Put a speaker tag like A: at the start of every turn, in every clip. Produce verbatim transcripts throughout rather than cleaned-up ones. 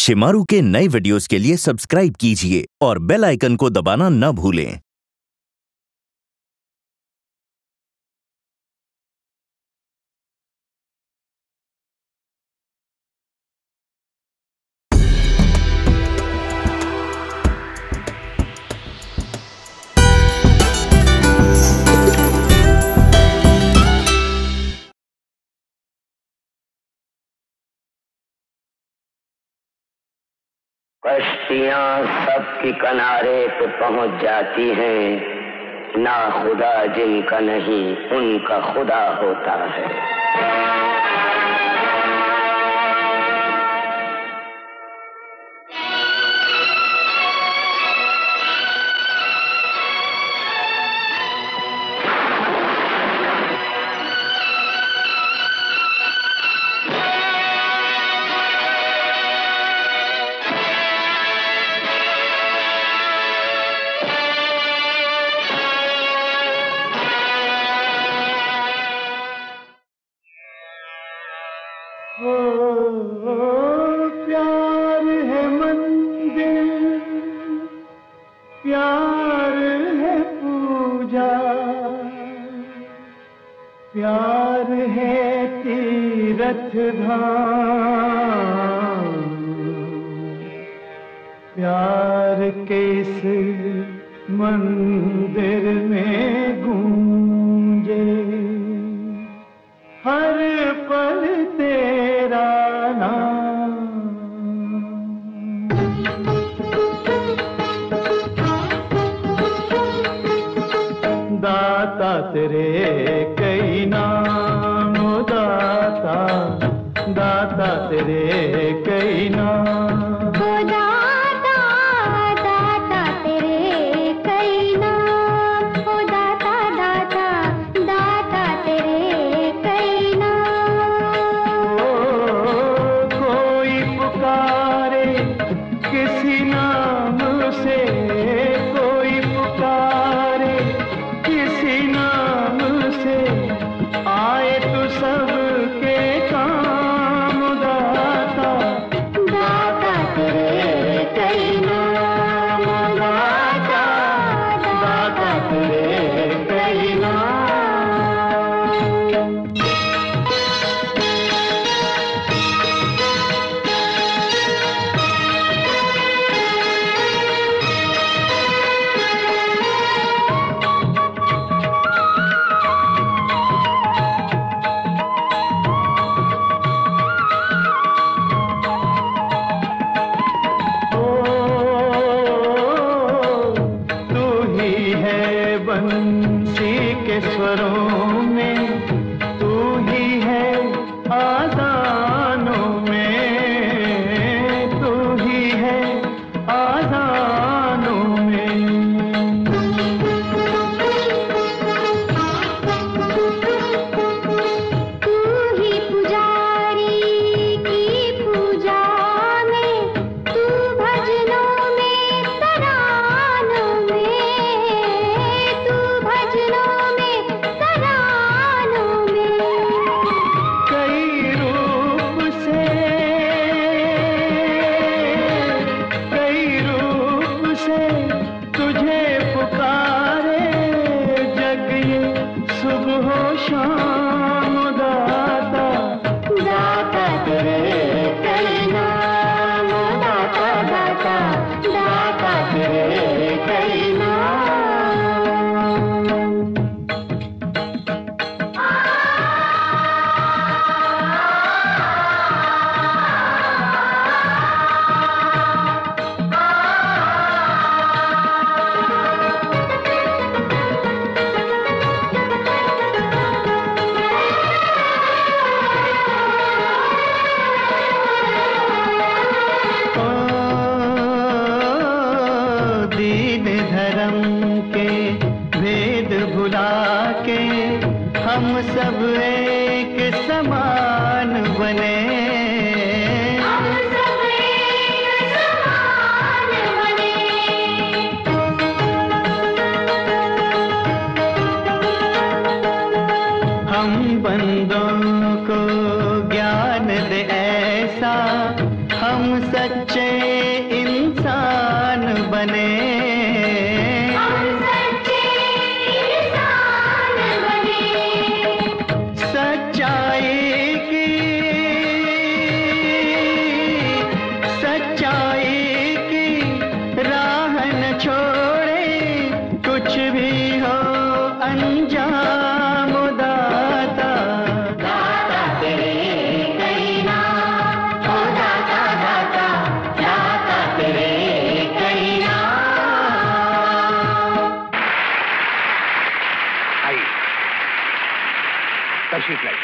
A: शिमारू के नए वीडियोस के लिए सब्सक्राइब कीजिए और बेल आइकन को दबाना न भूलें।
B: कश्तियाँ सबकी किनारे पे पहुंच जाती हैं, ना खुदा जिनका नहीं उनका खुदा होता है।
C: प्यार है तीरथ धाम, प्यार के इस मंदिर में गूंजे हर पल तेरा नाम। दाता तेरे कई नाम, ओ दाता दाता तेरे कई नाम,
D: ओ दाता दाता तेरे कई नाम, ओ दाता दाता दाता तेरे कई नाम।
C: ओ कोई पुकारे किसी नाम से, कोई पुकारे किसी नाम से, आए तो सबके काम। दाता दाता तेरे कई नाम, दाता दाता तेरे कई नाम। बंसी के स्वरों में तू ही है, आज़ानों में तू ही है, आज़ानों में।
D: तू ही पुजारी की पूजा में, तू भजनों में तरानों में, भजनों में तरानों में।
C: कई रूप से कई रूप से तुझे पुकारे जग ये सुबह शाम। दाता दाता तेरे कई नाम, दाता दाता दाता तेरे कई नाम। दीन धर्म के भेद भुला के हम सब एक समान बने,
D: हम सब एक समान बने।
C: हम बंदों को ज्ञान दे ऐसा, हम सच्चे सच्चे इंसान बने,
D: हम सच्चे इंसान बने।
C: सच्चाई की सच्चाई की राह न छोड़े, कुछ भी हो अंजाम दाता।
D: दाता तेरे कई नाम, ओ दाता दाता, दाता तेरे कई नाम।
E: आई तशरीफ लाइए।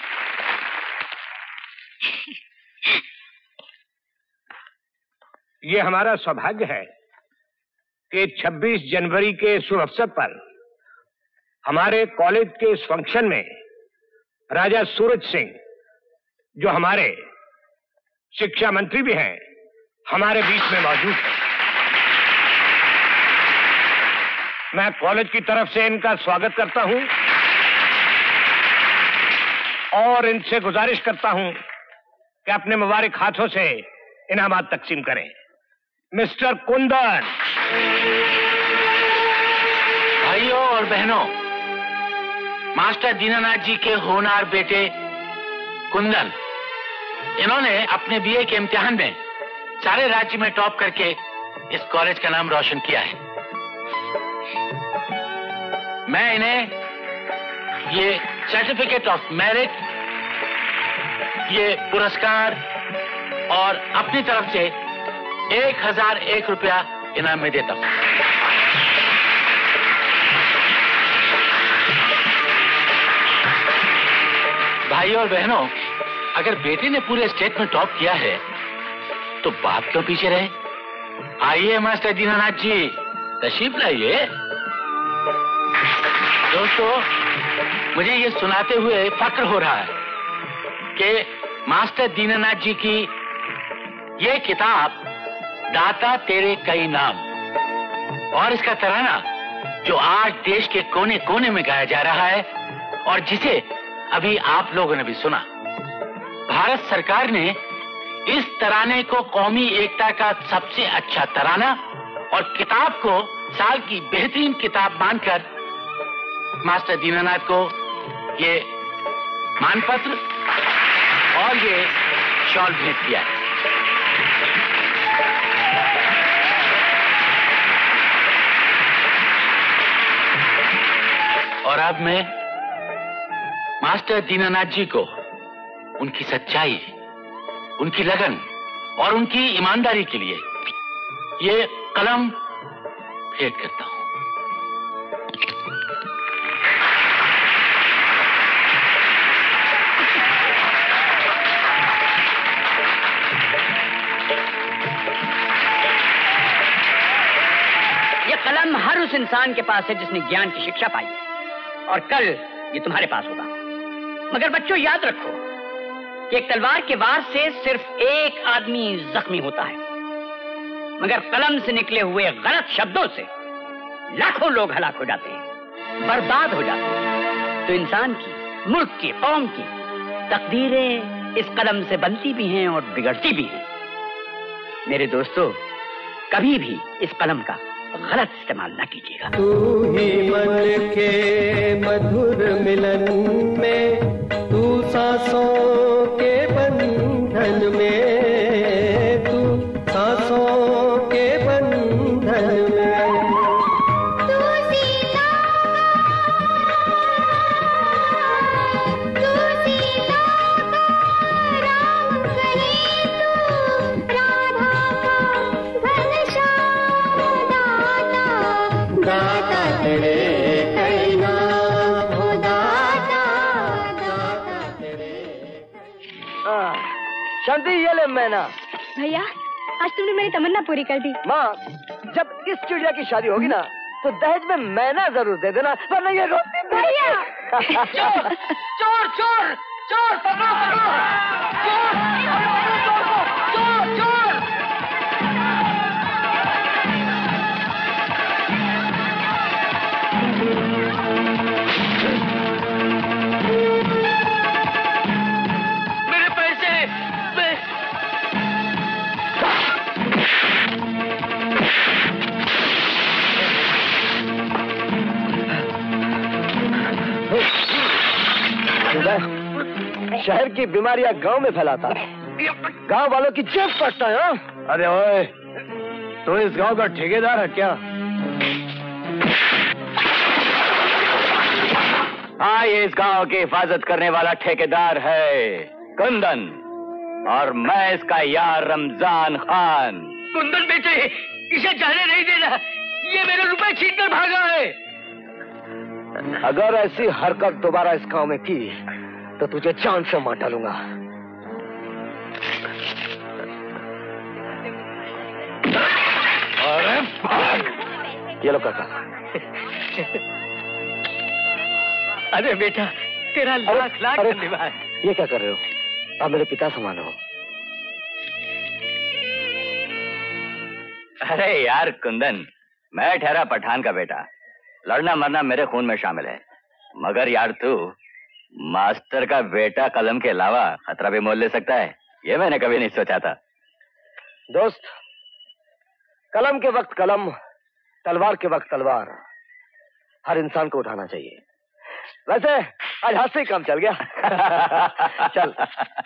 E: ये हमारा सौभाग्य है कि छब्बीस जनवरी के शुभ अवसर पर हमारे कॉलेज के इस फंक्शन में राजा सूरज सिंह, जो हमारे शिक्षा मंत्री भी हैं, हमारे बीच में मौजूद हैं। मैं कॉलेज की तरफ से इनका स्वागत करता हूं और इनसे गुजारिश करता हूं कि अपने मुबारक हाथों से इनामात तकसीम करें। मिस्टर कुंदन।
F: भाइयों और बहनों, मास्टर दीनानाथ जी के होनहार बेटे कुंदन, इन्होंने अपने बीए के इम्तिहान में सारे राज्य में टॉप करके इस कॉलेज का नाम रोशन किया है। मैं इन्हें ये सर्टिफिकेट ऑफ मेरिट, ये पुरस्कार और अपनी तरफ से एक हजार एक रुपया इनाम में देता हूं। भाइयों और बहनों, अगर बेटे ने पूरे स्टेट में टॉप किया है तो बाप क्यों पीछे रहे? आइए मास्टर दीनानाथ जी, तशरीफ लाइए। दोस्तों, मुझे ये सुनाते हुए फक्र हो रहा है कि मास्टर दीनानाथ जी की ये किताब दाता तेरे कई नाम और इसका तराना जो आज देश के कोने कोने में गाया जा रहा है और जिसे अभी आप लोगों ने भी सुना, भारत सरकार ने इस तराने को कौमी एकता का सबसे अच्छा तराना और किताब को साल की बेहतरीन किताब मानकर मास्टर दीनानाथ को ये मानपत्र और ये शॉल भेंट किया है। और अब मैं मास्टर दीनानाथ जी को उनकी सच्चाई, उनकी लगन और उनकी ईमानदारी के लिए ये कलम भेंट करता हूं।
G: ये कलम हर उस इंसान के पास है जिसने ज्ञान की शिक्षा पाई है, और कल ये तुम्हारे पास होगा। मगर बच्चों, याद रखो कि एक तलवार के वार से सिर्फ एक आदमी जख्मी होता है, मगर कलम से निकले हुए गलत शब्दों से लाखों लोग हलाक हो जाते हैं, बर्बाद हो जाते हैं। तो इंसान की, मुल्क की, कौम की तकदीरें इस कलम से बनती भी हैं और बिगड़ती भी हैं। मेरे दोस्तों, कभी भी इस कलम का गलत इस्तेमाल न कीजिएगा।
C: तू ही मन के मधुर मिलन में, तू सांसों के बंधन में, तू सांसों के बंधन में।
D: तू सीता, तू सीता का राम कहे, तू राधा का घनश्याम। दाता दाता तेरे कई नाम, हो दाता दाता तेरे।
H: शांति, ये ले मैना।
I: भैया, आज तुमने मेरी तमन्ना पूरी कर दी।
H: माँ, जब इस चिड़िया की शादी होगी ना तो दहेज में मैना जरूर दे देना, वरना ये रोटी
I: भैया।
F: चोर चोर चोर चोर पकड़ो पकड़ो चोर चोर चोर। मेरे पैसे।
H: शहर की बीमारियां गांव में फैलाता है, गांव वालों की जेब काटता है। हाँ?
E: अरे ओए, तो इस गांव का ठेकेदार है क्या?
F: हाँ, ये इस गांव की हिफाजत करने वाला ठेकेदार है कुंदन, और मैं इसका यार रमजान खान।
G: कुंदन बेटे, इसे जाने नहीं देना, ये मेरे रुपए छीन कर भागा है।
H: अगर ऐसी हरकत दोबारा इस गांव में की तो तुझे जान से मार डालूंगा।
E: अरे
H: ये लो काका।
G: अरे बेटा, तेरा लाख लाख धन्यवाद।
H: ये क्या कर रहे हो? आप मेरे पिता समान हो।
F: अरे यार कुंदन, मैं ठहरा पठान का बेटा, लड़ना मरना मेरे खून में शामिल है, मगर यार तू मास्टर का बेटा कलम के अलावा खतरा भी मोल ले सकता है, ये मैंने कभी नहीं सोचा था।
H: दोस्त, कलम के वक्त कलम, तलवार के वक्त तलवार, हर इंसान को उठाना चाहिए। वैसे आज हाथ से ही काम चल गया। चल।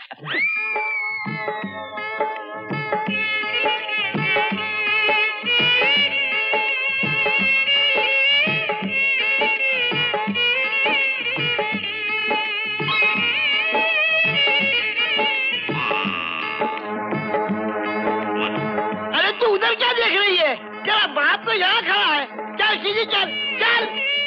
G: तेरा बाप तो यहाँ खड़ा है, चल सीधी चल, चल।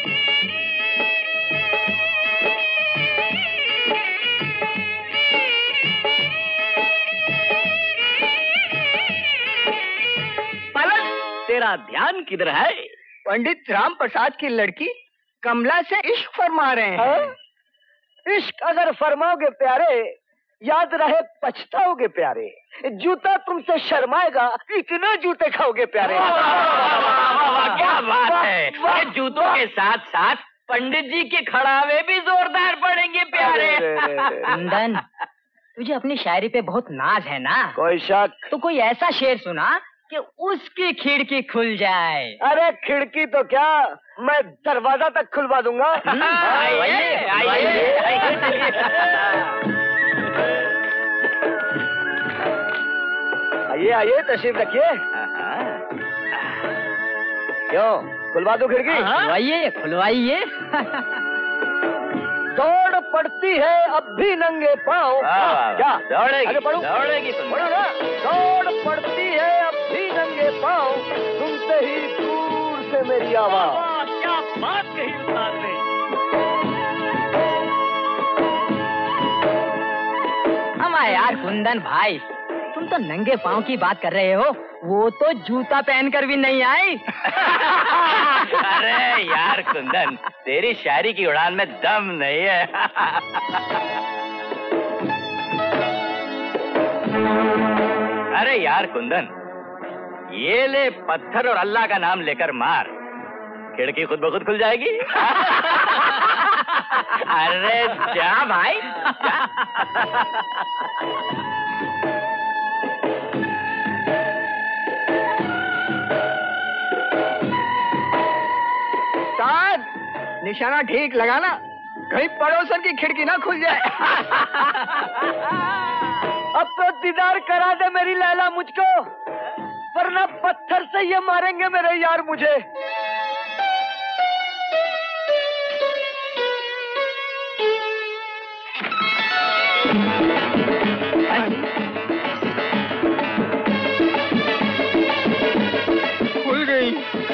H: पलट, तेरा ध्यान किधर है?
G: पंडित राम प्रसाद की लड़की कमला से इश्क फरमा रहे हैं।
H: हाँ? इश्क अगर फरमाओगे प्यारे, याद रहे पछताओगे प्यारे। जूता तुमसे शर्माएगा, इतने जूते खाओगे प्यारे।
F: क्या बात है, ये जूतों के साथ साथ पंडित जी के खड़ावे भी जोरदार पड़ेंगे प्यारे।
G: कुंदन, तुझे अपनी शायरी पे बहुत नाज है ना?
H: कोई शक?
G: तो कोई ऐसा शेर सुना कि उसकी खिड़की खुल जाए।
H: अरे खिड़की तो क्या, मैं दरवाजा तक खुलवा दूंगा।
F: आइए, आइए,
H: आइए आइए, तशरीफ रखिए। क्यों, खुलवा दो खिड़की?
G: खुलवाइए, खुलवाइए।
H: दौड़ पड़ती है अब भी नंगे पाँव। क्या
F: दौड़ेगी?
H: दौड़ेगी, पढ़ो ना। दौड़ पड़ती है अब भी नंगे पाँव, सुनते ही दूर से मेरी आवाज।
G: क्या बात कही उस्ताद ने। हमारे यार कुंदन भाई, तुम तो नंगे पाँव की बात कर रहे हो, वो तो जूता पहनकर भी नहीं आई।
F: अरे यार कुंदन, तेरी शायरी की उड़ान में दम नहीं है। अरे यार कुंदन, ये ले पत्थर और अल्लाह का नाम लेकर मार, खिड़की खुद ब खुद खुल जाएगी। अरे जा भाई, जा।
G: निशाना ठीक लगाना, कहीं पड़ोसन की खिड़की ना खुल जाए।
H: अब तो दीदार करा दे मेरी लैला मुझको, वरना पत्थर से ये मारेंगे मेरे यार मुझे।
G: खुल गई।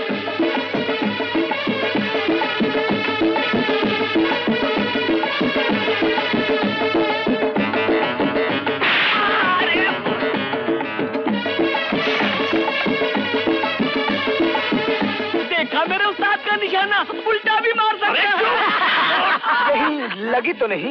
H: मेरे उस्ताद का निशाना उल्टा भी मार सकता है। कहीं लगी तो नहीं?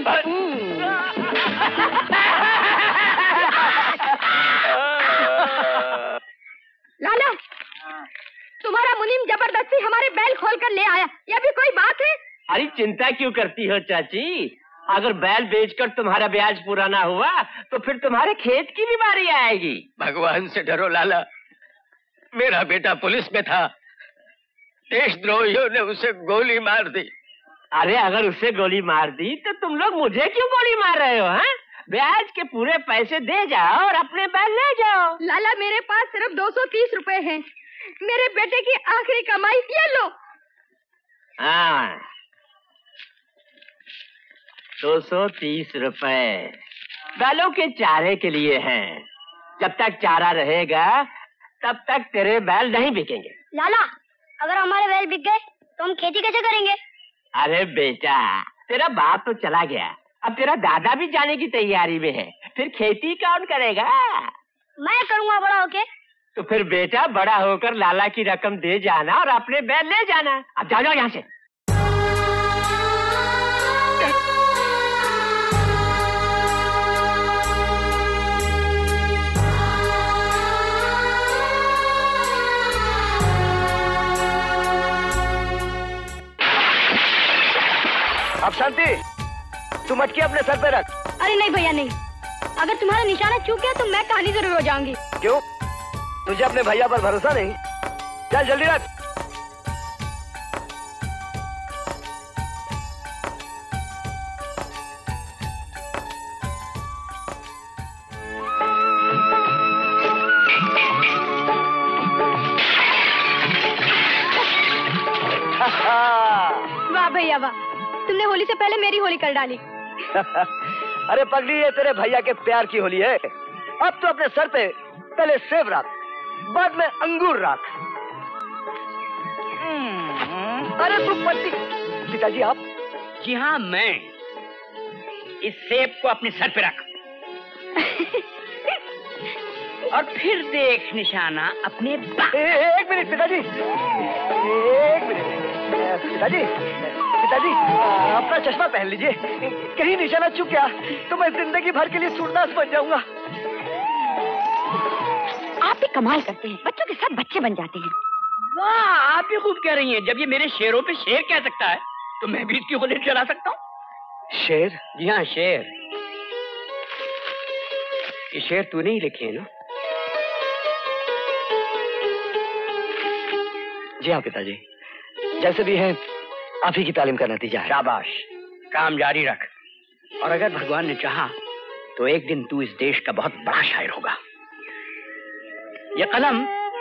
I: लाला, तुम्हारा मुनीम जबरदस्ती हमारे बैल खोल कर ले आया, यह भी कोई बात है?
J: अरे चिंता क्यों करती हो चाची, अगर बैल बेचकर तुम्हारा ब्याज पूरा ना हुआ तो फिर तुम्हारे खेत की भी बारी आएगी।
E: भगवान से डरो लाला, मेरा बेटा पुलिस में था, देशद्रोहियों ने उसे गोली मार दी।
J: अरे अगर उससे गोली मार दी तो तुम लोग मुझे क्यों गोली मार रहे हो? हैं? ब्याज के पूरे पैसे दे जाओ और अपने बैल ले जाओ।
I: लाला मेरे पास सिर्फ दो सौ तीस रुपए हैं, मेरे बेटे की आखिरी कमाई, ये लो।
J: हाँ, दो सौ तीस रुपए बैलों के चारे के लिए हैं। जब तक चारा रहेगा तब तक तेरे बैल नहीं बिकेंगे।
D: लाला अगर हमारे बैल बिक गए तो हम खेती कैसे करेंगे?
J: अरे बेटा, तेरा बाप तो चला गया, अब तेरा दादा भी जाने की तैयारी में है, फिर खेती कौन करेगा?
D: मैं करूँगा बड़ा होके।
J: तो फिर बेटा बड़ा होकर लाला की रकम दे जाना और अपने बैल ले जाना। अब जाओ जाओ यहाँ से।
H: अब शांति, तू मटकी अपने सर पे रख।
I: अरे नहीं भैया नहीं, अगर तुम्हारा निशाना चूक गया तो मैं कहानी जरूर हो जाऊंगी।
H: क्यों? तुझे अपने भैया पर भरोसा नहीं? चल जल्दी रख।
I: वाह भैया वाह, तुमने होली से पहले मेरी होली कर डाली।
H: अरे पगली, ये तेरे भैया के प्यार की होली है। अब तो अपने सर पे पहले सेब रख, बाद में अंगूर रख। अरे तू पट्टी। पिताजी आप?
G: जी हाँ मैं। इस सेब को अपने सर पे रख और फिर देख निशाना अपने
H: ए, ए, एक मिनट पिताजी, एक मिनट पिताजी, पिताजी अपना चश्मा पहन लीजिए, कहीं निशाना चूक गया तो मैं जिंदगी भर के लिए सूरदास बन जाऊंगा।
I: आप भी कमाल करते हैं, बच्चों के साथ बच्चे बन जाते हैं।
G: वाह, आप भी खूब कह रही हैं। जब ये मेरे शेरों पे शेर कह सकता है तो मैं भी इसकी होली चला सकता हूँ।
H: शेर?
G: जी हाँ शेर। ये शेर तूने ही लिखे है ना?
H: जी हाँ पिताजी, जैसे भी है आप ही की तालीम का नतीजा है।
G: शाबाश, काम जारी रख। और अगर भगवान ने चाहा तो एक दिन तू इस देश का बहुत बड़ा शायर होगा। यह कलम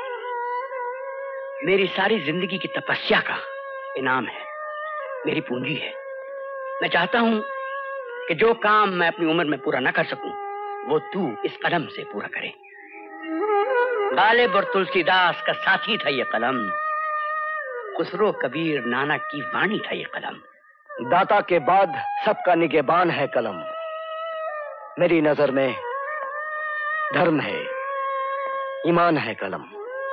G: मेरी सारी जिंदगी की तपस्या का इनाम है, मेरी पूंजी है। मैं चाहता हूं कि जो काम मैं अपनी उम्र में पूरा न कर सकूं वो तू इस कलम से पूरा करे। गालिब और तुलसीदास का साथी था ये कलम, खुसरो कबीर नानक की वाणी था ये कलम।
H: दाता के बाद सबका निगहबान है कलम। मेरी नजर में धर्म है, ईमान है कलम।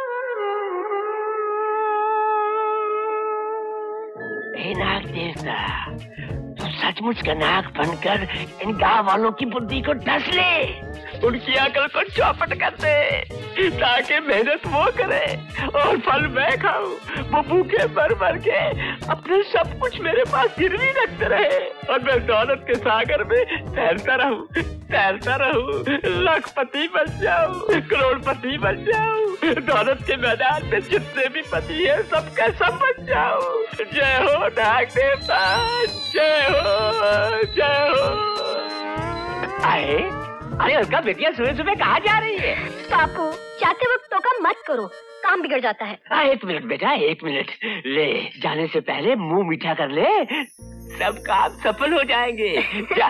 J: हे नाग देवता, तू सचमुच का नाग बनकर इन गांव वालों की बुद्धि को डस ले, उनकी अकल को चौपट कर दे, ताकि मेहनत वो करे और फल मैं खाऊं। वो भूखे मर मर के अपने सब कुछ मेरे पास गिरवी रखते रहे और मैं दौलत के सागर में तैरता रहूं, तैरता रहूं, लखपति बन जाऊं, करोड़पति बन जाऊं, दौलत के मैदान में जितने भी पति है सबका सब बन जाऊं। जय हो नाग देवता, जय हो, जय हो। आए, अरे उसका बेटिया सुबह सुबह कहाँ जा रही है?
I: बापू जाते वक्त तो काम मत करो, काम बिगड़ जाता है।
J: आ, एक मिनट बेटा, एक मिनट। ले, जाने से पहले मुंह मीठा कर ले, सब काम सफल हो जाएंगे। जा।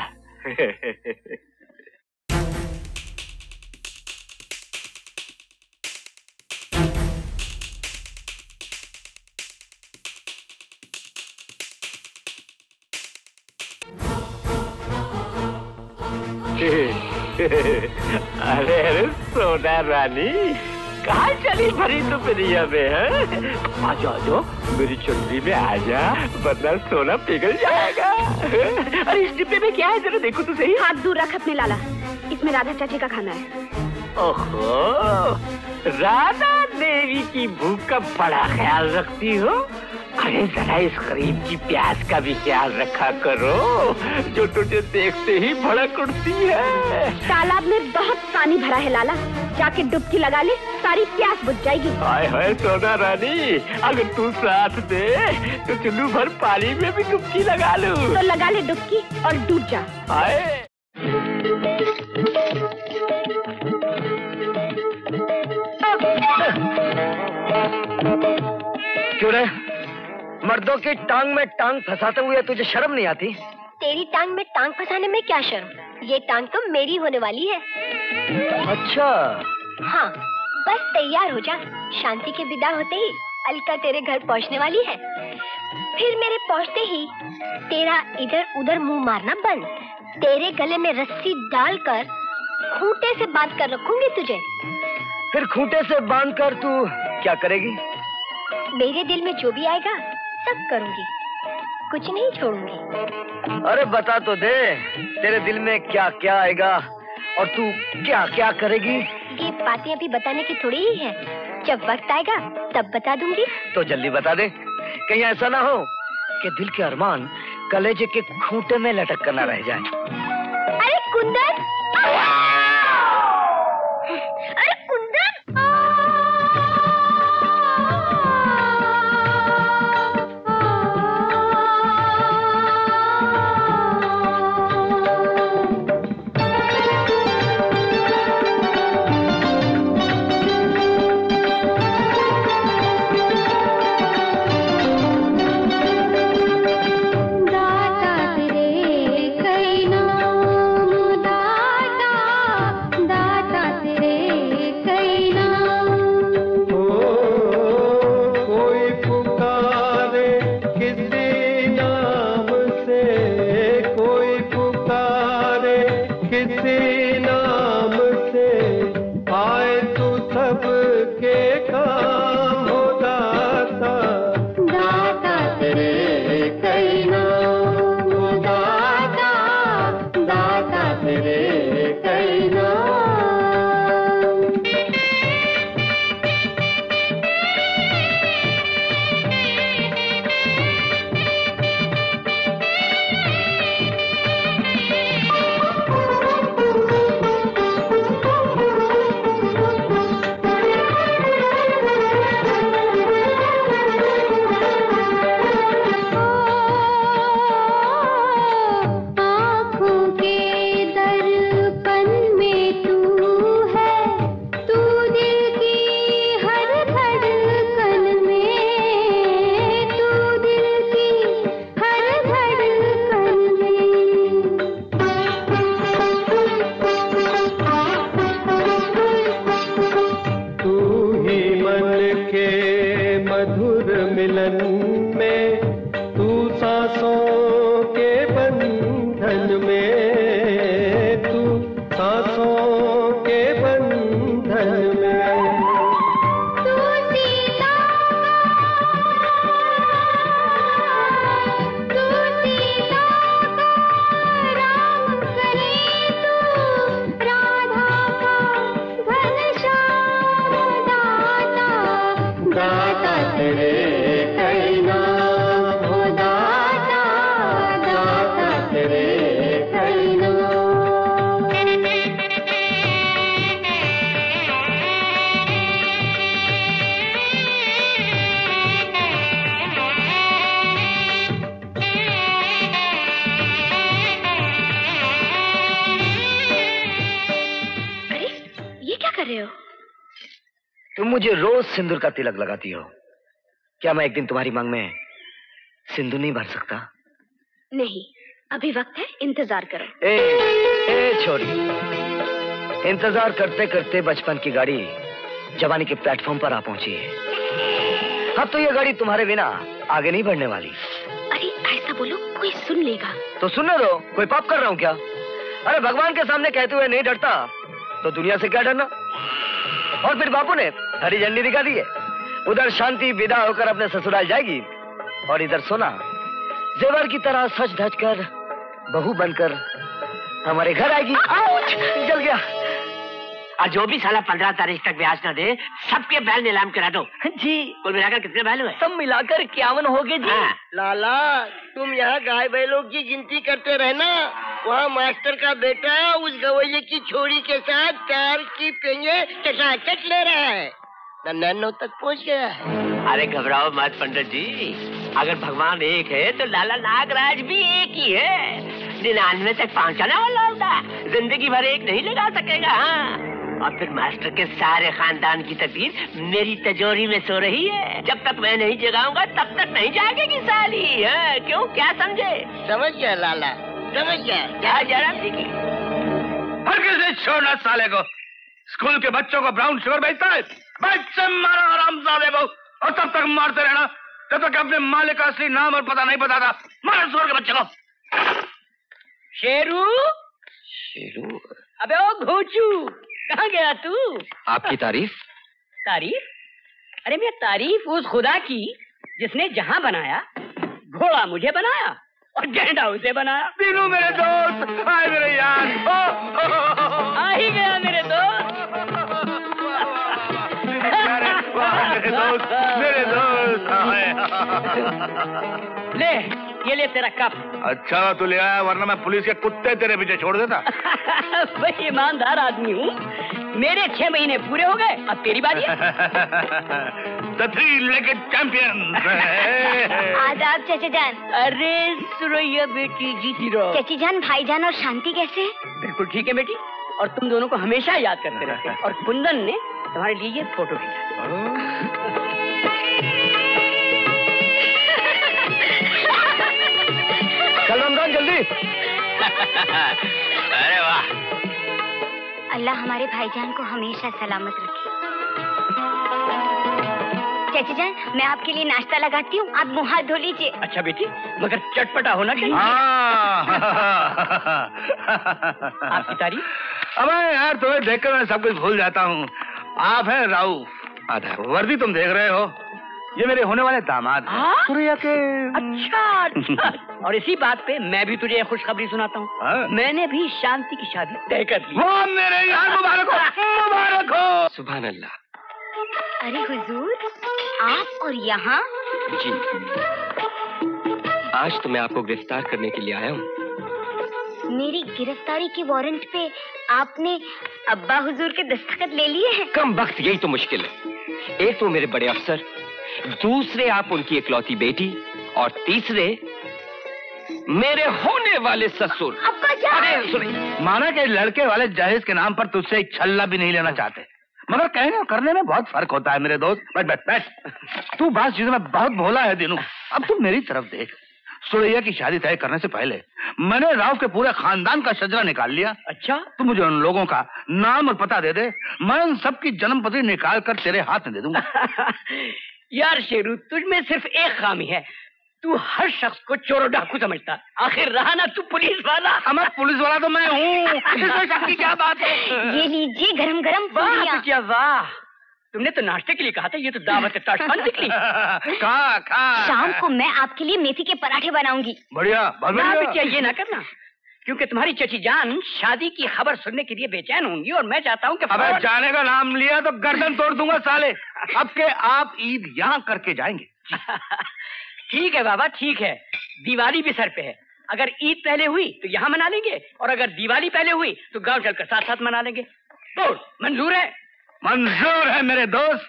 J: अरे अरे सोना रानी, कहाँ चली भरी तो प्रिया में है? आजा आजा, मेरी चुनरी में आजा, वरना सोना पिघल जाएगा। अरे इस डिब्बे में क्या है जरा देखो तो सही।
I: हाथ दूर रख अपने लाला, इसमें राधा चाची का खाना है।
J: ओहो, राधा देवी की भूख का बड़ा ख्याल रखती हो। अरे जरा इस गरीब की प्यास का भी ख्याल रखा करो, जो तुझे देखते ही भड़क उठती है।
I: तालाब में बहुत पानी भरा है लाला, जाके डुबकी लगा ले, सारी प्यास बुझ जाएगी।
J: हाय हाय सोना रानी, अगर तू साथ दे तो चुल्लू भर पानी में भी डुबकी लगा लूं।
I: तो लगा ले डुबकी और डूब जा।
J: हाय
H: क्यों रे? मर्दों की टांग में टांग फंसाते हुए तुझे शर्म नहीं आती?
D: तेरी टांग में टांग फंसाने में क्या शर्म, ये टांग तो मेरी होने वाली है।
H: अच्छा
D: हाँ, बस तैयार हो जा, शांति के विदा होते ही अलका तेरे घर पहुंचने वाली है। फिर मेरे पहुंचते ही तेरा इधर उधर मुंह मारना बंद, तेरे गले में रस्सी डालकर खूंटे से बांध कर रखूंगी तुझे।
H: फिर खूंटे से बांध कर तू क्या करेगी?
D: मेरे दिल में जो भी आएगा सब करूंगी, कुछ नहीं छोड़ूंगी।
H: अरे बता तो दे, तेरे दिल में क्या क्या आएगा और तू क्या क्या करेगी?
D: ये बातें अभी बताने की थोड़ी ही है, जब वक्त आएगा तब बता दूंगी।
H: तो जल्दी बता दे, कहीं ऐसा ना हो कि दिल के अरमान कलेजे के खूंटे में लटक कर ना रह जाए।
D: अरे कुंदन, अरे कुंदन,
H: मुझे रोज सिंदूर का तिलक लगाती हो, क्या मैं एक दिन तुम्हारी मांग में सिंदूर नहीं भर सकता?
I: नहीं, अभी वक्त है, इंतजार करो।
H: ए, ए छोरी, इंतजार करते करते बचपन की गाड़ी जवानी के प्लेटफॉर्म पर आ पहुंची है। अब तो ये गाड़ी तुम्हारे बिना आगे नहीं बढ़ने वाली।
I: अरे ऐसा बोलो, कोई सुन लेगा।
H: तो सुनने दो, कोई पाप कर रहा हूँ क्या? अरे भगवान के सामने कहते हुए नहीं डरता तो दुनिया से क्या डरना? और फिर बापू ने हरी झंडी दिखा दी है, उधर शांति विदा होकर अपने ससुराल जाएगी और इधर सोना जेवर की तरह सच धज कर बहू बनकर हमारे घर आएगी। आउच! जल गया।
J: और जो भी साला पंद्रह तारीख तक ब्याज न दे सबके बैल नीलाम करा दो।
G: जी।
J: कुल मिलाकर कितने बैल हुए?
G: सब मिलाकर इक्यावन हो गए जी।
J: हाँ।
B: लाला तुम यहाँ गाय बैलों की गिनती करते रहना, वहाँ मास्टर का बेटा उस गवैये की छोरी के साथ कार की पेंगे चटाचट ले रहा है, नन्नो तक पहुँच गया है।
J: अरे घबराओ मत पंडित जी, अगर भगवान एक है तो लाला नागराज भी एक ही है। निन्यानवे तक पहुँचाना वाला होगा, जिंदगी भर एक नहीं लगा सकेगा। हाँ, और फिर मास्टर के सारे खानदान की तकदीर मेरी तिजोरी में सो रही है। जब तक मैं नहीं जगाऊंगा तब तक नहीं जागेगी साली। है क्यों, क्या समझे?
B: समझ गया लाला, समझ गया।
J: क्या जरा देखी
E: हर किसी छोड़ना साले को, स्कूल के बच्चों को ब्राउन शुगर बेचता है। बच्चे मारो हरामजादे को, और तब तक मारते रहना जब तक अपने मालिक का असली नाम और पता नहीं बताता। मारो सुअर के बच्चे को।
G: शेरू
H: शेरू,
G: अबे ओ घोचू, कहाँ गया तू?
H: आपकी तारीफ?
G: तारीफ? अरे मैं तारीफ उस खुदा की जिसने जहाँ बनाया घोड़ा मुझे बनाया और गेंडा उसे बनाया।
E: तीनों मेरे दोस्त, आए मेरे यार। ओ, ओ, ओ, ओ,
G: आ ही गया मेरे दोस्त।
E: मेरे दोस्त, मेरे दोस्त।
G: ले ये ले तेरा कप।
E: अच्छा तो ले आया, वरना मैं पुलिस के कुत्ते तेरे पीछे छोड़ देता।
G: भाई ईमानदार आदमी हूँ, मेरे छह महीने पूरे हो गए, अब तेरी बारी है।
E: The three-legged champions।
D: आदाब चाचा जान।
G: अरे सुरैया बेटी जीती रहो।
D: चाची जान, भाईजान और शांति कैसे हैं?
G: बिल्कुल ठीक है बेटी, और तुम दोनों को हमेशा याद करते रहते हैं। और कुंदन ने तुम्हारे लिए ये फोटो भेजा।
H: चल रमजान जल्दी।
J: अरे वाह,
D: अल्लाह हमारे भाईजान को हमेशा सलामत रखे। चाची जान, मैं आपके लिए नाश्ता लगाती हूँ, आप मुँह हाथ धो लीजिए।
G: अच्छा बेटी, मगर चटपटा होना चाहिए। आपकी तारीफ?
E: अबे यार, तुम्हें देखकर मैं सब कुछ भूल जाता हूँ। आप हैं राउफ, वर्दी तुम देख रहे हो, ये मेरे होने वाले दामाद सुरिया के।
G: अच्छा, अच्छा। और इसी बात पे मैं भी तुझे खुशखबरी सुनाता हूँ। मैंने भी शांति की शादी तय कर ली।
E: वो मेरे यार, मुबारक हो, मुबारक हो।
H: सुभान अल्लाह।
D: अरे हुजूर, आप और यहाँ?
H: जी, आज तो मैं आपको गिरफ्तार करने के लिए आया हूँ।
D: मेरी गिरफ्तारी के वारंट पे आपने अब्बा हुजूर के दस्तखत ले लिए हैं?
H: कम वक्त, यही तो मुश्किल है। एक तो मेरे बड़े अफसर, दूसरे आप उनकी इकलौती बेटी, और तीसरे मेरे होने वाले ससुर।
D: अब्बा जान।
E: अरे सुनिए, माना कि लड़के वाले जहेज के नाम पर तुझसे एक छल्ला भी नहीं लेना चाहते, मगर कहने और करने में बहुत फर्क होता है मेरे दोस्त। बैठ बैठ बैठ। तू बात चीजों में बहुत भोला है दिनू। अब तू मेरी तरफ देख, सुरैया की शादी तय करने से पहले मैंने राव के पूरे खानदान का शजरा निकाल लिया।
G: अच्छा,
E: तू मुझे उन लोगों का नाम और पता दे दे, मैं उन सबकी जन्म पत्री निकाल कर तेरे हाथ में दे दूंगा।
G: यार शेरू, तुझ में सिर्फ एक खामी है, तू हर शख्स को चोर डाकू समझता। आखिर रहा ना तू पुलिस वाला।
E: हमारा पुलिस वाला तो मैं हूँ, इसमें शक की क्या बात है?
D: ये लीजिए गरम गरम पूरियां।
G: वाह वाह, तुमने तो नाश्ते के लिए कहा था, ये तो दावत ताशखान निकली।
E: खा खा।
D: शाम को मैं आपके लिए मेथी के पराठे बनाऊंगी।
E: बढ़िया, बहुत बढ़िया।
G: ये ना करना, क्योंकि तुम्हारी चची जान शादी की खबर सुनने के लिए बेचैन होंगी, और मैं चाहता हूँ कि
E: अबे जाने का नाम लिया तो गर्दन तोड़ दूंगा साले। अब के आप ईद यहाँ करके जाएंगे।
G: ठीक है बाबा, ठीक है, दिवाली भी सर पे है। अगर ईद पहले हुई तो यहाँ मना लेंगे, और अगर दिवाली पहले हुई तो गांव चलकर साथ साथ मना लेंगे। तो मंजूर है?
E: मंजूर है मेरे दोस्त।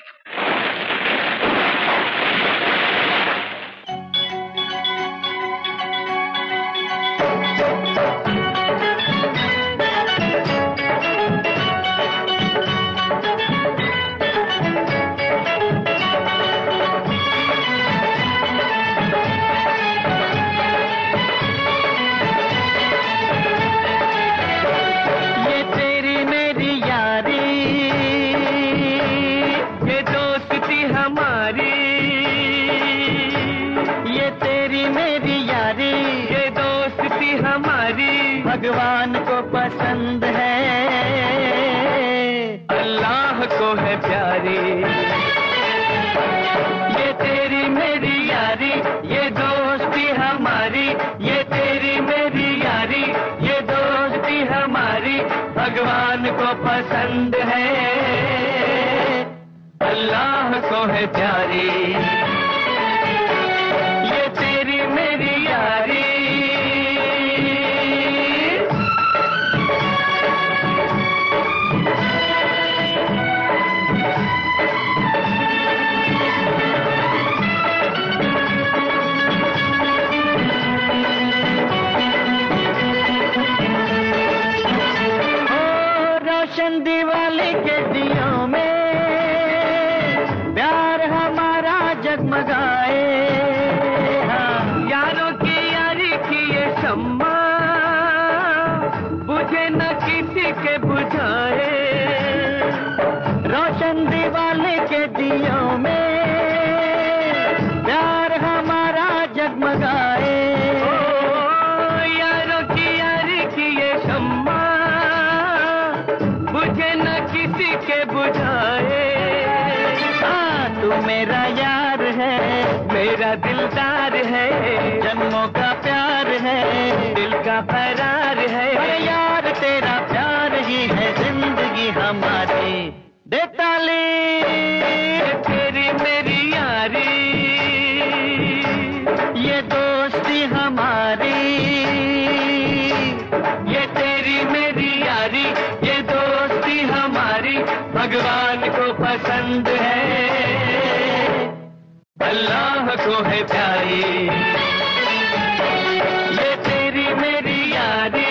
C: भगवान को पसंद है, अल्लाह को है प्यारी। ये तेरी मेरी यारी, ये दोस्ती हमारी, ये तेरी मेरी यारी, ये दोस्ती हमारी भगवान को पसंद है, अल्लाह को है प्यारी ये तेरी मेरी यारी। दिवाली के दियों में प्यार हमारा जगमगाए, हाँ। यारों की यारी की ये शम्मा बुझे न किसी के बुझाए। रोशन दिवाली के दियों में प्यार हमारा जगमगाए, यारों की यारी की ये शम्मा बुझे न किसी के बुझाए। हाँ तू मेरा यार है मेरा दिलदार है, जन्मों का प्यार है दिल का करार है। अरे यार तेरा प्यार ही है जिंदगी हमारी। दे ताली तेरी मेरी यारी ये दोस्ती हमारी, ये तेरी मेरी यारी ये दोस्ती हमारी भगवान को पसंद है, अल्लाह को है प्यारी ये तेरी मेरी यारी।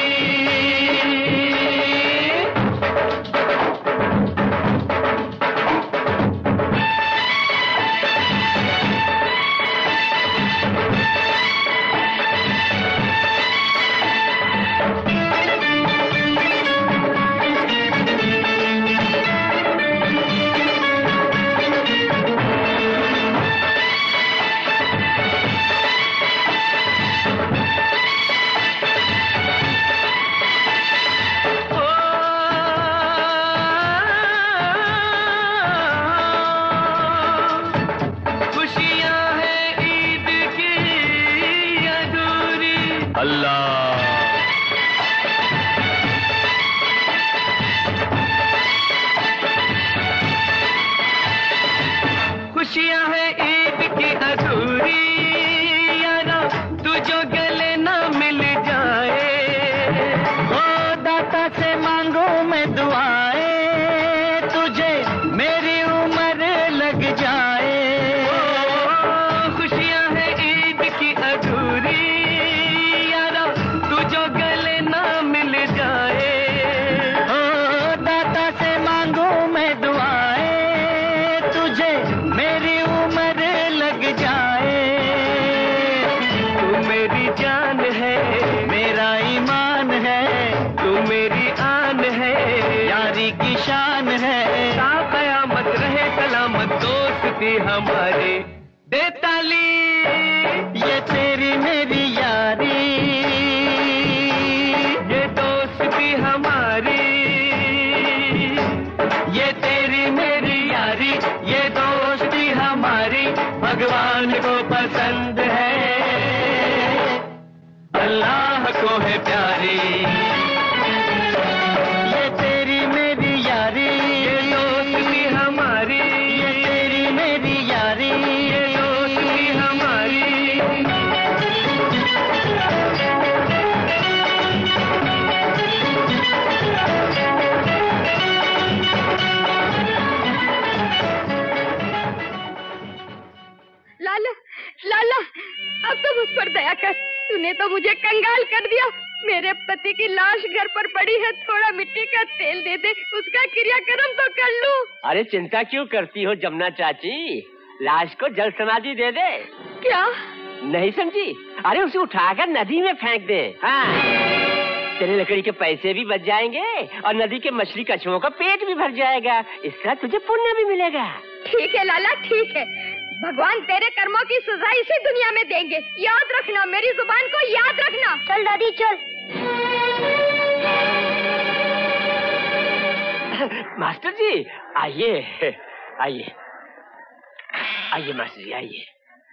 C: खुशियां है ईद की अधूरी यारा तू जो गले ना मिल जाए। ओ दाता से मांगू मैं दुआएं तुझे मेरी उम्र लग जाए। ओ खुशियां है ईद की अधूरी यारा तू जो गले ना मिल जाए। ओ दाता से मांगू मैं दुआएं तुझे मेरी उम्र लग जाए। तू मेरी जान है मेरा ईमान है, तू मेरी आन है यारी की शान है। ता कयामत रहे सलामत दोस्ती हमारी। दे ताली ये तेरी मेरी यारी ये दोस्ती हमारी, ये तेरी मेरी यारी ये दोस्ती हमारी भगवान को पसंद है, अल्लाह को है प्यारी। ये तेरी मेरी यारी ये दोस्ती हमारी, ये तेरी मेरी यारी ये दोस्ती हमारी।
I: लाला लाला अब तो मुझ पर दया कर, तूने तो मुझे कंगाल कर दिया। मेरे पति की लाश घर पर पड़ी है, थोड़ा मिट्टी का तेल दे दे उसका क्रियाक्रम तो कर लूं।
J: अरे चिंता क्यों करती हो जमुना चाची, लाश को जल समाधि दे दे।
I: क्या
J: नहीं समझी? अरे उसे उठाकर नदी में फेंक दे। हाँ तेरे लकड़ी के पैसे भी बच जाएंगे और नदी के मछली कछुओं का पेट भी भर जाएगा, इसका तुझे पुण्य भी मिलेगा।
I: ठीक है लाला ठीक है, भगवान तेरे कर्मों की सजा इसी दुनिया में देंगे, याद रखना, मेरी जुबान को याद रखना।
D: चल दादी चल।
J: मास्टर जी आइए आइए आइए मास्टर जी आइए।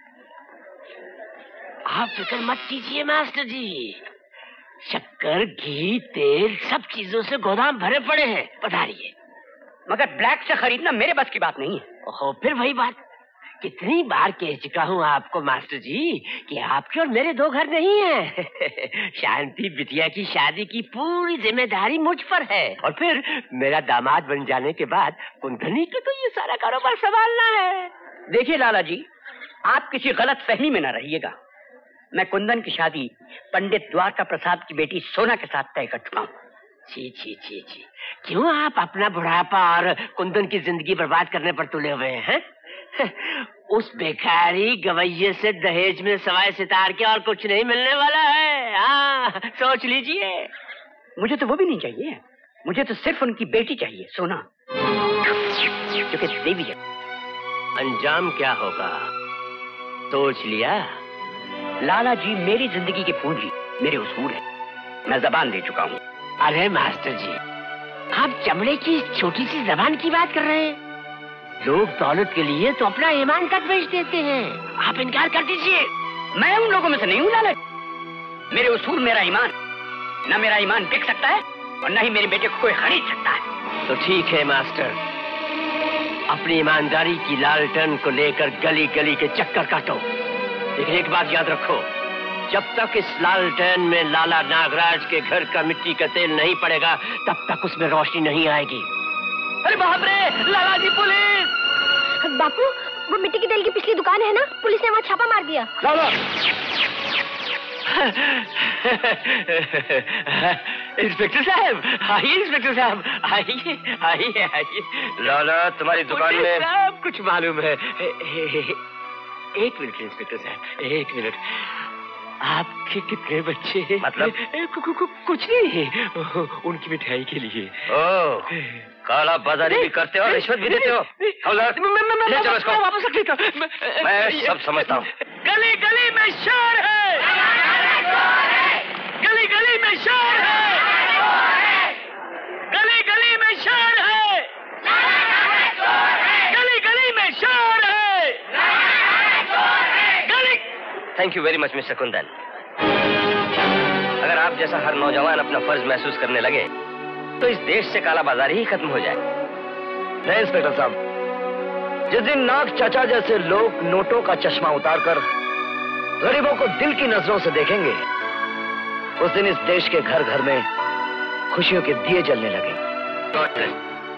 J: आप फिक्र मत कीजिए मास्टर जी, शक्कर घी तेल सब चीजों से गोदाम भरे पड़े हैं, पधारिए।
G: मगर ब्लैक से खरीदना मेरे बस की बात नहीं है।
J: ओहो, फिर वही बात, कितनी बार कह चुका हूँ आपको मास्टर जी कि आपके और मेरे दो घर नहीं है। शांति बिटिया की शादी की पूरी जिम्मेदारी मुझ पर है, और फिर मेरा दामाद बन जाने के बाद कुंदनी को तो ये सारा कारोबार संभालना है।
G: देखिए लाला जी, आप किसी गलत फहमी में न रहिएगा। मैं कुंदन की शादी पंडित द्वारका प्रसाद की बेटी सोना के साथ तय कर चुका हूँ।
J: छी छी छी छी, क्यों आप अपना बुढ़ापा और कुंदन की जिंदगी बर्बाद करने पर तुले हुए हैं? उस बेकारी गवैये से दहेज में सवाए सितार के और कुछ नहीं मिलने वाला है। हाँ, सोच लीजिए।
G: मुझे तो वो भी नहीं चाहिए, मुझे तो सिर्फ उनकी बेटी चाहिए, सोना, क्योंकि देवी है।
J: अंजाम क्या होगा सोच लिया?
G: लाला जी, मेरी जिंदगी की पूंजी मेरे उसूल है, मैं जबान दे चुका हूँ।
J: अरे मास्टर जी, आप चमड़े की छोटी सी जबान की बात कर रहे हैं? लोग दौलत के लिए तो अपना ईमान तक बेच देते हैं, आप इनकार कर दीजिए।
G: मैं उन लोगों में से नहीं हूँ लाला, मेरे उसूल, मेरा ईमान। न मेरा ईमान बिक सकता है और न ही मेरे बेटे को कोई खरीद सकता है।
J: तो ठीक है मास्टर, अपनी ईमानदारी की लालटेन को लेकर गली गली के चक्कर काटो, लेकिन एक बात याद रखो, जब तक इस लालटेन में लाला नागराज के घर का मिट्टी का तेल नहीं पड़ेगा तब तक उसमें रोशनी नहीं आएगी।
G: अरे बाप रे, लाला जी, पुलिस!
D: बापू, वो मिट्टी के तेल की पिछली दुकान है ना, पुलिस ने वहाँ छापा मार दिया।
H: लाला!
J: इंस्पेक्टर साहब, आइए इंस्पेक्टर साहब, आइए आइए आइए।
H: लाला, तुम्हारी दुकान में
J: सब कुछ मालूम है। एक मिनट इंस्पेक्टर साहब, एक मिनट। आपके कितने बच्चे हैं?
H: मतलब?
J: कु, कु, कु, कुछ नहीं, उनकी मिठाई के लिए।
H: ओह, काला बाजारी भी करते हो, रिश्वत भी देते हो। हवलदार, ले चलो इसको।
J: वापस रख लेता हूं।
H: मैं सब समझता हूँ।
F: गली गली में शोर है, गली गली में शोर है, गली गली में शोर है, गली गली में शोर है।
H: Thank you very much mister Kundan. अगर आप जैसा हर नौजवान अपना फर्ज महसूस करने लगे तो इस देश से काला बाजारी ही खत्म हो जाए। नहीं इंस्पेक्टर साहब, जिस दिन नाग चाचा जैसे लोग नोटों का चश्मा उतारकर गरीबों को दिल की नजरों से देखेंगे, उस दिन इस देश के घर घर में खुशियों के दिए जलने लगे।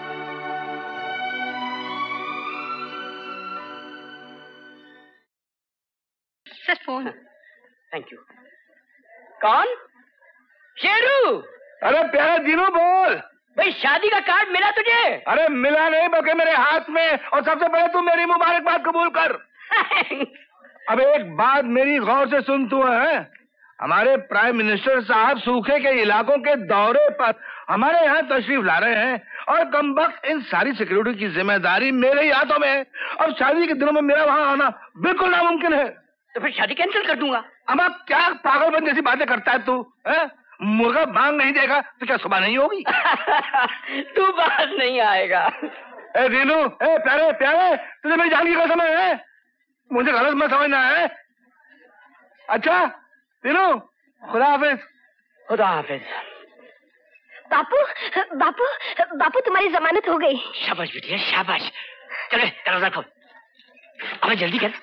I: Sir phone.
G: Thank you. कौन? शेरू।
E: अरे प्यारे दिनों, बोल।
G: भाई, शादी का कार्ड मिला तुझे?
E: अरे मिला नहीं, बल्कि मेरे हाथ में, और सबसे पहले तू मेरी मुबारकबाद कबूल कर। अब एक बात मेरी गौर से सुन तू है, हमारे प्राइम मिनिस्टर साहब सूखे के इलाकों के दौरे पर हमारे यहाँ तशरीफ ला रहे हैं, और कमबख्त इन सारी सिक्योरिटी की जिम्मेदारी मेरे ही हाथों में है, और शादी के दिनों में मेरा वहाँ आना बिल्कुल नामुमकिन है।
G: तो फिर शादी कैंसिल कर दूंगा।
E: अब आप क्या पागलपन जैसी बातें करता है तू? है? मुर्गा बांग नहीं देगा तो क्या सुबह नहीं होगी?
G: तू बात नहीं आएगा।
E: ए दीनू, ए प्यारे प्यारे, तुझे मेरी जान की कसम है, मुझे गलत मत समझना है। अच्छा दीनू, खुदा हाफिज।
J: खुदा हाफिज।
D: बापू, बापू, बापू, तुम्हारी जमानत हो गई।
J: शाबाश बेटिया, शाबाश। चलो दरवाजा खोल, अब जल्दी कर।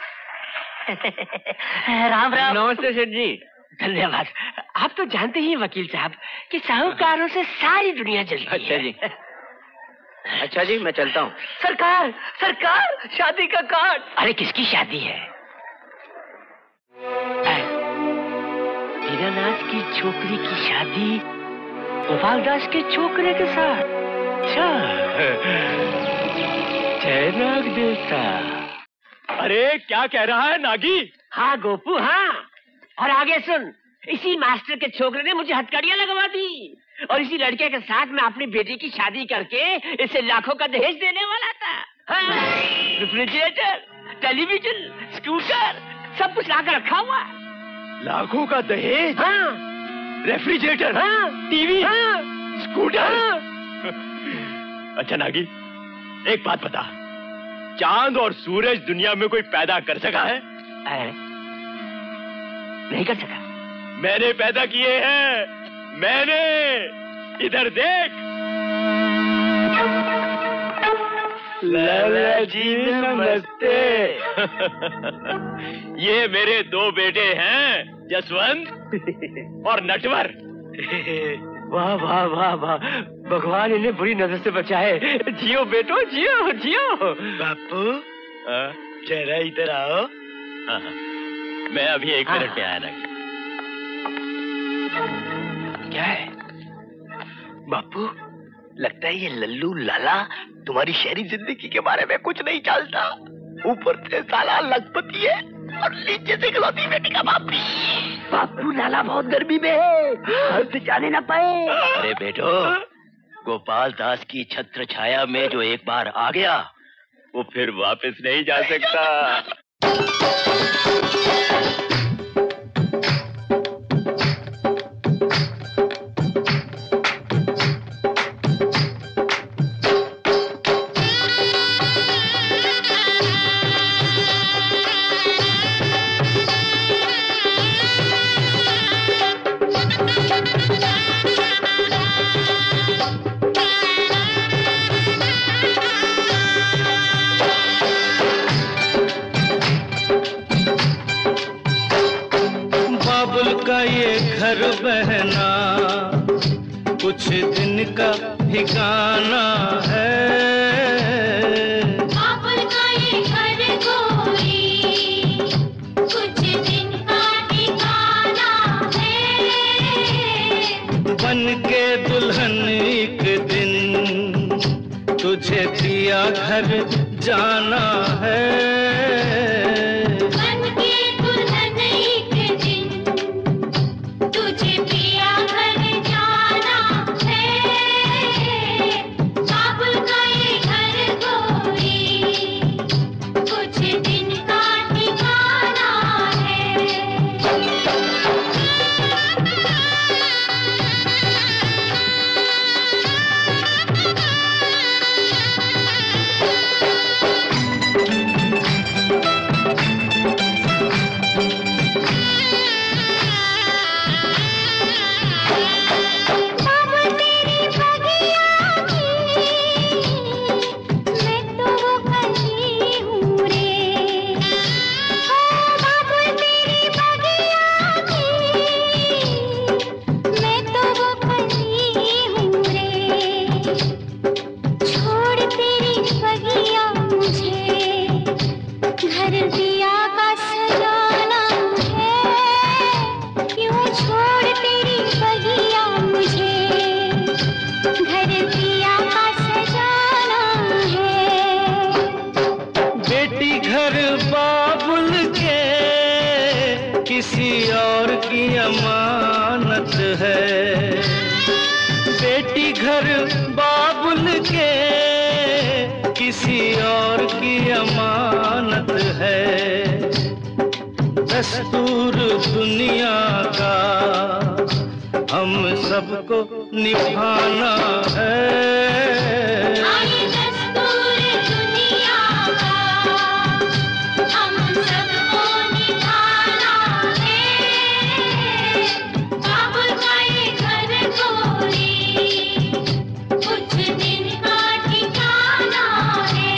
J: राम राम।
F: नमस्ते सेठ जी।
J: धन्यवाद। आप तो जानते ही वकील साहब कि साहूकारों से सारी दुनिया जलती है।
F: अच्छा जी, अच्छा जी, मैं चलता हूँ।
J: सरकार, सरकार, शादी का कार्ड। अरे किसकी शादी है? दीनानाथ की छोकरी की शादी गोपाल दास के छोकरे के साथ। अच्छा, जय नाग देवता।
F: अरे क्या कह रहा है नागी?
J: हाँ गोपू, हाँ। और आगे सुन, इसी मास्टर के छोकरे ने मुझे हथकड़ियां लगवा दी, और इसी लड़के के साथ मैं अपनी बेटी की शादी करके इसे लाखों का दहेज देने वाला था। हाँ, रेफ्रिजरेटर, टेलीविजन, स्कूटर, सब कुछ लाकर रखा हुआ।
F: लाखों का दहेज?
J: हाँ।
F: रेफ्रिजरेटर?
J: हाँ।
F: टीवी?
J: हाँ।
F: स्कूटर?
J: हाँ।
F: अच्छा नागी, एक बात बता, चांद और सूरज दुनिया में कोई पैदा कर सका है?
J: है? नहीं कर सका।
F: मैंने पैदा किए हैं, मैंने। इधर देख।
J: लाला जी नमस्ते।
K: ये मेरे दो बेटे हैं, जसवंत और नटवर।
J: वाह वाह वाह वाह, भगवान इन्हें बुरी नजर से बचाए। जियो बेटो, जियो जियो।
K: बापू जरा इधर आओ। हाँ, मैं अभी एक मिनट में आया।
J: क्या है बापू? लगता है ये लल्लू लाला तुम्हारी शहरी जिंदगी के बारे में कुछ नहीं जानता। ऊपर से साला लखपति है और नीचे से इकलौती बेटी का बाप भी। बापू लाला बहुत गर्मी में है, घर से जाने ना पाए।
K: अरे बेटो, गोपाल दास की छत्र छाया में जो एक बार आ गया वो फिर वापस नहीं जा सकता।
C: घर बहना कुछ दिन का ठिकाना है।
L: बाबुल का ये घर गोरी कुछ दिन का ठिकाना है।
C: बन के दुल्हन एक दिन तुझे पिया घर जाना है। दस्तूर दुनिया का हम सबको निभाना है।
L: दस्तूर दुनिया का हम सबको निभाना है। बाबुल का ये घर गोरी कुछ दिन का ठिकाना है।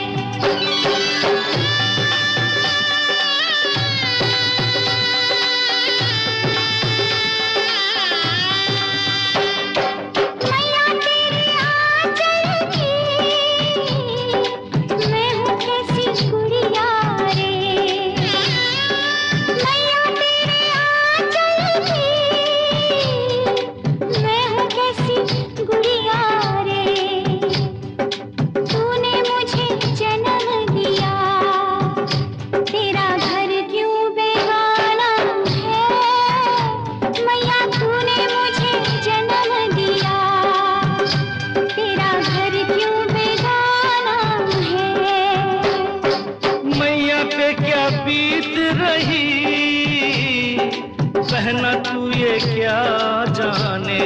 C: बहना तू ये क्या जाने,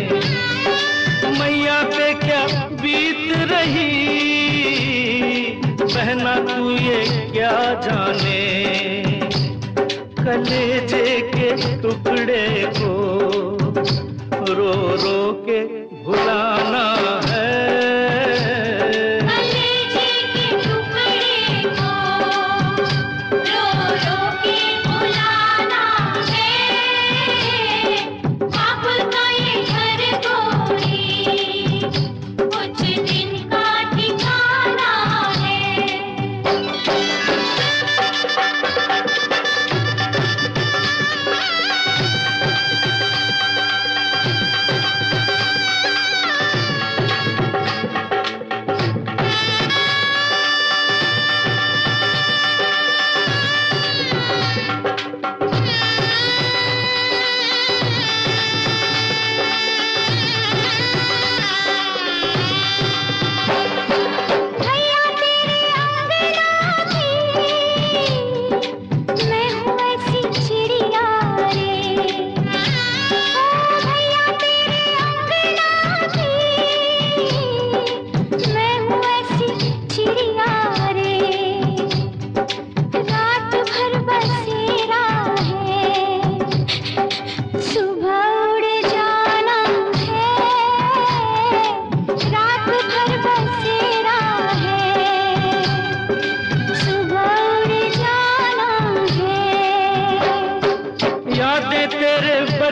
C: मैया पे क्या बीत रही। बहना तू ये क्या जाने, कलेजे के टुकड़े को रो रो के भुलाना है।
L: कलेजे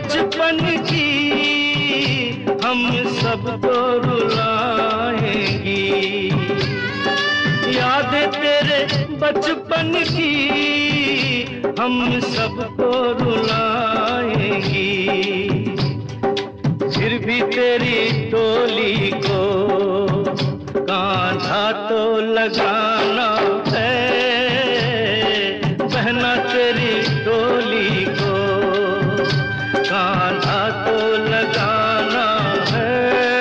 C: बचपन की हम सबको रुलाएंगी, याद तेरे बचपन की हम सबको रुलाएंगी। फिर भी तेरी डोली को कांधा तो लगाना है, बहना तेरी डोली को कांधा तो लगाना है।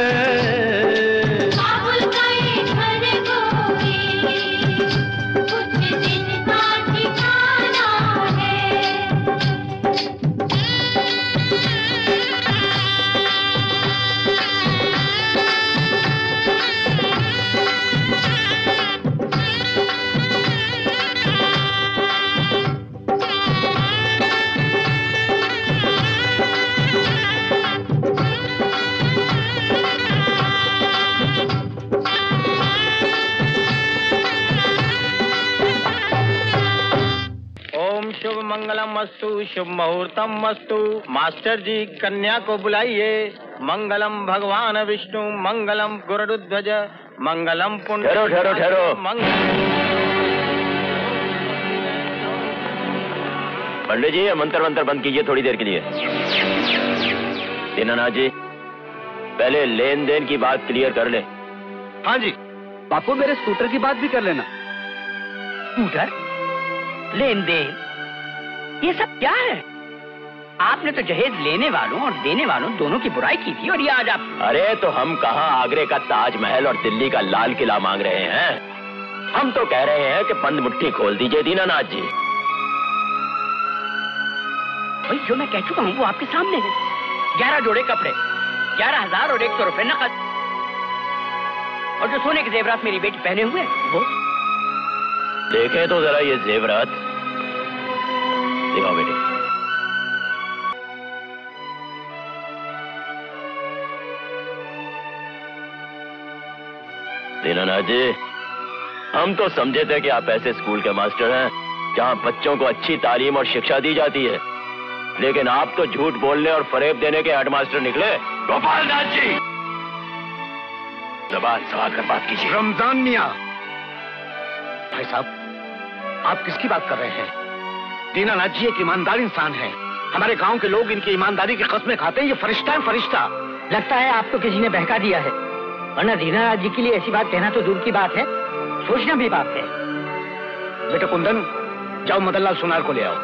L: बाबुल का ये घर गोरी, कुछ दिन का ठिकाना है।
C: ओम शुभ मंगलम अस्तु, शुभ मुहूर्तम अस्तु। मास्टर जी कन्या को बुलाइए। मंगलम भगवान विष्णु, मंगलम गरुड़ध्वज, मंगलम पुण्य।
K: ठहरो ठहरो ठहरो। पंडित जी, ये मंत्र मंत्र बंद कीजिए थोड़ी देर के लिए। दीनानाथ जी, पहले लेन देन की बात क्लियर कर ले।
G: हाँ जी बापू, मेरे स्कूटर की बात भी कर लेना। स्कूटर, लेन देन, ये सब क्या है? आपने तो जहेज लेने वालों और देने वालों दोनों की बुराई की थी, और ये आज आप।
K: अरे तो हम कहाँ आगरे का ताजमहल और दिल्ली का लाल किला मांग रहे हैं। हम तो कह रहे हैं कि बंद मुट्ठी खोल दीजिए दीनानाथ जी।
G: भाई जो मैं कह चुका हूँ वो आपके सामने है। ग्यारह जोड़े कपड़े, ग्यारह हजार और एक सौ रुपए नकद, और जो सोने के जेवरात मेरी बेटी पहने हुए वो।
K: देखें तो जरा ये जेवरात, दिखाओ बेटी। दीनानाथ जी, हम तो समझे थे कि आप ऐसे स्कूल के मास्टर हैं जहां बच्चों को अच्छी तालीम और शिक्षा दी जाती है, लेकिन आप तो झूठ बोलने और फरेब देने के हेडमास्टर निकले। गोपालनाथ जी, जबान संभाल कर बात कीजिए।
E: रमजान मियां। भाई साहब, आप किसकी बात कर रहे हैं? दीनानाथ जी एक ईमानदार इंसान है। हमारे गांव के लोग इनकी ईमानदारी की कस्में खाते हैं। ये फरिश्ता है, फरिश्ता।
G: लगता है आपको किसी ने बहका दिया है, वरना दीनानाथ जी के लिए ऐसी बात कहना तो दूर की बात है, सोचना भी बात है।
E: बेटा कुंदन, जाओ मदनलाल सुनार को ले आओ।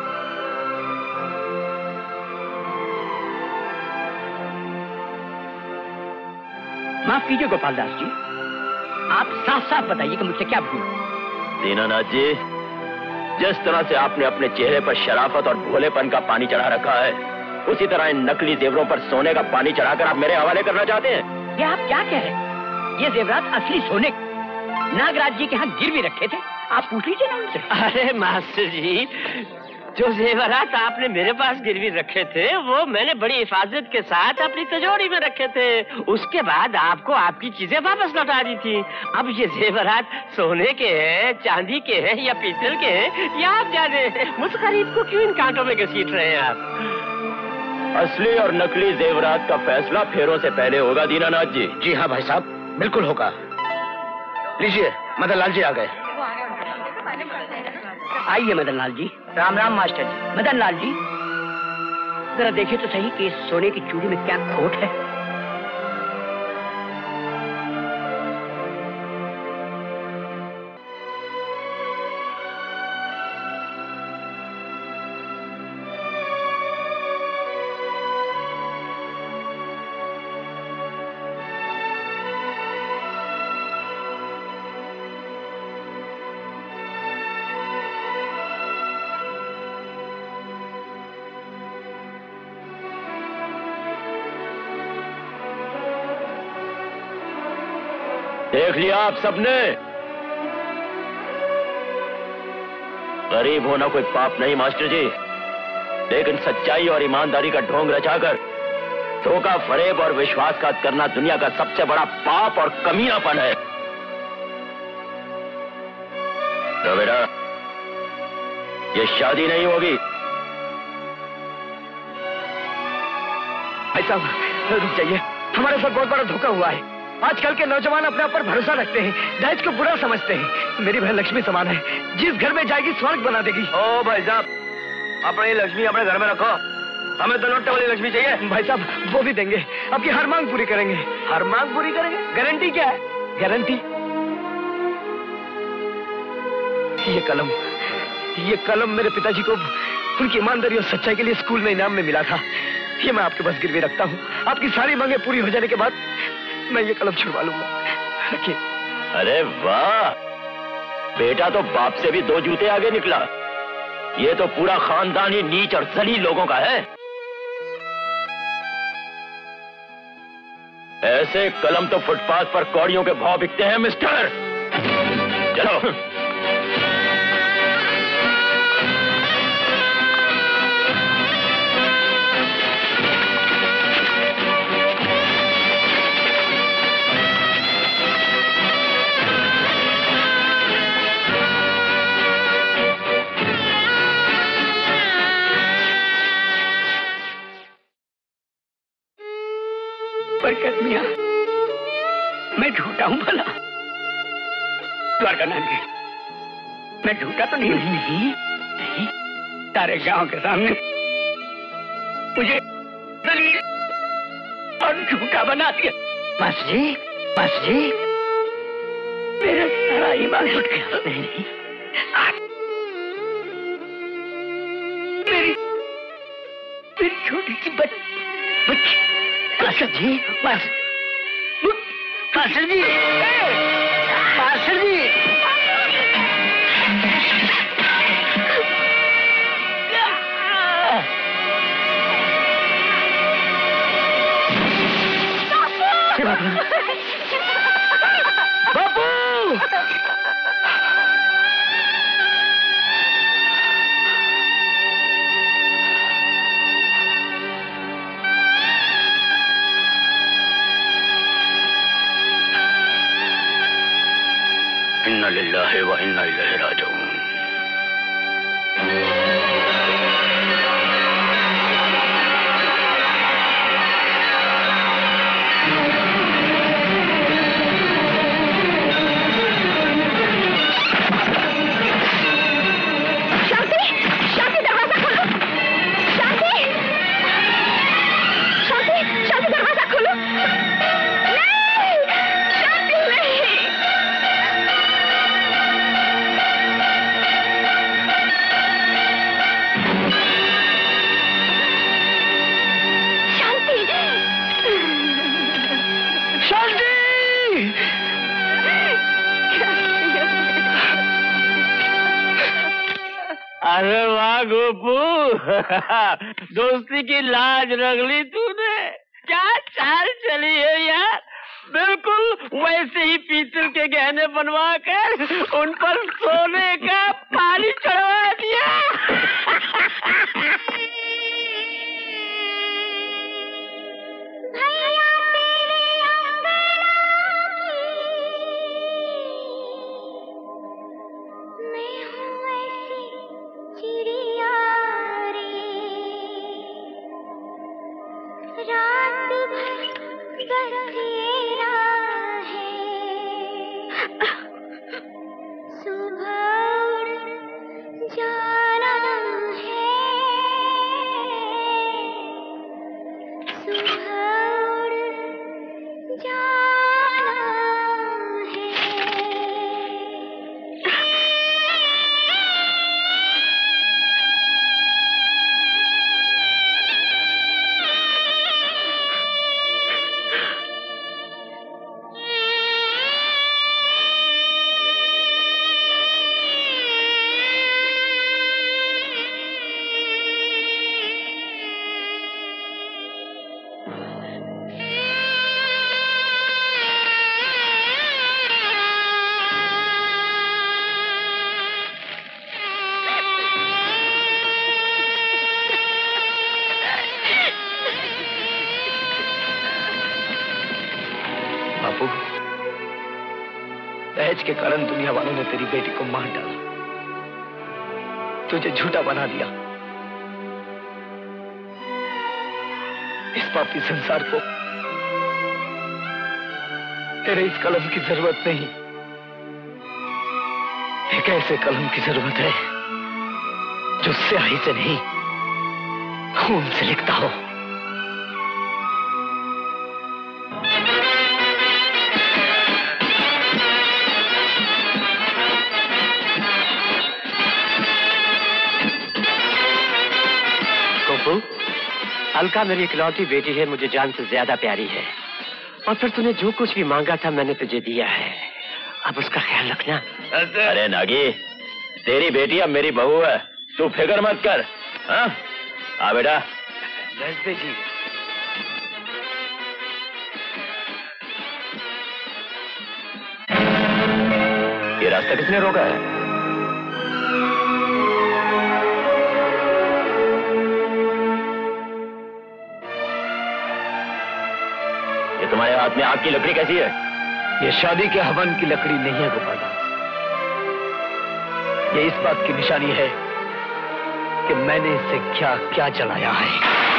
G: माफ कीजिए गोपालदास जी, आप साफ साफ बताइए कि मुझसे क्या भूल।
K: दीनानाथ जी, जिस तरह से आपने अपने चेहरे पर शराफत और भोलेपन का पानी चढ़ा रखा है, उसी तरह इन नकली जेवरों पर सोने का पानी चढ़ाकर आप मेरे हवाले करना चाहते हैं?
G: ये आप क्या कह रहे हैं? ये जेवरात असली सोने नागराज जी के यहाँ गिरवी रखे थे, आप पूछ लीजिए ना उनसे।
J: अरे मास्टर जी, जो जेवरात आपने मेरे पास गिरवी रखे थे वो मैंने बड़ी हिफाजत के साथ अपनी तिजोरी में रखे थे। उसके बाद आपको आपकी चीजें वापस लौटा दी थी। अब ये जेवरात सोने के हैं, चांदी के हैं या पीतल के हैं, ये आप जाने। मुझ गरीब को क्यों इन कांटों में घसीट रहे हैं आप?
K: असली और नकली जेवरात का फैसला फेरों से पहले होगा दीनानाथ जी।
E: जी हाँ भाई साहब, बिल्कुल होगा। लीजिए, मदनलाल जी आ गए।
G: आइए मदनलाल जी। राम राम मास्टर जी। मदनलाल जी, जरा देखिए तो सही कि इस सोने की चूड़ी में क्या खोट है।
K: देख लिया आप सबने, गरीब होना कोई पाप नहीं मास्टर जी, लेकिन सच्चाई और ईमानदारी का ढोंग रचाकर धोखा, फरेब और विश्वासघात करना दुनिया का सबसे बड़ा पाप और कमीनापन है। तो बेटा, ये शादी नहीं होगी।
H: भाई साहब रुक जाइए, हमारे साथ बहुत बड़ा धोखा हुआ है। आजकल के नौजवान अपने ऊपर भरोसा रखते हैं, दहेज को बुरा समझते हैं। मेरी बहन लक्ष्मी समान है, जिस घर में जाएगी स्वर्ग बना देगी।
K: ओ भाई साहब, अपनी लक्ष्मी अपने घर में रखो, हमें तो लोटे वाली लक्ष्मी चाहिए।
H: भाई साहब वो भी देंगे, आपकी हर मांग पूरी करेंगे।
K: हर मांग पूरी करेंगे? गारंटी क्या है?
H: गारंटी ये कलम, ये कलम मेरे पिताजी को उनकी ईमानदारी और सच्चाई के लिए स्कूल में इनाम में मिला था। ये मैं आपके पास गिरवी रखता हूँ, आपकी सारी मांगे पूरी हो जाने के बाद मैं ये कलम छुड़वा लूंगा। रखिए।
K: अरे वाह, बेटा तो बाप से भी दो जूते आगे निकला। ये तो पूरा खानदान ही नीच और जलील लोगों का है। ऐसे कलम तो फुटपाथ पर कौड़ियों के भाव बिकते हैं मिस्टर। चलो।
G: बरकत मियां, मैं झूठा हूं भला? द्वारका नानके, मैं झूठा तो नहीं? नहीं नहीं, सारे गांव के सामने मुझे दलील और झूठा बना दिया। मास्टर जी, मास्टर जी, मेरा सारा ईमान उठ गया। नहीं नहीं, मेरी मेरी छोटी सी बच्ची। Master ji, master master ji, master ji, बापू, इन्ना लिल्लाहि व इन्ना इलैहि राजिऊन।
D: शांति, शांति दरवाजा खोलो। शांति, शांति, शांति दरवाजा खोलो। नहीं, शांति नहीं।
J: अरे वाह गोपू, दोस्ती की लाज रख ली तूने। क्या चाल चली है यार, बिल्कुल वैसे ही पीतल के गहने बनवा कर उन पर सोने का पानी चढ़वा दिया।
H: दहेज के कारण दुनिया वालों ने तेरी बेटी को मार डाला, तुझे झूठा बना दिया। इस पापी संसार को तेरे इस कलम की जरूरत नहीं, एक ऐसे कलम की जरूरत है जो स्याही से नहीं खून से लिखता हो।
J: अलका मेरी इकलौती बेटी है, मुझे जान से ज्यादा प्यारी है। और फिर तूने जो कुछ भी मांगा था मैंने तुझे दिया है, अब उसका ख्याल रखना।
K: अरे नागी, तेरी बेटी अब मेरी बहू है, तू फिक्र मत कर। हाँ आ बेटा।
J: जी
K: ये रास्ता किसने रोका है? ये तुम्हारे हाथ में आग की लकड़ी कैसी है?
H: ये शादी के हवन की लकड़ी नहीं है गोपाल, ये इस बात की निशानी है कि मैंने इसे क्या क्या जलाया है।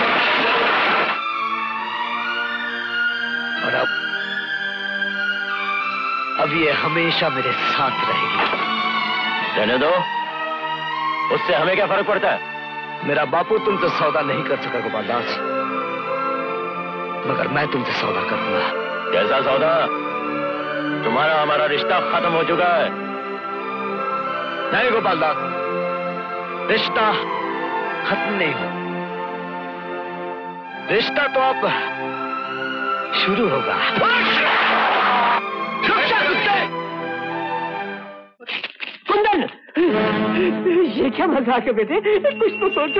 H: और अब अब ये हमेशा मेरे साथ रहेगी।
K: रहने दो, उससे हमें क्या फर्क पड़ता है?
H: मेरा बापू तुमसे सौदा नहीं कर सका गोपाल दास, मगर मैं तुमसे सौदा करूंगा।
K: कैसा सौदा? तुम्हारा हमारा रिश्ता खत्म हो चुका है।
H: नहीं गोपाल दास, रिश्ता खत्म नहीं हो, रिश्ता तो अब शुरू होगा।
J: कुंदन, ये क्या मजाक है बेटे, कुछ तो सोचो।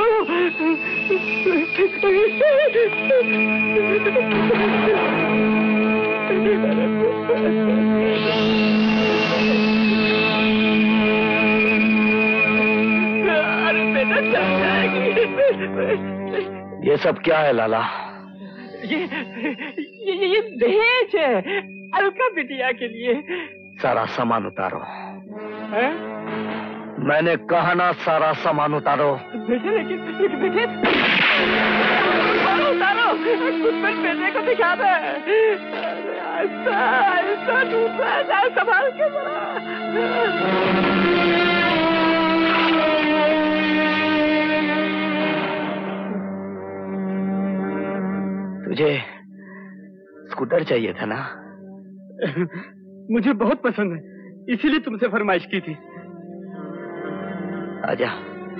J: अरे बेटा चल जाएगी।
H: ये सब क्या है लाला?
J: ये ये ये दहेज है अलका बिटिया के लिए।
H: सारा सामान उतारो।
J: है?
H: मैंने कहा ना, सारा सामान उतारो।
J: बेटे लेकिन लेकिन बेटे उतारो उतारो, कुछ पर बेटे को दिखा दे। ऐसा ऐसा दूसरा ऐसा संभाल के बड़ा।
H: तुझे स्कूटर चाहिए था ना?
J: मुझे बहुत पसंद है, इसीलिए तुमसे फरमाइश की थी।
H: आजा।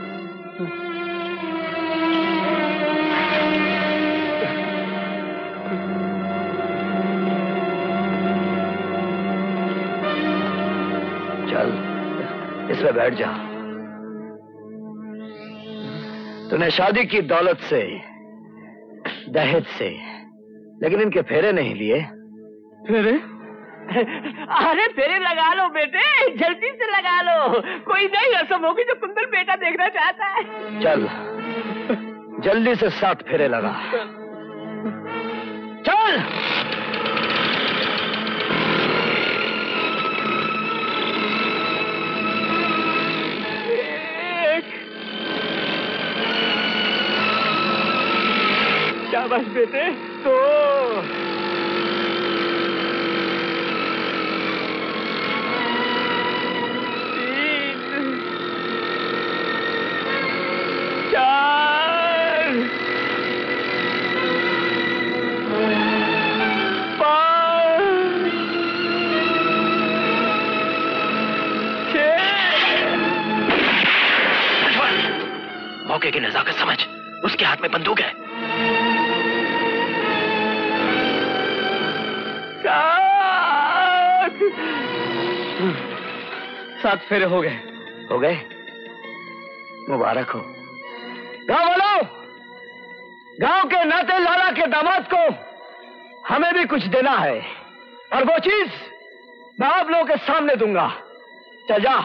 H: चल इसमें बैठ जा। तूने शादी की दौलत से, दहेज से, लेकिन इनके फेरे नहीं लिए।
J: फेरे? अरे फेरे लगा लो बेटे, जल्दी से लगा लो, कोई नई रस्म होगी जो कुंदन बेटा देखना चाहता है।
H: चल जल्दी से सात फेरे लगा। चल।
J: एक। शाबाश बेटे। दो।
K: मौके की नजाकत समझ, उसके हाथ में बंदूक है।
J: सात सात फेरे हो गए।
H: हो गए? मुबारक हो। गांव वालों, गांव के नाते लाला के दामाद को हमें भी कुछ देना है, और वो चीज मैं आप लोगों के सामने दूंगा। चल जा।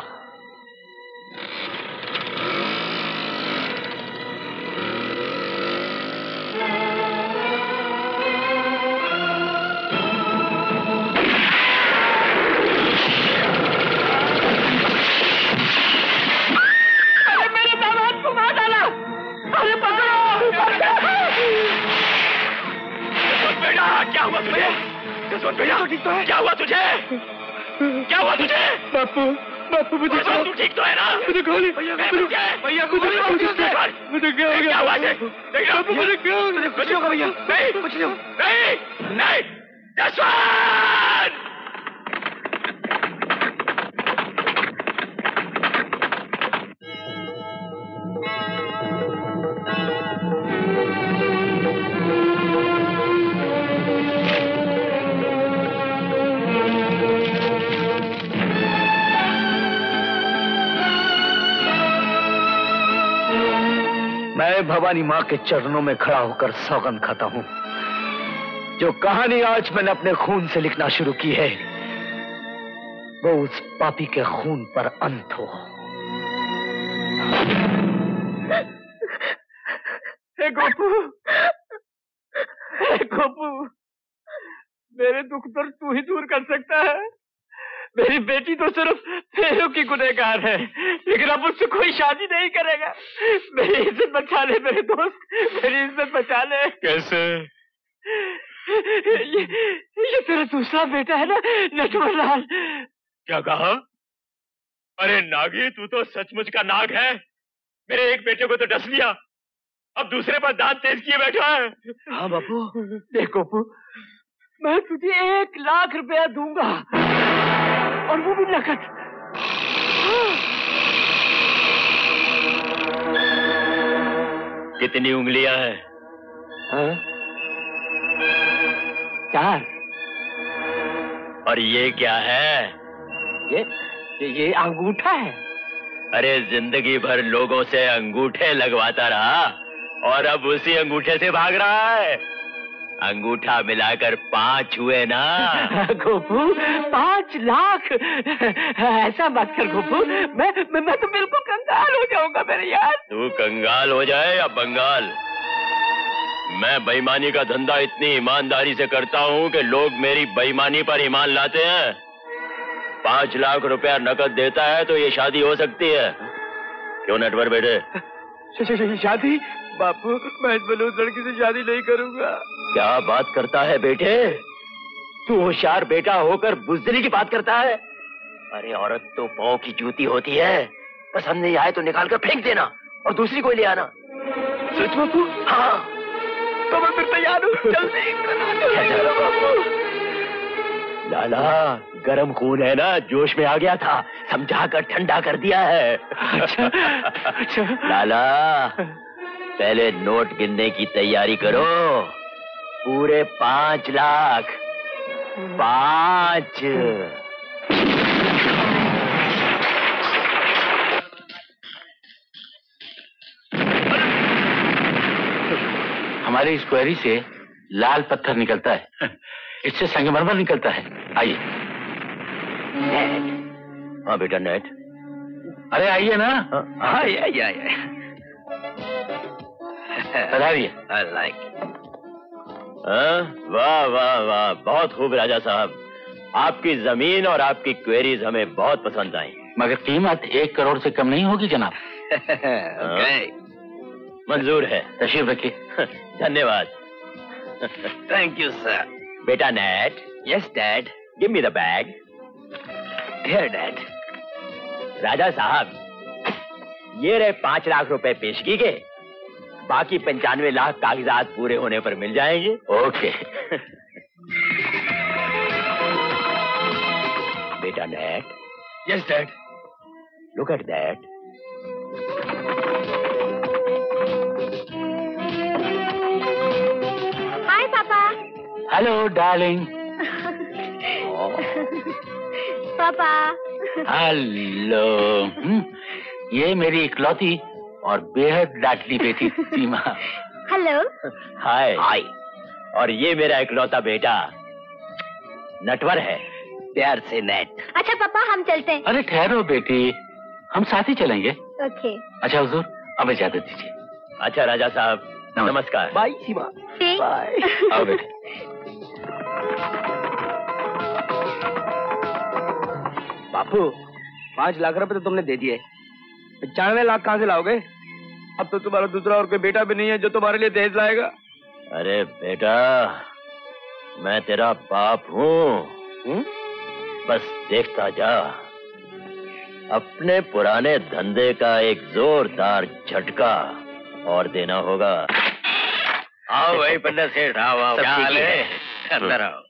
K: बेटा क्या हुआ तुझे? जसवंत भैया तो ठीक तो है। क्या हुआ तुझे? क्या हुआ तुझे?
C: बापू बापू मुझे
K: तू ठीक तो है ना?
C: मुझे गोली
K: भैया
C: मुझे
K: भैया
C: मुझे क्या हो गया?
K: क्या हुआ?
C: बापू मुझे क्या हो गया?
K: कुछ नहीं होगा भैया। नहीं कुछ नहीं नहीं नहीं जसवंत!
H: मैं भवानी माँ के चरणों में खड़ा होकर सौगंध खाता हूँ, जो कहानी आज मैंने अपने खून से लिखना शुरू की है वो उस पापी के खून पर अंत हो।
C: हे गोपू, हे गोपू, मेरे दुख दर्द तू ही दूर कर सकता है। मेरी बेटी तो सिर्फ फेरों की गुनहगार है, लेकिन अब उससे कोई शादी नहीं करेगा। मेरी इज्जत बचा ले मेरे दोस्त, मेरी इज्जत बचा ले।
K: कैसे?
C: ये, ये तेरा दूसरा बेटा है ना, नटवरलाल।
K: क्या कहा? अरे नागी, तू तो सचमुच का नाग है। मेरे एक बेटे को तो डस लिया, अब दूसरे पर दांत तेज किए बैठा है।
C: हाँ बापू। देख गोपू, मैं तुझे एक लाख रुपया दूंगा, और वो भी नकद।
K: कितनी उंगलियां हैं?
C: हाँ? चार।
K: और ये क्या है?
C: ये ये, ये अंगूठा है।
K: अरे जिंदगी भर लोगों से अंगूठे लगवाता रहा और अब उसी अंगूठे से भाग रहा है। अंगूठा मिलाकर पांच हुए ना?
C: गोपू, पांच लाख? ऐसा मत कर गोपू, मैं, मैं मैं तो बिल्कुल कंगाल हो जाऊंगा मेरे यार।
K: तू कंगाल हो जाए या बंगाल, मैं बेईमानी का धंधा इतनी ईमानदारी से करता हूँ कि लोग मेरी बेईमानी पर ईमान लाते हैं। पांच लाख रुपया नकद देता है तो ये शादी हो सकती है। क्यों नटवर बेटे?
C: शादी? बापू, मैं इस बलूत लड़की से शादी नहीं करूंगा।
K: क्या बात करता है बेटे? तू होशियार बेटा होकर बुजदिली की बात करता है? अरे औरत तो पाँव की जूती होती है, पसंद नहीं आए तो निकाल कर फेंक देना और दूसरी कोई ले आना।
C: सच बापू?
K: हाँ।
C: तो मैं फिर तैयार हूँ, जल्दी करो बापू।
K: लाला, गरम खून है ना, जोश में आ गया था, समझा कर ठंडा कर दिया है।
C: अच्छा, अच्छा।
K: लाला, पहले नोट गिनने की तैयारी करो। पूरे पांच लाख। पांच।
F: हमारी इस क्वेरी से लाल पत्थर निकलता है, इससे संगमरमर निकलता है। आइए।
K: हाँ बेटा, नेट।
F: अरे आइए ना।
K: आइए आइए आइए।
F: I
K: like. वाह वाह वाह, बहुत खूब राजा साहब, आपकी जमीन और आपकी क्वेरीज हमें बहुत पसंद आई।
F: मगर कीमत एक करोड़ से कम नहीं होगी जनाब।
K: okay. मंजूर है,
F: तशरीफ रखिए।
K: धन्यवाद।
J: Thank you sir.
K: बेटा Nate.
J: Yes dad.
K: Give me the bag.
J: Here dad.
K: राजा साहब, ये रहे पांच लाख रुपए पेशगी के, बाकी पंचानवे लाख कागजात पूरे होने पर मिल जाएंगे।
F: ओके।
K: बेटा Nate.
J: Yes dad.
K: Look at that.
D: Hi पापा।
F: Hello darling.
D: पापा।
F: हेलो। ये मेरी इकलौती और बेहद लाडली बेटी सीमा।
D: हेलो।
K: हाय। हाय। और ये मेरा इकलौता बेटा नटवर है,
J: प्यार से नेट।
D: अच्छा पापा, हम चलते हैं।
F: अरे ठहरो बेटी, हम साथ ही चलेंगे।
D: ओके।
F: अच्छा हुजूर, अब इजाजत दीजिए।
K: अच्छा राजा साहब, नमस्कार।
J: बाय सीमा।
K: बाय।
F: आओ बेटे।
H: बापू, पांच लाख रुपए तो तुमने दे दिए, पचानवे लाख कहाँ से लाओगे? अब तो तुम्हारा दूसरा और कोई बेटा भी नहीं है जो तुम्हारे लिए दहेज लाएगा।
K: अरे बेटा, मैं तेरा बाप हूँ, बस देखता जा। अपने पुराने धंधे का एक जोरदार झटका और देना होगा।
M: आओ भाई पंडित सेठ, आओ आओ। क्या हाल है? अंदर आओ।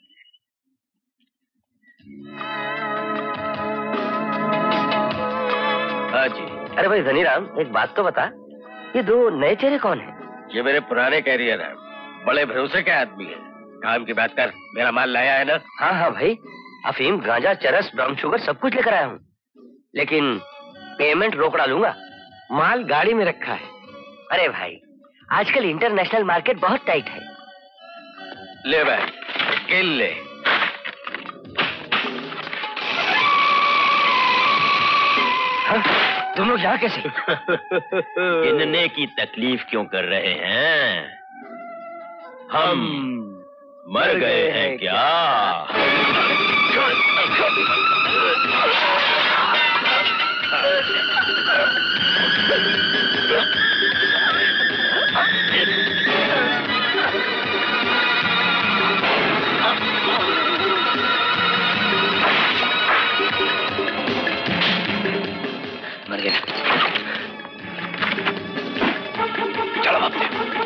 M: हाँ जी।
H: अरे भाई धनीराम, एक बात तो बता, ये दो नए चेहरे कौन हैं?
M: ये मेरे पुराने कैरियर है, बड़े भरोसे के आदमी है। काम की बात कर, मेरा माल लाया है ना?
H: हाँ हाँ भाई, अफीम, गांजा, चरस, ब्राउन शुगर सब कुछ लेकर आया हूँ, लेकिन पेमेंट रोकड़ा लूंगा। माल गाड़ी में रखा है। अरे भाई, आजकल इंटरनेशनल मार्केट बहुत टाइट है।
M: ले भाई, गिन ले।
H: हाँ? तुम लोग यहाँ कैसे?
K: गिनने की तकलीफ क्यों कर रहे हैं? हम मर गए हैं क्या?
H: मर गया। चलो वापस।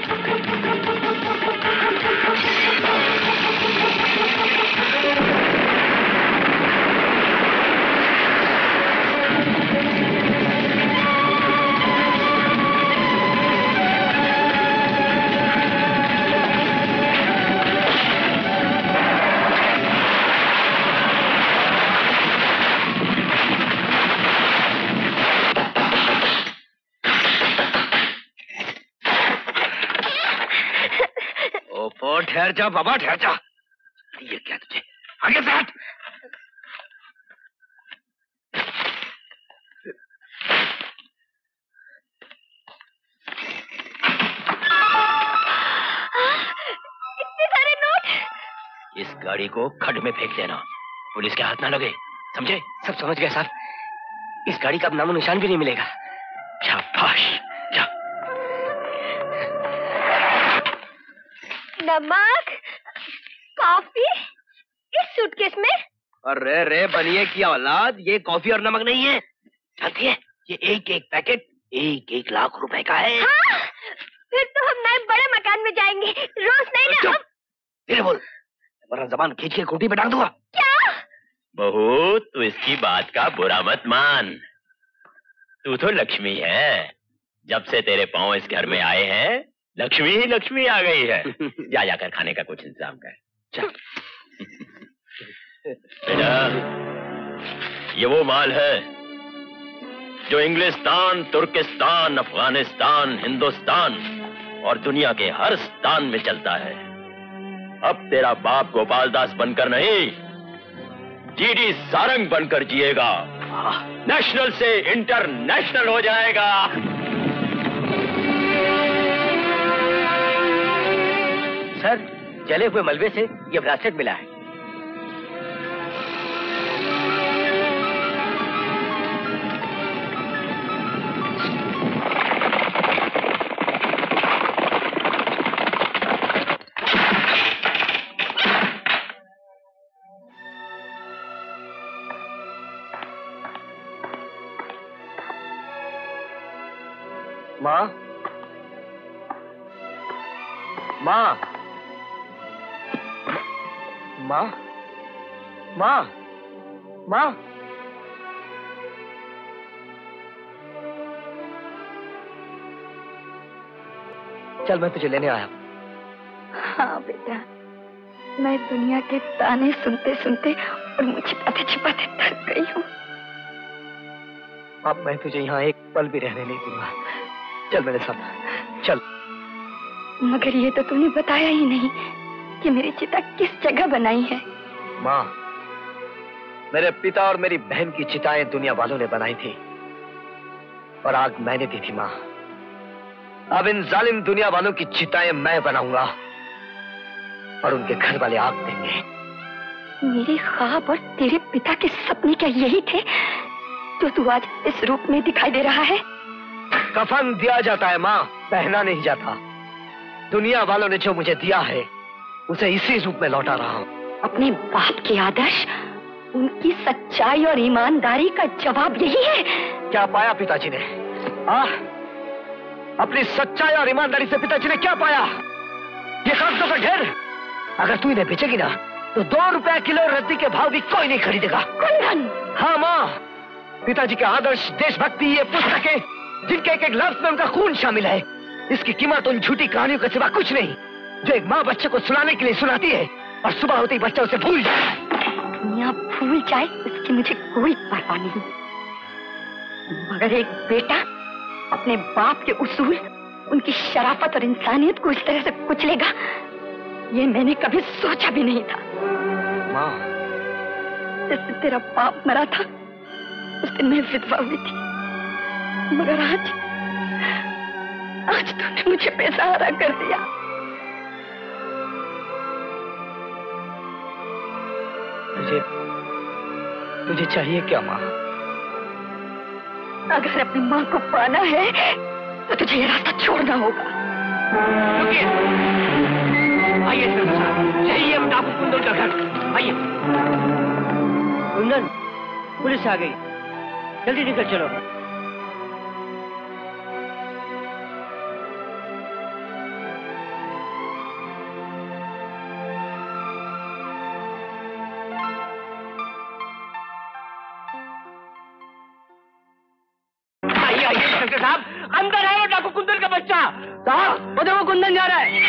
M: ठहर जा बाबा, ठहर जा। ये क्या तुझे? आगे से हट।
D: इतने सारे नोट।
K: इस गाड़ी को खड्ड में फेंक देना, पुलिस के हाथ ना लगे, समझे?
H: सब समझ गए साहब। इस गाड़ी का अब नामो निशान भी नहीं मिलेगा।
K: शाबाश, जा।
D: नमक, कॉफी इस सूटकेस में।
H: अरे रे बनिए की औलाद, ये कॉफी और नमक नहीं है, जानती है? ये एक एक पैकेट एक एक लाख रुपए का है।
D: हाँ, फिर तो हम नए बड़े मकान में जाएंगे, रोज नहीं ना। हम...
H: धीरे बोल, वरना जबान खींच के खूंटी पे डाल दूंगा।
D: क्या?
K: बहू, तू इसकी बात का बुरा मत मान। तू तो लक्ष्मी है, जब से तेरे पांव इस घर में आए हैं लक्ष्मी ही लक्ष्मी आ गई है। जा जाकर खाने का कुछ इंतजाम कर। चल। बेटा, ये वो माल है जो इंग्लिस्तान, तुर्किस्तान, अफगानिस्तान, हिंदुस्तान और दुनिया के हर स्थान में चलता है। अब तेरा बाप गोपाल दास बनकर नहीं, जीडी सारंग बनकर जिएगा। नेशनल से इंटरनेशनल हो जाएगा।
H: सर, जले हुए मलबे से ये ब्रासलेट मिला है। माँ, माँ, माँ, माँ, माँ। चल, मैं तुझे लेने आया।
I: हाँ बेटा, मैं दुनिया के ताने सुनते सुनते और मुझे छिपाते छिपाते थक गई हूँ।
H: अब मैं तुझे यहाँ एक पल भी रहने नहीं दूंगा। चल मेरे साथ, चल।
I: मगर ये तो तूने बताया ही नहीं कि मेरी चिता किस जगह बनाई है।
H: माँ, मेरे पिता और मेरी बहन की चिताएं दुनिया वालों ने बनाई थी और आग मैंने दी थी। माँ, अब इन जालिम दुनिया वालों की चिताएं मैं बनाऊंगा और उनके घर वाले आग देंगे।
I: मेरे ख्वाब और तेरे पिता के सपने क्या यही थे जो तू आज इस रूप में दिखाई दे रहा है?
H: कफन दिया जाता है माँ, पहना नहीं जाता। दुनिया वालों ने जो मुझे दिया है उसे इसी रूप में लौटा रहा हूँ।
D: अपने बाप के आदर्श, उनकी सच्चाई और ईमानदारी का जवाब यही है।
H: क्या पाया पिताजी ने? आ? अपनी सच्चाई और ईमानदारी से पिताजी ने क्या पाया? ये कागजों का ढेर। अगर तू इन्हें बेचेगी ना तो दो रुपया किलो रद्दी के भाव भी कोई नहीं खरीदेगा।
D: कुंदन!
H: हाँ माँ, पिताजी के आदर्श, देशभक्ति, ये पुस्तकें जिनके एक एक लफ्ज में उनका खून शामिल है, इसकी कीमत उन झूठी कहानियों के सिवा कुछ नहीं जो एक माँ बच्चे को सुनाने के लिए सुनाती है और सुबह होते ही बच्चा उसे भूल जाए।
D: दुनिया भूल जाए उसकी मुझे कोई परवाह नहीं, मगर एक बेटा अपने बाप के उसूल, उनकी शराफत और इंसानियत को इस तरह से कुचलेगा, ये मैंने कभी सोचा भी नहीं था।
H: माँ,
D: जिस दिन तेरा बाप मरा था उस दिन मैं विधवा हुई थी, मगर आज आज तूने मुझे बेसहारा कर दिया।
H: तुझे तुझे चाहिए क्या माँ?
D: अगर अपनी माँ को पाना है तो तुझे ये रास्ता छोड़ना होगा।
B: आइए यही है डाकू कुंदन का घर। आइए। कुंदन, पुलिस आ गई, जल्दी निकल चलो। साहब, अंदर है वो डाकू कुंदन का बच्चा। साहब, वो देखो कुंदन जा रहा है।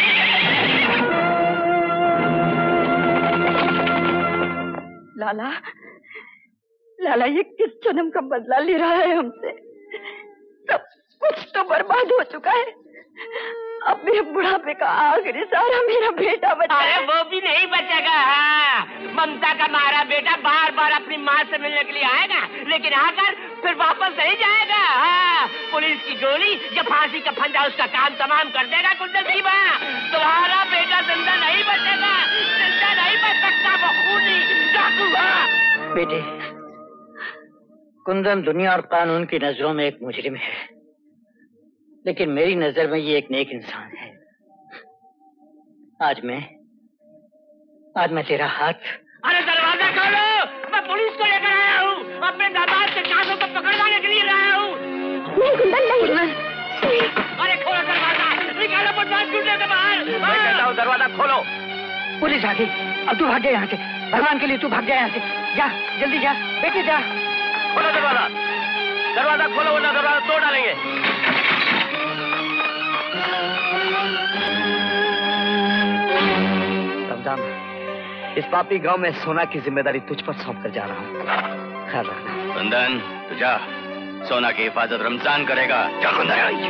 D: लाला, लाला ये किस जन्म का बदला ले रहा है हमसे? सब कुछ तो बर्बाद हो चुका है। अब मेरे बुढ़ापे का आखिरी सहारा मेरा बेटा बचा।
B: अरे वो भी नहीं बचेगा। हाँ, ममता का मारा बेटा बार बार अपनी माँ से मिलने के लिए आएगा, लेकिन आकर फिर वापस नहीं जाएगा। हाँ, पुलिस की गोली या फांसी का फंदा उसका काम तमाम कर देगा। कुंदन की माँ, तुम्हारा बेटा जिंदा नहीं बचेगा, जिंदा नहीं बच सकता। वो खूनी डाकू। हाँ
G: बेटे, कुंदन दुनिया और कानून की नजरों में एक मुजरिम है, लेकिन मेरी नजर में ये एक नेक इंसान है। आज मैं आज मैं तेरा हाथ।
B: अरे दरवाजा खोलो, मैं पुलिस को लेकर आया हूँ, अपने दामाद के कानों को पकड़वाने के लिए लाया हूँ।
D: नहीं कुंदन, नहीं।
B: अरे खोलो दरवाजा, निकालो बदमाश छूटने से बाहर।
H: मैं कहता हूँ दरवाजा खोलो। पुलिस आ गई, अब तू भाग जा यहाँ से। भगवान के लिए तू भाग जा यहाँ से। जा, जल्दी जा बेटे, जा।
K: खोलो दरवाजा, दरवाजा खोलो वरना दरवाजा तोड़ डालेंगे।
H: रमजान, इस पापी गांव में सोना की जिम्मेदारी तुझ पर सौंप कर जा रहा हूँ। ख्याल रखना।
K: कुंदन, तू जा, सोना की हिफाजत रमजान करेगा। जा कुंदन।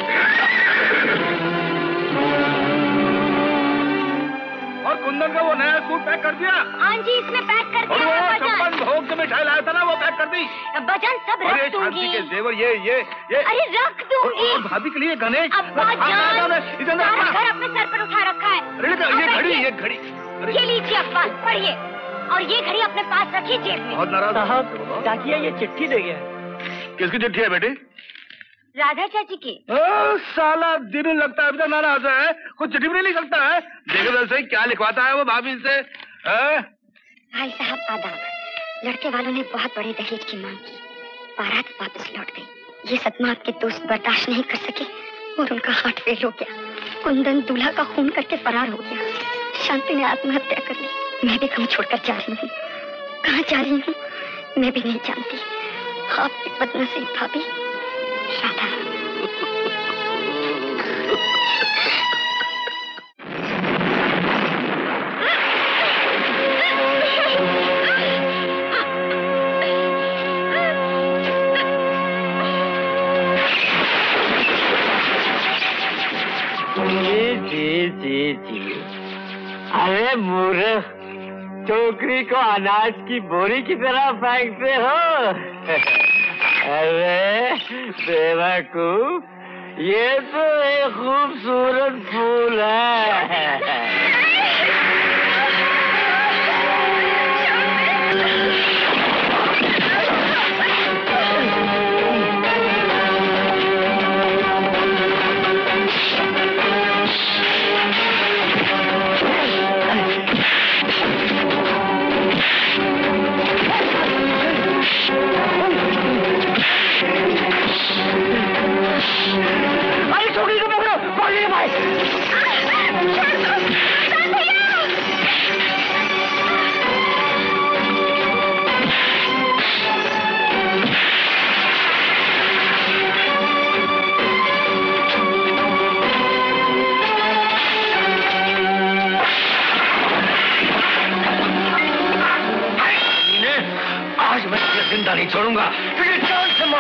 E: और कुंदन का वो नया सूट पैक कर दिया?
D: हाँ जी, इसमें पैक कर दिया।
E: और वो छप्पन भोग से मिठाई लाया था ना, वो पैक कर दी?
D: बजान सब
E: और ये
D: रख दूंगी।
E: शांति के जेवर, ये ये ये
D: अरे रख दूंगी।
E: और भाभी के लिए गणेश,
D: सारा घर अपने सर पर उठा रखा है।
E: अरे ये घड़ी, ये घड़ी,
D: ये लीजिए अखबार पढ़िए, और ये घड़ी अपने पास रखिए जेब में।
E: बहुत नाराज
B: साहब, डाकिया ये चिट्ठी दे गया।
E: किसकी चिट्ठी है बेटी?
D: राधा चाची की।
E: ओ, साला दिन लगता है, अभी तक नाराज है, कुछ चिट्ठी भी नहीं लिख सकता है। देखो वैसे क्या लिखवाता है वो भाभी से।
D: भाई साहब आदाब, लड़के वालों ने बहुत बड़े दहेज की मांग की, बारात वापस लौट गई। ये सदमा आपके दोस्त बर्दाश्त नहीं कर सके और उनका हार्ट फेल हो गया। कुंदन दूल्हा का खून करके फरार हो गया। शांति ने आत्महत्या कर ली। मैं भी गाँव छोड़कर जा रही हूँ। कहाँ जा रही हूँ मैं भी नहीं जानती। आपकी बदनसीब भाभी राधा।
B: जी जी जी, अरे मूर्ख, टोकरी को अनाज की बोरी की तरह फेंकते हो। अरे बेवकूफ, ये तो एक खूबसूरत फूल है।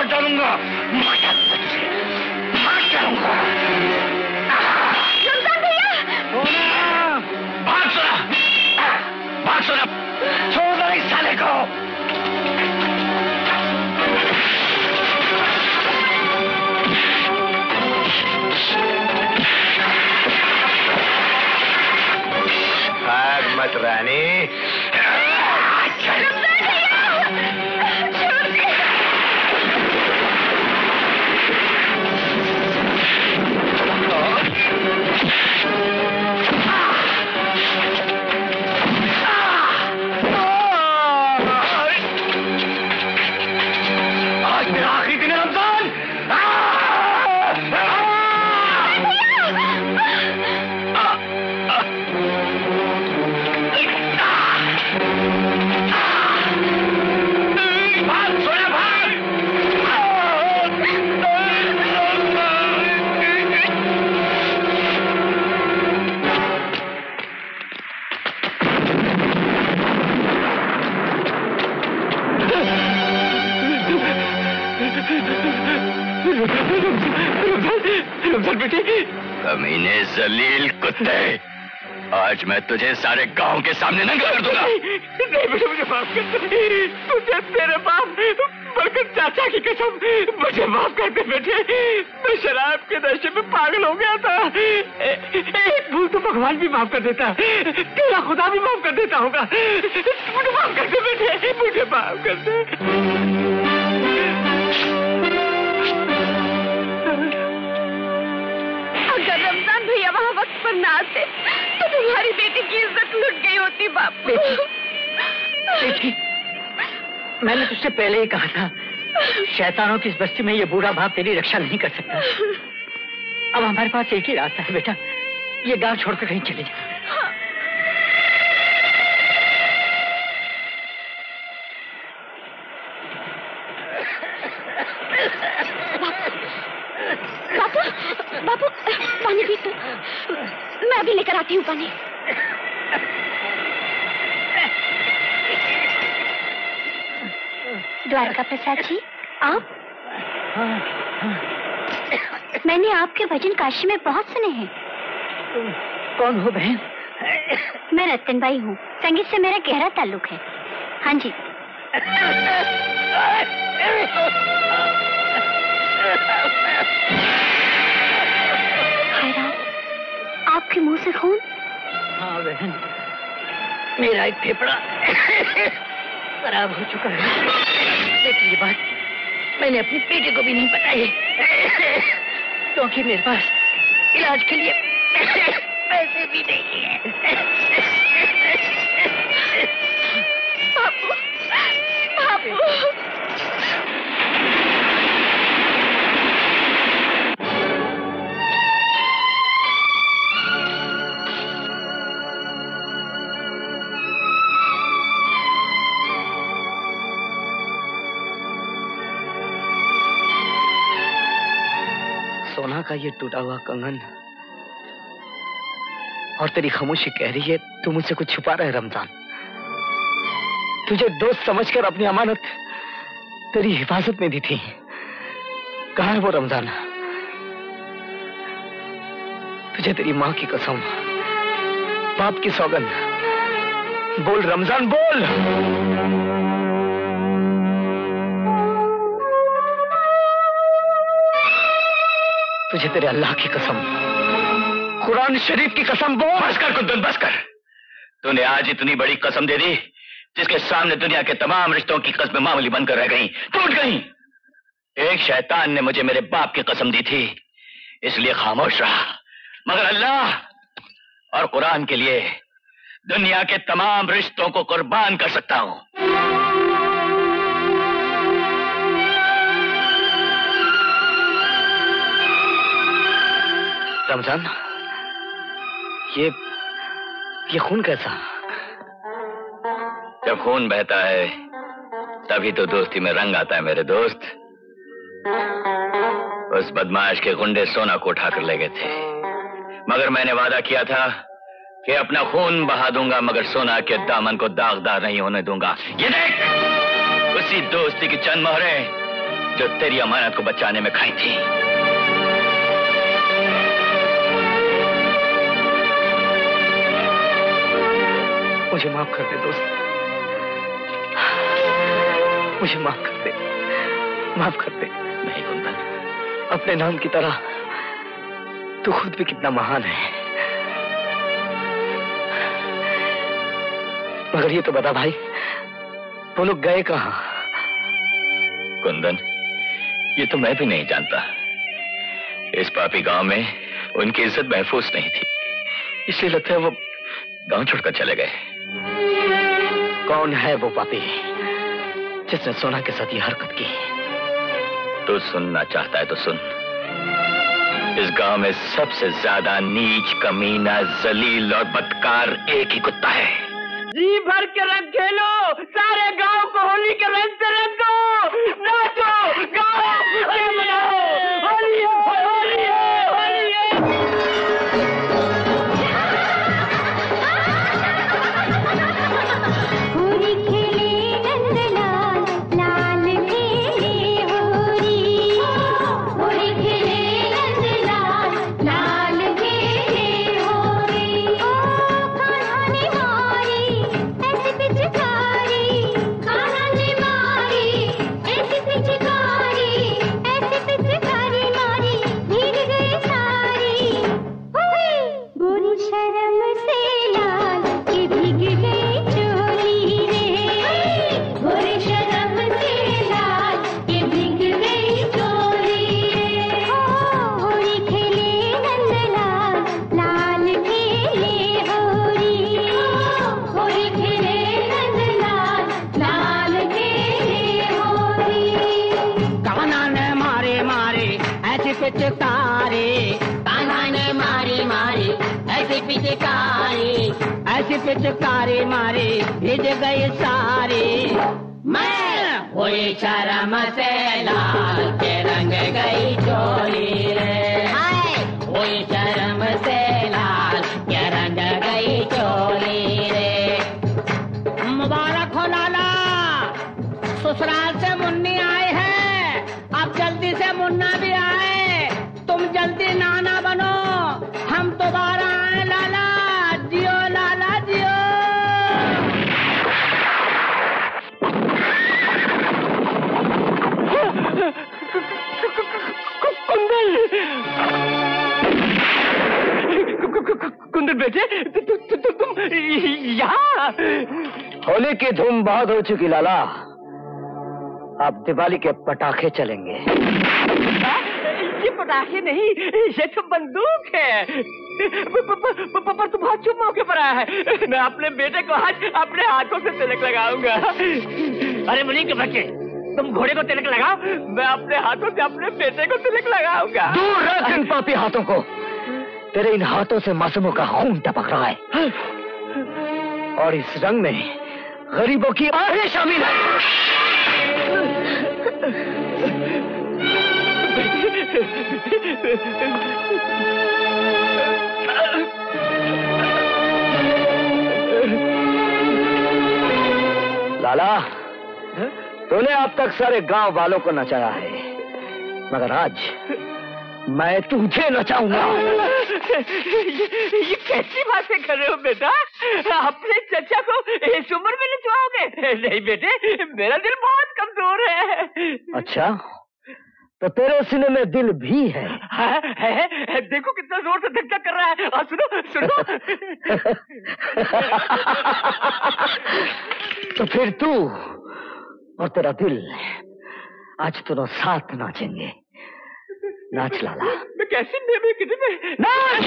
M: डालूंगा, मार डालूंगा तुझे, मार डालूंगा।
I: रमजान भैया!
M: भाग सुना, भाग सुना, छोड़ दो इस साले को।
E: भाग मत रानी।
M: आज मेरा आखिरी दिन है रमजान। भाग सोना भाग। रमजान बेटे।
K: कमीने जलील कुत्ते, आज मैं तुझे सारे गांव के सामने नंगा कर दूंगा।
M: नहीं बेटे, मुझे माफ कर दे। तुझे तेरे बाप बरकत चाचा की कसम, मुझे माफ कर दे बेटे। मैं शराब के नशे में पागल हो गया था। एक भूल तो भगवान भी माफ कर देता, तेरा खुदा भी माफ कर देता होगा। मुझे माफ कर दे बेटे, मुझे माफ कर दे।
I: अगर रमजान भैया वहाँ वक्त पर ना आते तो तुम्हारी बेटी की इज्जत लुट गई होती बापू।
G: बेटी, मैंने तुझसे पहले ही कहा था, शैतानों की इस बस्ती में ये बूढ़ा बाप तेरी रक्षा नहीं कर सकता। अब हमारे पास एक ही रास्ता है बेटा, ये गांव छोड़कर कहीं चले जा।
I: बापू, बापू, पानी पी तू। मैं अभी लेकर आती हूँ पानी। द्वारका प्रसाद जी, आप? मैंने आपके भजन काशी में बहुत सुने हैं।
G: कौन हो बहन?
I: मैं रतनबाई हूँ, संगीत से मेरा गहरा ताल्लुक है। हाँ जी। हाय राम, आपके मुंह से खून?
G: हाँ बहन, मेरा एक फेफड़ा खराब हो चुका है, लेकिन ये बात मैंने अपनी बेटे को भी नहीं बताई, क्योंकि मेरे पास इलाज के लिए पैसे भी नहीं है।
I: बापू, बापू।
G: सोना का ये टूटा हुआ कंगन और तेरी खामोशी कह रही है तू मुझसे कुछ छुपा रहा है रमजान। तुझे दोस्त समझकर अपनी अमानत तेरी हिफाजत में दी थी, कहाँ है वो रमजान? तुझे तेरी माँ की कसम, बाप की सौगंध, बोल रमजान बोल। तुझे तेरे अल्लाह की कसम, कुरान शरीफ की कसम बोल।
K: बस कर कुंदन, बस कर। तूने आज इतनी बड़ी कसम दे दी जिसके सामने दुनिया के तमाम रिश्तों की कसमें मामूली बनकर रह गईं, टूट गईं। एक शैतान ने मुझे मेरे बाप की कसम दी थी, इसलिए खामोश रहा, मगर अल्लाह और कुरान के लिए दुनिया के तमाम रिश्तों को कुर्बान कर सकता हूं।
G: रमजान, ये ये खून कैसा?
K: जब खून बहता है तभी तो दोस्ती में रंग आता है मेरे दोस्त। उस बदमाश के गुंडे सोना को उठाकर ले गए थे, मगर मैंने वादा किया था कि अपना खून बहा दूंगा, मगर सोना के दामन को दागदार नहीं होने दूंगा। ये देख, उसी दोस्ती की चंद मोहरें जो तेरी अमानत को बचाने में खाई थी।
H: मुझे माफ कर दे दोस्त, मुझे माफ कर दे, माफ कर दे।
K: नहीं कुंदन,
H: अपने नाम की तरह तू खुद भी कितना महान है। मगर ये तो बता भाई, वो लोग गए कहाँ?
K: कुंदन, ये तो मैं भी नहीं जानता। इस पापी गांव में उनकी इज्जत महफूज नहीं थी, इसलिए लगता है वो गांव छोड़कर चले गए।
H: कौन है वो पापी जिसने सोना के साथ ये हरकत की?
K: तू सुनना चाहता है तो सुन। इस गांव में सबसे ज्यादा नीच, कमीना, जलील और बदकार एक ही कुत्ता है।
J: जी भर के रंग खेलो, सारे गांव को होली के रंग से रंग दो, नाचो, गाओ, खुशियां मनाओ, होली है, होली है, होली है।
L: होली खेले नंदलाल, लाल खेले होली। होली खेले नंदलाल, लाल खेले होली। ओ कान्हा ने मारी ऐसी पिचकारी, कान्हा ने मारी ऐसी पिचकारी, ऐसी पिचकारी मारी भीग गई सारी। होली गोरी शर्म से लाल के भीग गई चोली रे। गोरी शर्म से लाल के भीग गई चोली रे। होली खेले नंदलाल, लाल खेले होली। होली खेले नंदलाल, लाल खेले होली।
J: कान्हा ने मारे मारे ऐसी पिचकारी, कान्हा ने मारी मारी ऐसी पिचकारी, ऐसी पिचकारी मारी भिज गई सारी। मैं हुई शर्म से लाल के रंग गई चोली रे। हुई शर्म से लाल के रंग गई चोली रे। मुबारक हो लाला, ससुराल से मुन्नी आए हैं, अब जल्दी से मुन्ना भी आए। तुम जल्दी नाना बनो, हम दोबारा आए लाला। जियो लाला जियो। कुंदन बेटे, तुम यहाँ?
H: होली की धूम बहुत हो चुकी लाला, अब दिवाली के पटाखे चलेंगे।
J: ये पटाखे नहीं, ये तो बंदूक है। पर तू बहुत चुप मौके पर आया है। मैं अपने बेटे को आज अपने हाथों से तिलक लगाऊंगा। अरे मुनी के बच्चे, तुम घोड़े को तिलक लगाओ, मैं अपने हाथों से अपने बेटे को तिलक लगाऊंगा।
H: दूर रख इन पापी हाथों को, तेरे इन हाथों से मासूमों का खून टपक रहा है और इस रंग में गरीबों की आहें शामिल है। लाला, तूने अब तक सारे गांव वालों को नचाया है, मगर आज मैं तुझे नचाऊंगा।
J: ये, ये कैसी बातें कर रहे हो बेटा? अपने चचा को इस उम्र में नचवाओगे? नहीं बेटे, मेरा दिल बहुत कमजोर है।
H: अच्छा, तो तेरे सीने में दिल भी है?
J: है, है, देखो कितना जोर से धक धक कर रहा है। और सुनो सुनो।
H: तो फिर तू और तेरा दिल आज दोनों साथ नाचेंगे। नाच लाला।
J: मैं कैसे मैं, मैं, मैं,
H: नाच!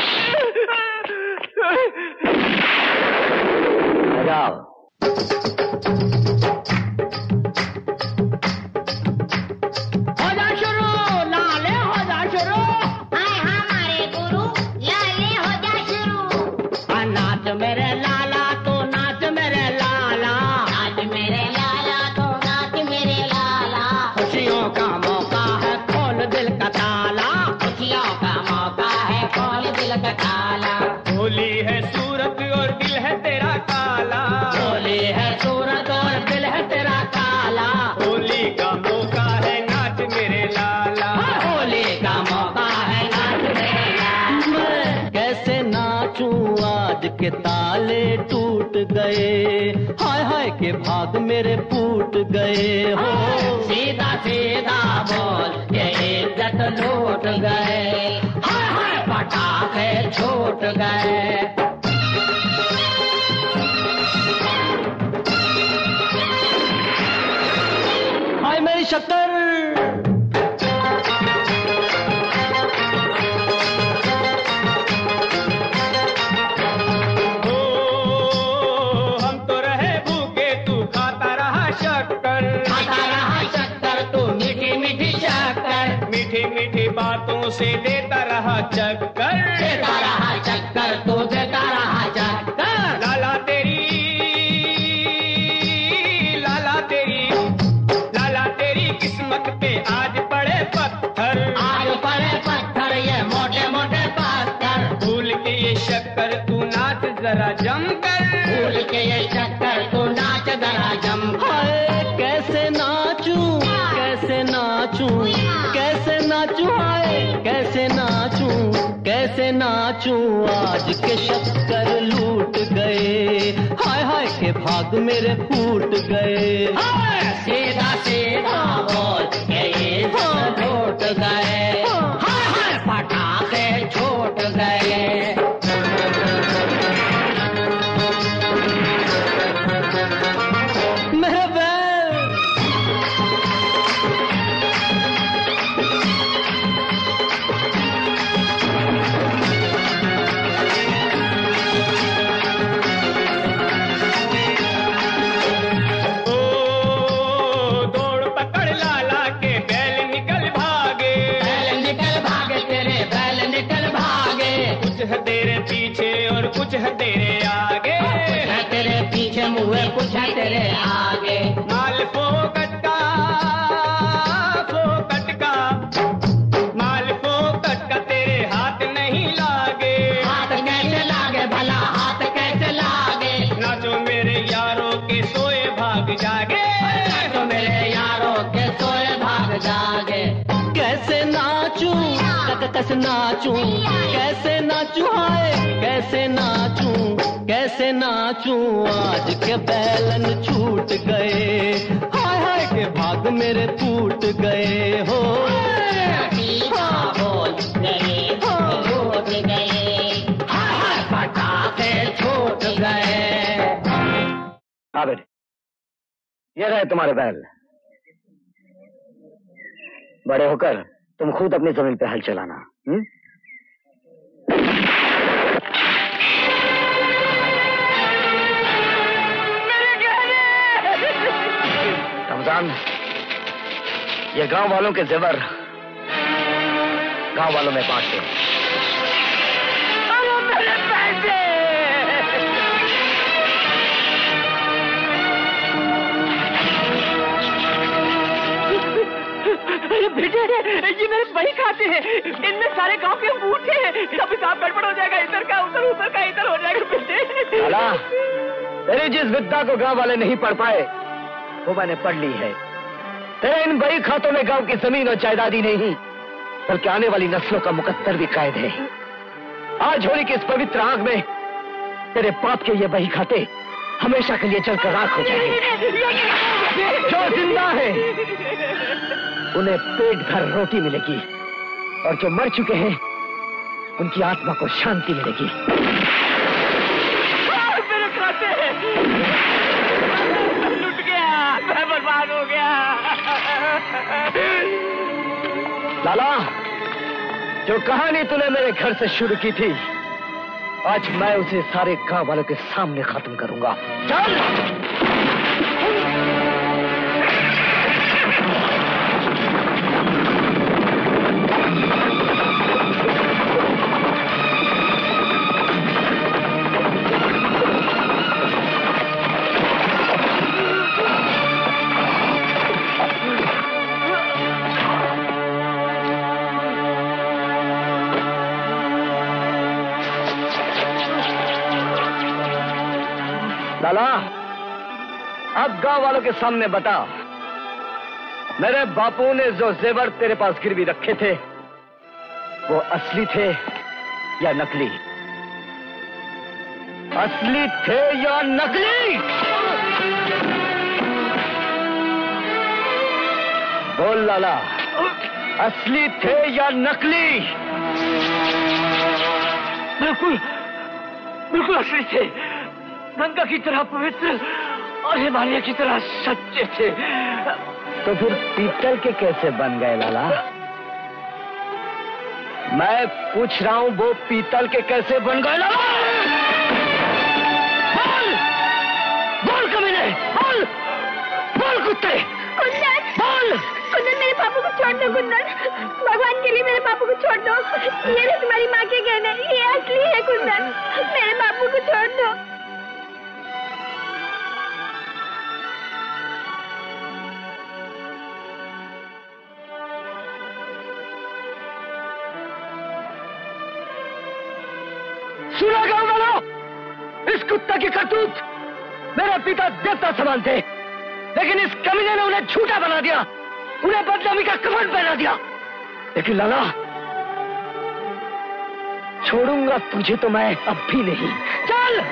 H: जाओ।
J: हो जा शुरू, लाले हो जा शुरू।
L: आए हमारे गुरु, लाले हो जा शुरू।
J: नाच मेरे लाला तो नाच मेरे लाला,
L: नाच मेरे लाला तो नाच मेरे लाला।
J: खुशियों का मौका है, खोल दिल का ताला।
L: खुशियों का मौका है, खोल दिल का ताला।
J: होली है सूरत और दिल है तेरा काला। होली है सूरत
C: के ताले टूट गए, हाय हाय के भाग मेरे फूट गए हो।
J: सीधा सीधा बोल के इज्जत लूट गए, हाय हाय पटाखे छूट गए।
C: हाय मेरी शक्कर, बातों से देता रहा चक्कर,
J: देता रहा चक्कर, तू देता रहा चक्कर।
C: लाला तेरी लाला तेरी लाला तेरी किस्मत पे आज पड़े पत्थर,
J: आज पड़े पत्थर, ये मोटे मोटे पत्थर।
C: भूल के ये शक्कर तू नाच जरा जमकर,
J: भूल के ये शक्कर तू नाच जरा जमकर।
C: कैसे नाचूं कैसे नाचूं कैसे नाचूं, हाय कैसे नाचूं कैसे नाचूं, आज के शक्कर लूट गए, हाय हाय के भाग मेरे फूट गए।
J: सीधा सीधा बोल के इज्जत लूट गए, हाय हाय पटाखे छूट गए।
C: कुछ है तेरे आगे,
J: कुछ है तेरे पीछे मुँह, कुछ है तेरे आगे।
C: माल फोकट का फोकट का माल फोकट का तेरे हाथ नहीं लागे,
J: हाथ कैसे लागे भला, हाथ कैसे लागे।
C: नाचो मेरे यारों के सोए भाग जागे,
J: नाचो मेरे यारों के सोए भाग जागे।
C: कैसे नाचूं कैसे नाचूं कैसे नाचूं, हाय कैसे नाचूं कैसे नाचूं, आज के बैलन छूट गए, हाय हाय के भाग मेरे टूट गए हो।
J: बोल गए छूट गए, हाय हाय पटाखे छूट गए।
H: हाँ बेटे, ये रहे तुम्हारे बैल। बड़े होकर तुम खुद अपनी जमीन पे हल चलाना। हुँ? रमजान, ये गांव वालों के जेवर गांव वालों में बांट दो।
J: मेरे पैसे
M: अरे बेटे, ये मेरे बही खाते हैं, इनमें सारे गांव के अंगूठे हैं, सब हिसाब गड़बड़ हो जाएगा, इधर का उधर उधर का इधर हो जाएगा बेटे।
H: लाला, तेरी जिस विद्या को गांव वाले नहीं पढ़ पाए वो मैंने पढ़ ली है। तेरे इन बही खातों में गांव की जमीन और जायदादी नहीं, बल्कि आने वाली नस्लों का मुकद्दर भी कायद है। आज होली की इस पवित्र आग में तेरे बाप के ये बही खाते हमेशा के लिए जलकर राख हो जाएंगे। जो जिंदा है उन्हें पेट भर रोटी मिलेगी, और जो मर चुके हैं उनकी आत्मा को शांति मिलेगी।
M: मेरे खाते लुट गया, मैं बर्बाद हो गया।
H: लाला, जो कहानी तूने मेरे घर से शुरू की थी, आज मैं उसे सारे गांव वालों के सामने खत्म करूंगा। चल! लाला, अब गांव वालों के सामने बता, मेरे बापू ने जो जेवर तेरे पास गिरवी रखे थे वो असली थे या नकली? असली थे या नकली? बोल लाला, असली थे या नकली?
J: बिल्कुल बिल्कुल असली थे, गंगा की तरह पवित्र और हिमालय की तरह सच्चे थे।
H: तो फिर पीतल के कैसे बन गए लाला? मैं पूछ रहा हूँ, वो पीतल के कैसे बन गए लाला? बोल, बोल कमीने, बोल, बोल कुत्ते,
I: कुंदन,
H: बोल।
I: कुंदन मेरे पापा को छोड़ दो। कुंदन, भगवान के लिए मेरे पापा को छोड़ दो। ये भी तुम्हारी माँ के गहने, ये असली है। कुंदन, मेरे पापा को छोड़ दो।
H: सुना गाँव वालों, इस कुत्ते की करतूत। मेरे पिता देवता समान थे, लेकिन इस कमीने ने उन्हें झूठा बना दिया, उन्हें बदनामी का कफन पहना दिया। लेकिन लाला, छोड़ूंगा तुझे तो मैं अब भी नहीं। चल,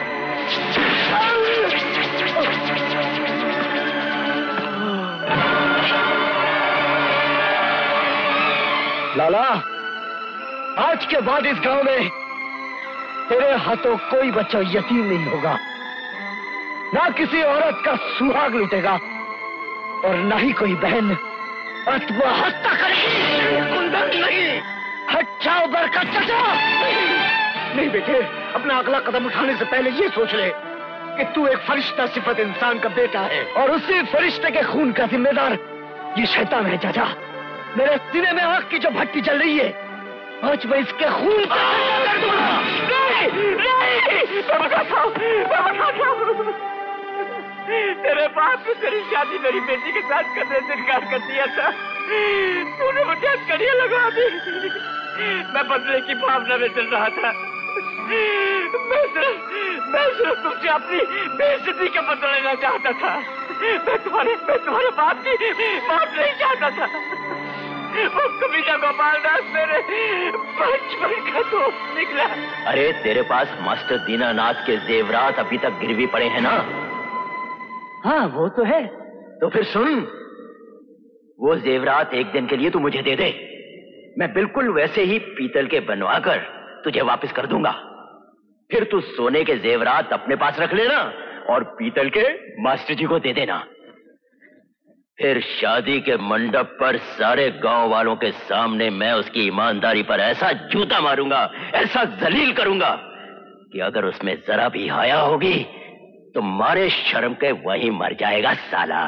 H: लाला, आज के बाद इस गांव में तेरे हाथों कोई बच्चा यतीम नहीं होगा, ना किसी औरत का सुहाग लूटेगा, और ना ही कोई बहन आत्महत्या करेगी। कुंदन नहीं, हट जाओ बरकत चाचा। नहीं, नहीं बेटे, अपना अगला कदम उठाने से पहले ये सोच ले कि तू एक फरिश्ता सिफत इंसान का बेटा है, और उसी फरिश्ते के खून का जिम्मेदार ये शैतान है चाचा। मेरे सीने में आग की जो भट्टी जल रही है, आज मैं इसके खून से कर दूंगा।
J: नहीं, नहीं, मैं बताता हूँ, मैं बताता हूँ। तेरे बाप ने तेरी शादी मेरी बेटी के साथ करने से इनकार कर दिया था। तूने मुझे हथकड़ियाँ लगा दी। मैं बदले की भावना में चल रहा था। मैं सिर्फ मैं सिर्फ तुमसे अपनी बेइज्जती का बदला लेना चाहता था। मैं तुम्हारे मैं तुम्हारे बाप की मौत नहीं चाहता था। वो कमीना गोपाल दास मेरे बचपन का दोस्त निकला।
K: अरे तेरे पास मास्टर दीनानाथ के जेवरात अभी तक गिरवी पड़े हैं ना?
H: हाँ वो तो है।
K: तो फिर सुन, वो जेवरात एक दिन के लिए तू मुझे दे दे, मैं बिल्कुल वैसे ही पीतल के बनवा कर तुझे वापस कर दूंगा। फिर तू सोने के जेवरात अपने पास रख लेना और पीतल के मास्टर जी को दे देना। फिर शादी के मंडप पर सारे गांव वालों के सामने मैं उसकी ईमानदारी पर ऐसा जूता मारूंगा, ऐसा जलील करूंगा कि अगर उसमें जरा भी हया होगी तो मारे शर्म के वहीं मर जाएगा साला।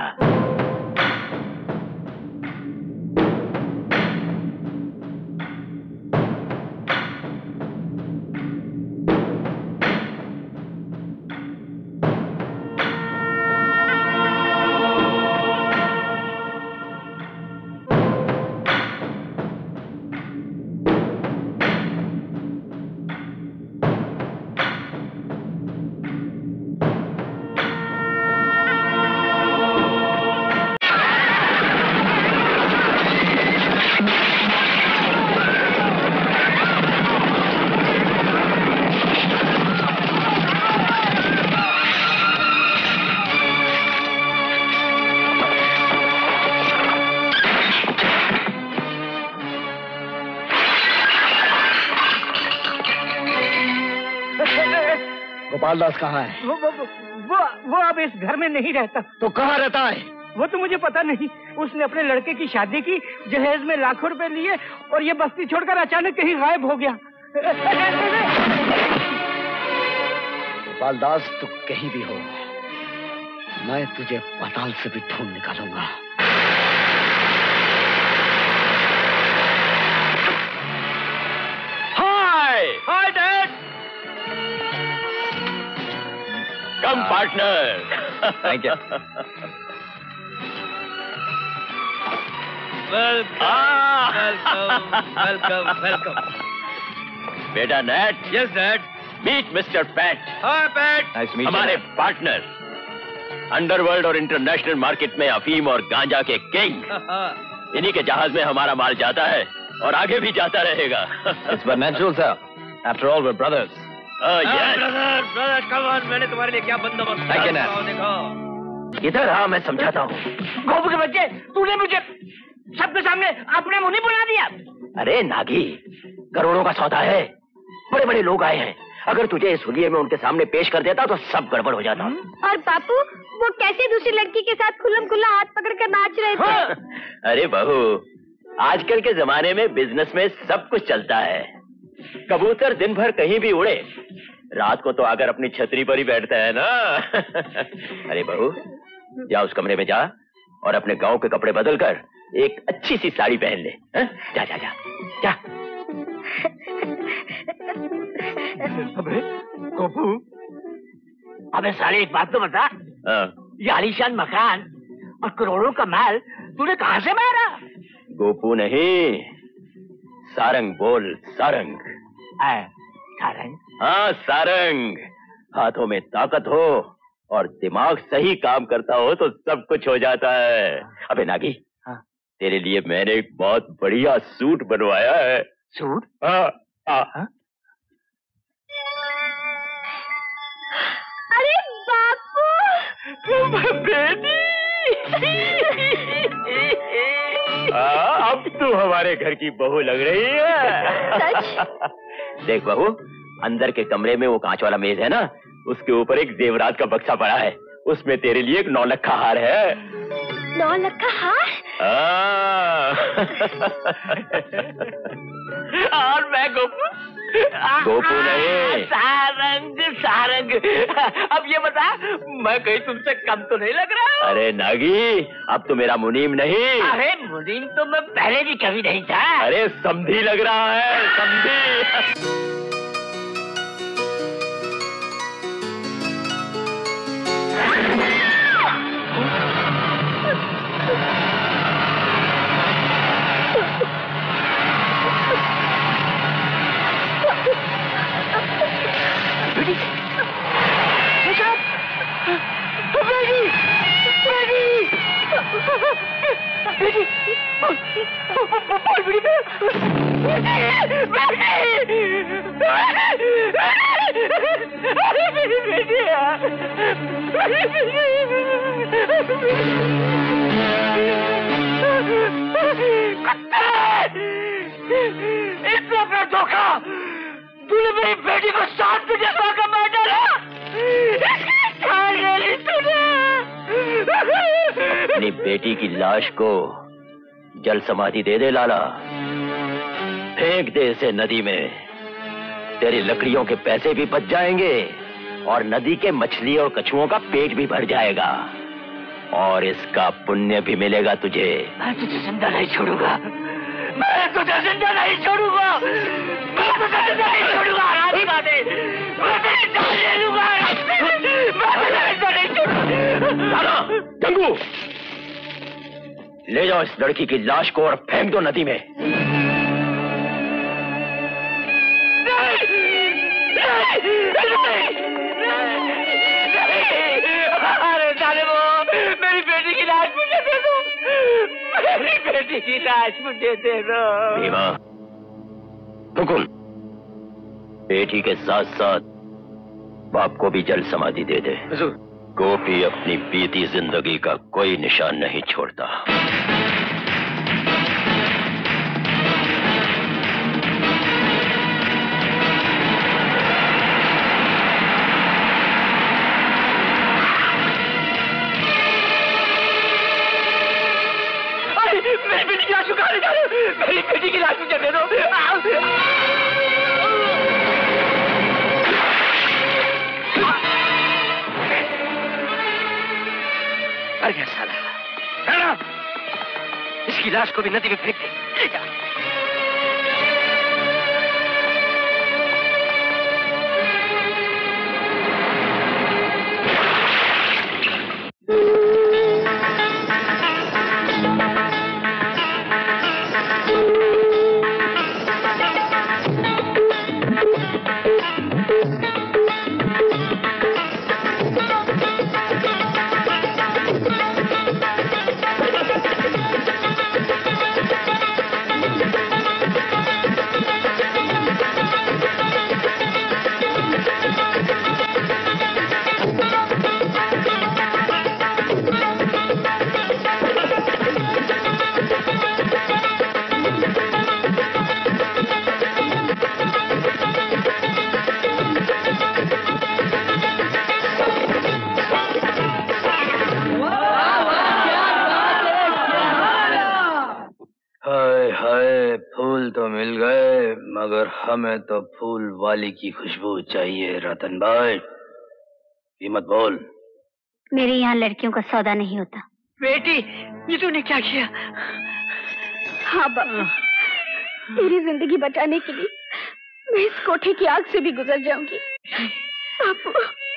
H: गोपालदास कहाँ है?
N: वो, वो वो वो अब इस घर में नहीं रहता।
H: तो कहाँ रहता है?
N: वो तो मुझे पता नहीं। उसने अपने लड़के की शादी की, जहेज में लाखों रुपए लिए और ये बस्ती छोड़कर अचानक कहीं गायब हो गया।
H: गोपालदास तू कहीं भी हो, मैं तुझे पाताल से भी ढूंढ निकालूंगा।
K: Hi hi dad, come partner.
O: Thank you. Welcome welcome welcome.
K: बेटा Nate.
O: Yes dad.
K: Meet mister Pat.
O: Hi Pat. Nice to meet you.
K: हमारे पार्टनर, अंडरवर्ल्ड और इंटरनेशनल मार्केट में अफीम और गांजा के किंग। इन्हीं के जहाज में हमारा माल जाता है और आगे भी जाता रहेगा।
O: It's but natural sir, after all we are brothers. Brother brother come on, मैंने तुम्हारे लिए क्या बंदोबस्त किया है देखो।
K: इधर हाँ, मैं समझाता हूँ।
G: गोपू के बच्चे, तूने मुझे सबके सामने अपने मुंह बुला दिया।
K: अरे नागी, करोड़ों का सौदा है, बड़े बड़े लोग आए हैं। अगर तुझे इस हुलिये में उनके सामने पेश कर देता तो सब गड़बड़ हो जाता।
D: और बापू, वो कैसे दूसरी लड़की के साथ खुल्लम खुल्ला हाथ पकड़ कर नाच रहे थे?
K: हाँ। अरे बहू, आजकल के जमाने में बिजनेस में सब कुछ चलता है। कबूतर दिन भर कहीं भी उड़े, रात को तो आकर अपनी छतरी पर ही बैठता है ना। अरे बहू, जा उस कमरे में जा और अपने गांव के कपड़े बदल कर एक अच्छी सी साड़ी पहन ले। हा? जा जा जा जा।
G: अबे गोपू, अबे साले एक बात तो बता, ये आलीशान मकान और करोड़ों का माल तूने कहाँ से मारा?
K: गोपू नहीं, सारंग बोल, सारंग।
G: आ, सारंग?
K: हाँ सारंग। हाथों में ताकत हो और दिमाग सही काम करता हो तो सब कुछ हो जाता है। अबे नागी, हाँ? तेरे लिए मैंने एक बहुत बढ़िया सूट बनवाया है।
G: सूट?
K: हाँ हाँ।
D: अरे बापू,
K: बेटी, अब तू हमारे घर की बहू लग रही है।
D: सच?
K: देख बहू, अंदर के कमरे में वो कांच वाला मेज है ना, उसके ऊपर एक जेवरात का बक्सा पड़ा है, उसमें तेरे लिए एक नौलखा हार है।
D: नौलखा हार?
G: और मैं गोपू?
K: गोपू नहीं,
G: सारंग सारंग। अब ये बता, मैं कहीं तुमसे कम तो नहीं लग रहा?
K: अरे नागी, अब तो मेरा मुनीम नहीं।
G: अरे मुनीम तो मैं पहले भी कभी नहीं था।
K: अरे समधी लग रहा है, समधी।
G: इतना बड़ा धोखा तूने मेरी बेटी को साथ में जमा कर मार डाला।
K: अपनी बेटी की लाश को जल समाधि दे दे लाला, फेंक दे इसे नदी में। तेरी लकड़ियों के पैसे भी बच जाएंगे और नदी के मछली और कछुओं का पेट भी भर जाएगा और इसका पुण्य भी मिलेगा तुझे।
G: मैं तुझे जिंदा नहीं छोड़ूंगा, मैं तुझे जिंदा नहीं छोड़ूंगा, मैं तुझे जिंदा नहीं छोड़ूंगा। मैं तेरी जान ले लूंगा, मैं तुझे जिंदा नहीं छोड़ूंगा।
K: जंगू, ले जाओ इस लड़की की लाश को और फेंक दो नदी में।
G: अरे जालिमो, मेरी बेटी की लाश मुझे दे दो, मेरी बेटी की लाश मुझे दे दो।
K: भीमा, हुकुम, बेटी के साथ साथ बाप को भी जल समाधि दे दे। गोपी अपनी बीती जिंदगी का कोई निशान नहीं छोड़ता।
G: मेरी बेटी की लाश उखाड़ ले, मेरी बेटी की लाश मुझे दे दो। अरे क्या साला, इसकी लाश को भी नदी में फेंक दे। ले जा।
P: मगर हमें तो फूल वाली की खुशबू चाहिए रतन भाई। कीमत बोल।
D: मेरे यहाँ लड़कियों का सौदा नहीं होता।
G: बेटी, ये तूने क्या किया?
I: हाँ बाबू, तेरी जिंदगी बचाने के लिए मैं इस कोठे की आग से भी गुजर जाऊंगी। बाबू।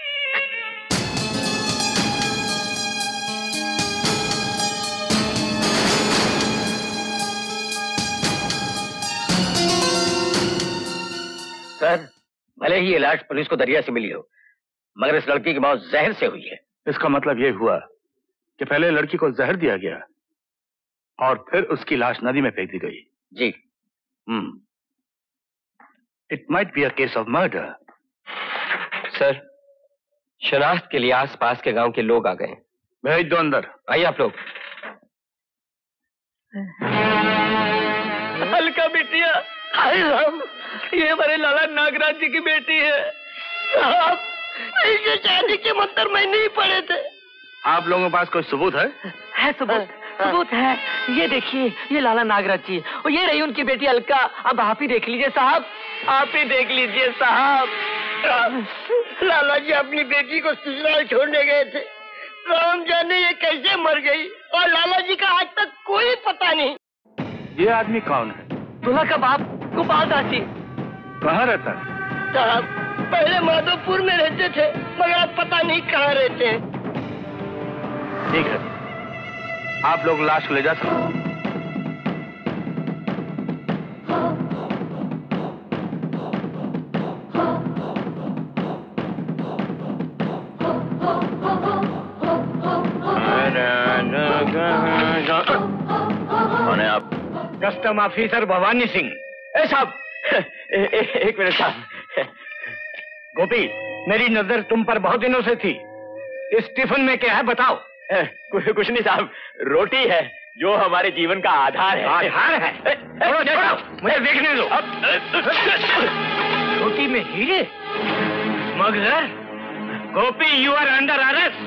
H: सर, भले ही ये लाश पुलिस को दरिया से मिली हो, मगर इस लड़की की मौत जहर से हुई है।
E: इसका मतलब ये हुआ कि पहले लड़की को जहर दिया गया और फिर उसकी लाश नदी में फेंक दी गई।
H: जी।
E: Hmm. It might be a case of murder.
Q: Sir, शनाख्त के लिए आसपास के गांव के लोग आ गए।
E: भेज दो अंदर।
Q: आइए आप लोग।
J: हल्का बिटिया, हाय राम, ये हमारे लाला नागराज जी की बेटी है। साहब, इनकी शादी के मंत्र में नहीं पड़े थे।
E: आप लोगों के पास कोई सबूत है?
J: है सबूत, सबूत है। ये देखिए, ये लाला नागराज जी और ये रही उनकी बेटी अलका। अब आप ही देख लीजिए साहब, आप ही देख लीजिए साहब।
B: लाला जी अपनी बेटी को ससुराल छोड़ने गए थे। राम जाने ये कैसे मर गई और लाला जी का आज तक कोई पता नहीं।
E: ये आदमी कौन है?
J: दूल्हा का बाप गोपाल दास जी।
E: कहाँ रहता है?
B: साहब, पहले माधोपुर में रहते थे, मगर अब पता नहीं कहाँ रहते हैं।
E: ठीक है, आप लोग लाश को ले जा सकते।
K: कौन है आप?
E: Custom officer Bhavani Singh.
H: ए साहब, एक मिनट साहब।
E: गोपी, मेरी नजर तुम पर बहुत दिनों से थी। इस टिफिन में क्या है बताओ?
K: कुछ नहीं साहब, रोटी है जो हमारे जीवन का आधार है।
E: आधार है? छोड़ो, छोड़ो, मुझे देखने दो। रोटी में हीरे? मगर Gopi, you are under arrest.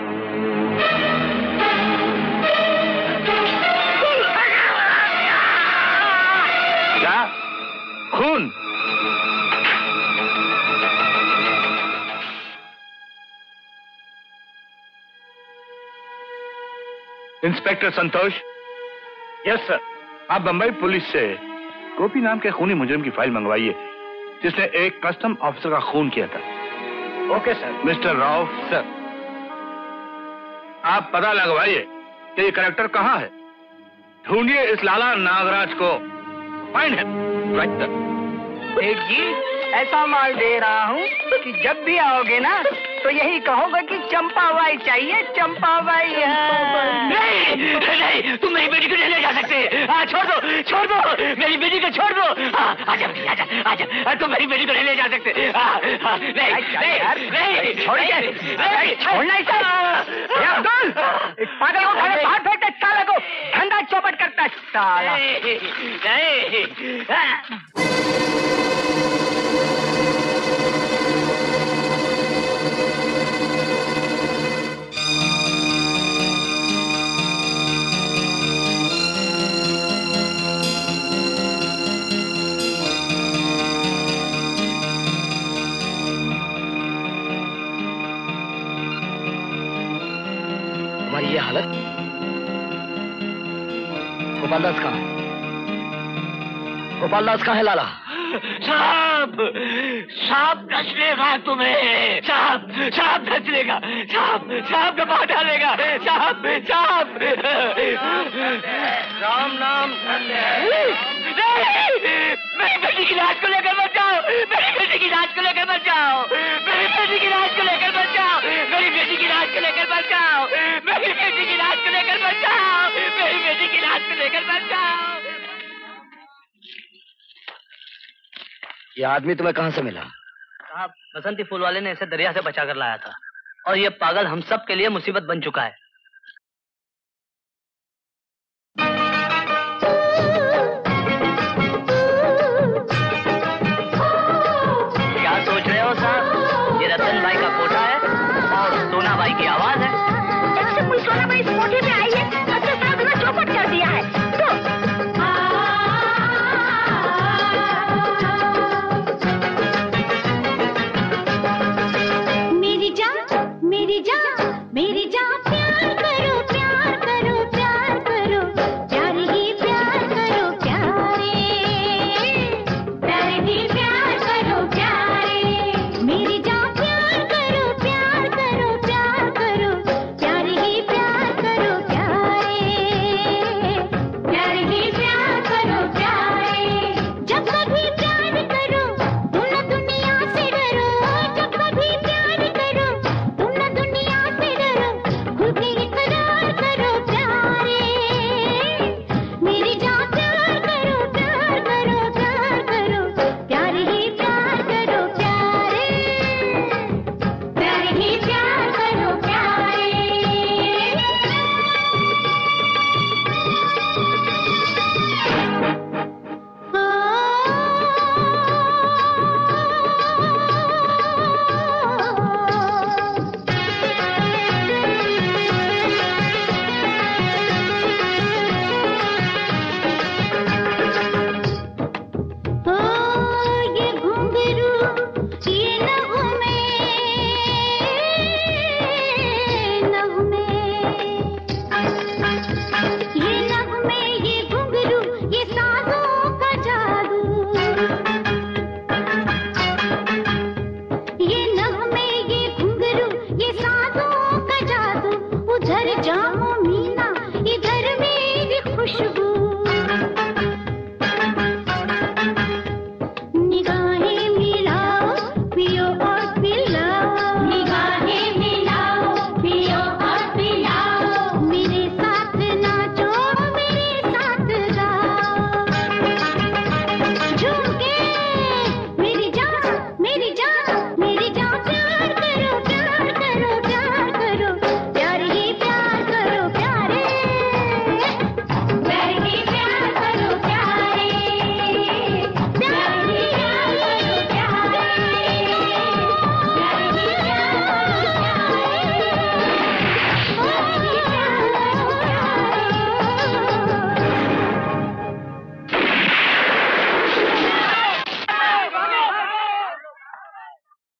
E: क्या? खून? इंस्पेक्टर संतोष। Yes sir. आप बंबई पुलिस से गोपी नाम के खूनी मुजरिम की फाइल मंगवाइए जिसने एक कस्टम ऑफिसर का खून किया था। Okay sir. Mister Rao. Sir. आप पता लगवाइए कि ये कैरेक्टर कहाँ है। ढूंढिए इस लाला नागराज को। Find him. Right sir.
G: सेठ जी, ऐसा माल दे रहा हूँ कि जब भी आओगे ना तो यही कहोगे कि चंपाबाई चाहिए, चंपाबाई।
J: नहीं, नहीं, तुम मेरी बेटी को नहीं ले जा सकते। हाँ, छोड़ दो, छोड़ दो, मेरी बेटी को छोड़ दो। हाँ, आजा, आजा, आजा, तुम मेरी बेटी को नहीं ले जा सकते। हाँ, हाँ, नहीं, नहीं, नहीं, छोड़िए,
G: छोड़ना ही सर। अब्दुल, इस पागल को खड़े बाहर फेंकते साले को, धंधा चौपट करता साला।
H: तुम्हारी ये हालत? गोपाल दास कहाँ है? गोपाल दास कहाँ है लाला?
J: साहब, सांप डस लेगा तुम्हें। सांप, सांप डस लेगा। सांप, सांप दबा डालेगा। सांप, सांप।
B: राम नाम
J: मेरी बेटी की लाश को लेकर मत जाओ। मेरी बेटी की लाश को लेकर मत जाओ। मेरी बेटी की लाश को लेकर मत जाओ। मेरी बेटी की लाश को लेकर मत जाओ। मेरी बेटी की लाश को लेकर मत जाओ। मेरी बेटी की लाश को लेकर मत जाओ।
H: ये आदमी तुम्हें कहाँ से मिला?
G: साहब, बसंती फूल वाले ने इसे दरिया से बचा कर लाया था और ये पागल हम सब के लिए मुसीबत बन चुका है। क्या सोच रहे हो साहब? ये रतन भाई का कोठा है और सोना भाई की आवाज है।
D: जब से कोई सोना भाई इस कोठे में आई है, तब से साहब ने चौपट कर दिया है। तो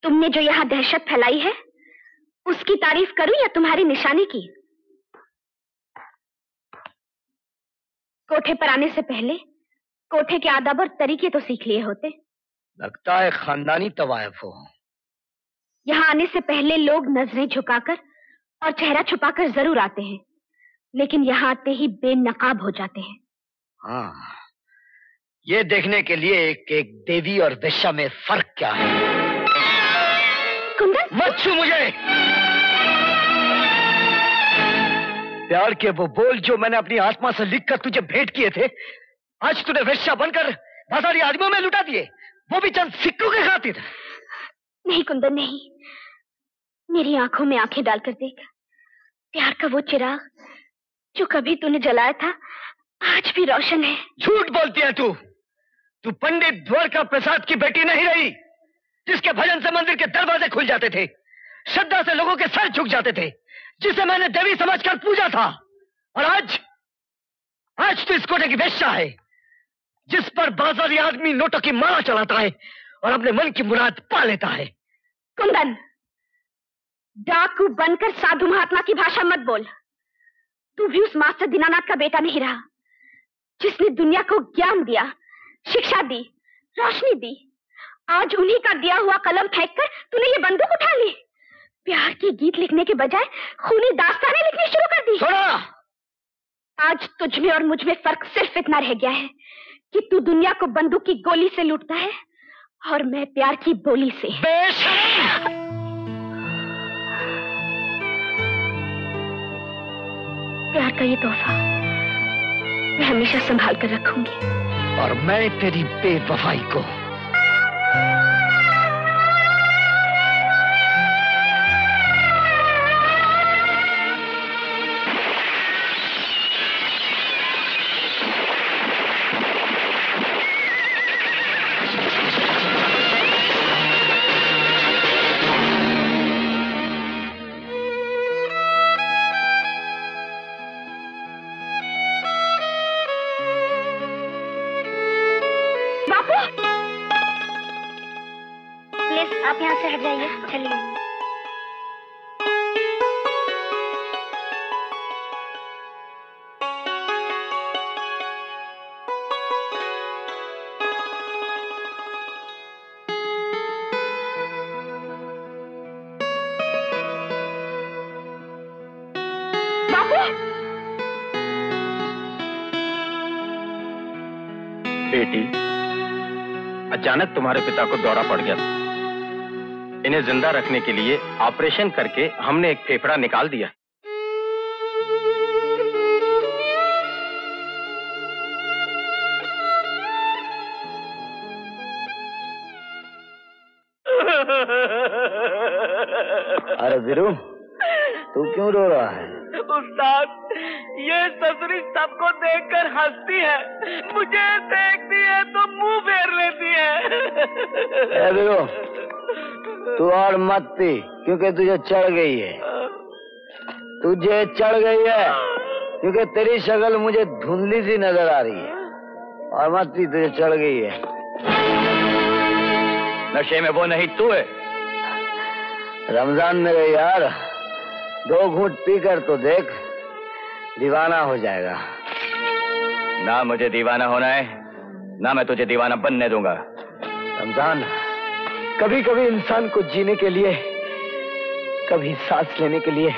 D: तुमने जो यहाँ दहशत फैलाई है उसकी तारीफ करूं या तुम्हारी निशानी की? कोठे पर आने से पहले कोठे के आदाब और तरीके तो सीख लिए होते।
H: लगता है खानदानी तवायफ हो।
D: यहाँ आने से पहले लोग नजरें झुकाकर और चेहरा छुपाकर जरूर आते हैं, लेकिन यहाँ आते ही बेनकाब हो जाते हैं।
H: हाँ, ये देखने के लिए कि एक देवी और वेश्या में फर्क क्या है।
D: कुंदन,
H: मत छू मुझे। प्यार के वो बोल जो मैंने अपनी आत्मा से लिखकर तुझे भेंट किए थे, आज तूने वेश्या बनकर बाजारी आदमियों में लुटा दिए, वो भी चंद सिक्कों के खातिर।
D: नहीं कुंदन नहीं, मेरी आंखों में आंखें डालकर देख। प्यार का वो चिराग जो कभी तूने जलाया था आज भी रोशन है।
H: झूठ बोलती है तू। तू पंडित द्वारका प्रसाद की बेटी नहीं रही, जिसके भजन से मंदिर के दरवाजे खुल जाते थे, श्रद्धा से लोगों के सर झुक जाते थे, जिसे मैंने देवी समझकर पूजा था। और आज आज तो इस कोठे की वेश्या है, जिस पर बाजारी आदमी नोटों की माला चलाता है और अपने मन की मुराद पा लेता है।
D: कुंदन, डाकू बनकर साधु महात्मा की भाषा मत बोल। तू भी उस मास्टर दीनानाथ का बेटा नहीं रहा, जिसने दुनिया को ज्ञान दिया, शिक्षा दी, रोशनी दी। आज उन्हीं का दिया हुआ कलम फेंककर तूने ये बंदूक उठा ली। प्यार के गीत लिखने के बजाय खूनी दास्तानें लिखनी शुरू कर दी।
H: सुनो!
D: आज तुझ में और मुझ में फर्क सिर्फ इतना रह गया है कि तू दुनिया को बंदूक की गोली से लूटता है और मैं प्यार की बोली से। प्यार का ये तोहफा मैं हमेशा संभाल कर रखूंगी।
H: और मैं तेरी बेवफाई को।
D: आप यहाँ से हट जाइए, चलिए। बापू!
Q: बेटी, अचानक तुम्हारे पिता को दौरा पड़ गया। इन्हें जिंदा रखने के लिए ऑपरेशन करके हमने एक फेफड़ा निकाल दिया।
H: अरे वीरू, तू क्यों रो रहा है?
C: उस्ताद, ये ससुरी सबको देखकर हंसती है, मुझे देखती है तो मुंह फेर लेती है।
H: ए वीरू, तू और मत पी, क्योंकि तुझे चढ़ गई है। तुझे चढ़ गई है क्योंकि तेरी शक्ल मुझे धुंधली सी नजर आ रही है। और मत पी, तुझे चढ़ गई है।
K: नशे में वो नहीं तू है।
H: रमजान मेरे यार, दो घूंट पीकर तो देख, दीवाना हो जाएगा।
K: ना मुझे दीवाना होना है, ना मैं तुझे दीवाना बनने दूंगा।
H: रमजान, कभी कभी इंसान को जीने के लिए, कभी सांस लेने के लिए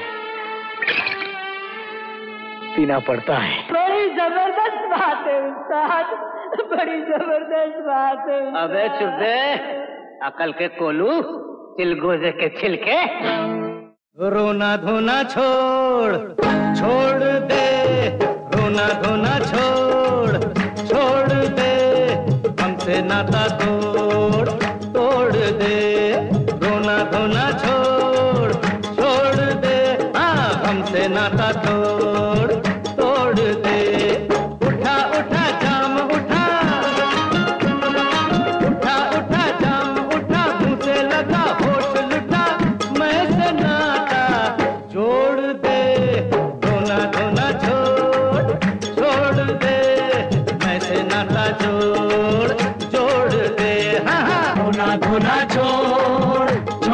H: पीना पड़ता है।
C: बड़ी जबरदस्त बात है उस्ताद, बड़ी जबरदस्त बात है।
J: अबे चुप दे, अकल के कोलू, तिलगोजे के छिलके।
C: रोना धोना छोड़, छोड़ दे, रोना धोना छोड़, छोड़ दे, हमसे नाता तोड़, तोड़ दे, रोना धोना छोड़, छोड़ दे, हाँ हमसे नाता तोड़, तोड़ दे। उठा उठा जाम उठा, उठा उठा जाम उठा, मुँह से लगा होठ लुटा, मैं से नाता जोड़ दे, रोना धोना छोड़, छोड़ दे, मैं से नाता जोड़, जोड़ दे, हाँ हाँ रोना धोना छोड़,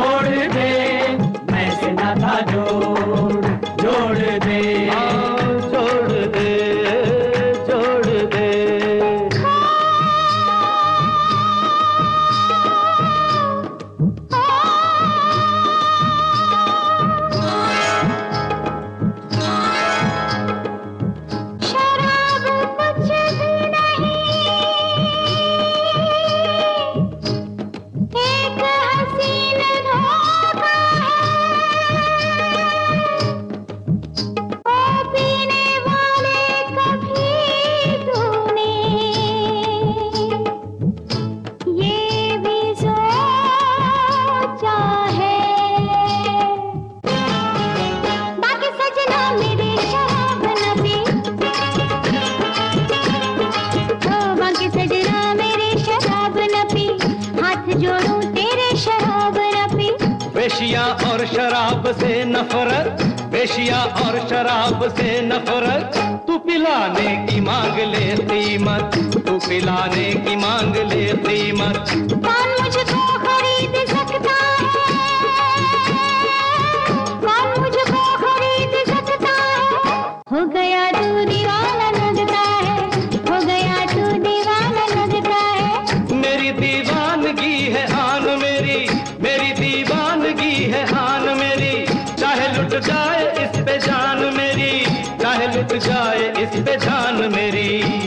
C: वेशिया और शराब से नफरत, वेशिया और शराब से नफरत, तू पिलाने की मांग ले कीमत, तू पिलाने की मांग ले कीमत।
L: कौन मुझको खरीद सकता है, कौन मुझको खरीद सकता है, हो गया तू दीवाना लगता है, हो गया तू दीवाना लगता है।
C: मेरी दीवानगी है आन मेरी, मेरी दीवानगी है आन मेरी, चाहे लुट जाए इस पे जान मेरी, चाहे लुट जाए इस पे जान मेरी।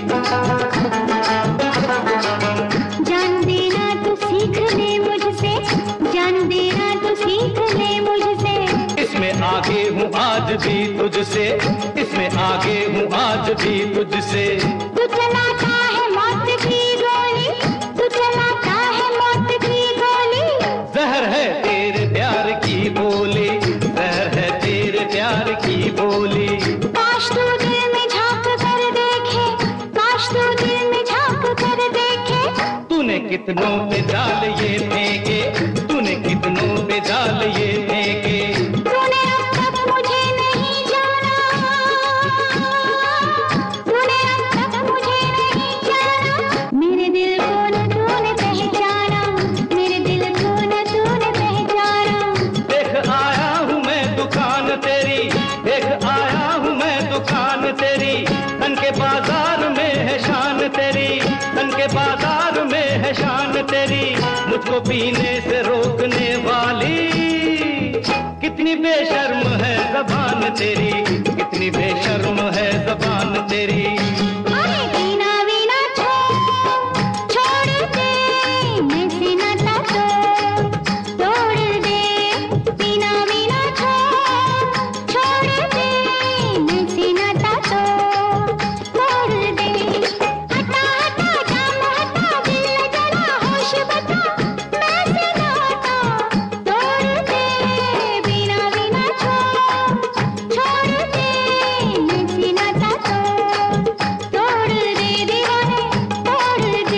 L: जान देना तू सीख ले मुझसे, जान देना तू सीख ले मुझसे।
C: इसमें आगे हूँ आज भी तुझसे, इसमें आगे हूँ आज भी तुझसे।
L: तू चलाता है मौत की गोली, तू चलाता है मौत की गोली।
C: जहर है तेरे प्यार की बोली, जहर है तेरे प्यार की बोली।
L: काश तू दिल में झांक कर देखे, काश तू दिल में झांक कर देखे।
C: तूने कितनों पे जाल ये फेंके, तूने कितनों पे जाल ये फेंके।
L: तूने अब तक मुझे नहीं जाना, तूने अब तक मुझे नहीं जाना। मेरे दिल को न तूने पहचाना, मेरे दिल को न तूने पहचाना।
C: देख आया हूँ मैं दुकान तेरी, देख आया हूँ मैं दुकान तेरी, तन के बाजार में है शान तेरी, तन के बाजार में है शान तेरी। मुझको पीने से रोकने वाली, कितनी बेशर्म है ज़बान तेरी, कितनी बेशर्म है ज़बान तेरी।
L: अरे बीना बीना छोड़, छोड़ दे, मैं सीना ता तोड़, तोड़ दे। बीना बीना छोड़, छोड़ दे, मैं सीना ता तोड़, तोड़ दे। हटा हटा जाम हटा, दिल जला होश बता, मैं सीना ता तोड़ दे। बीना बीना छोड़, छोड़ दे, मैं सीना ता तोड़, तोड़ दे दीवाने, तोड़ दे।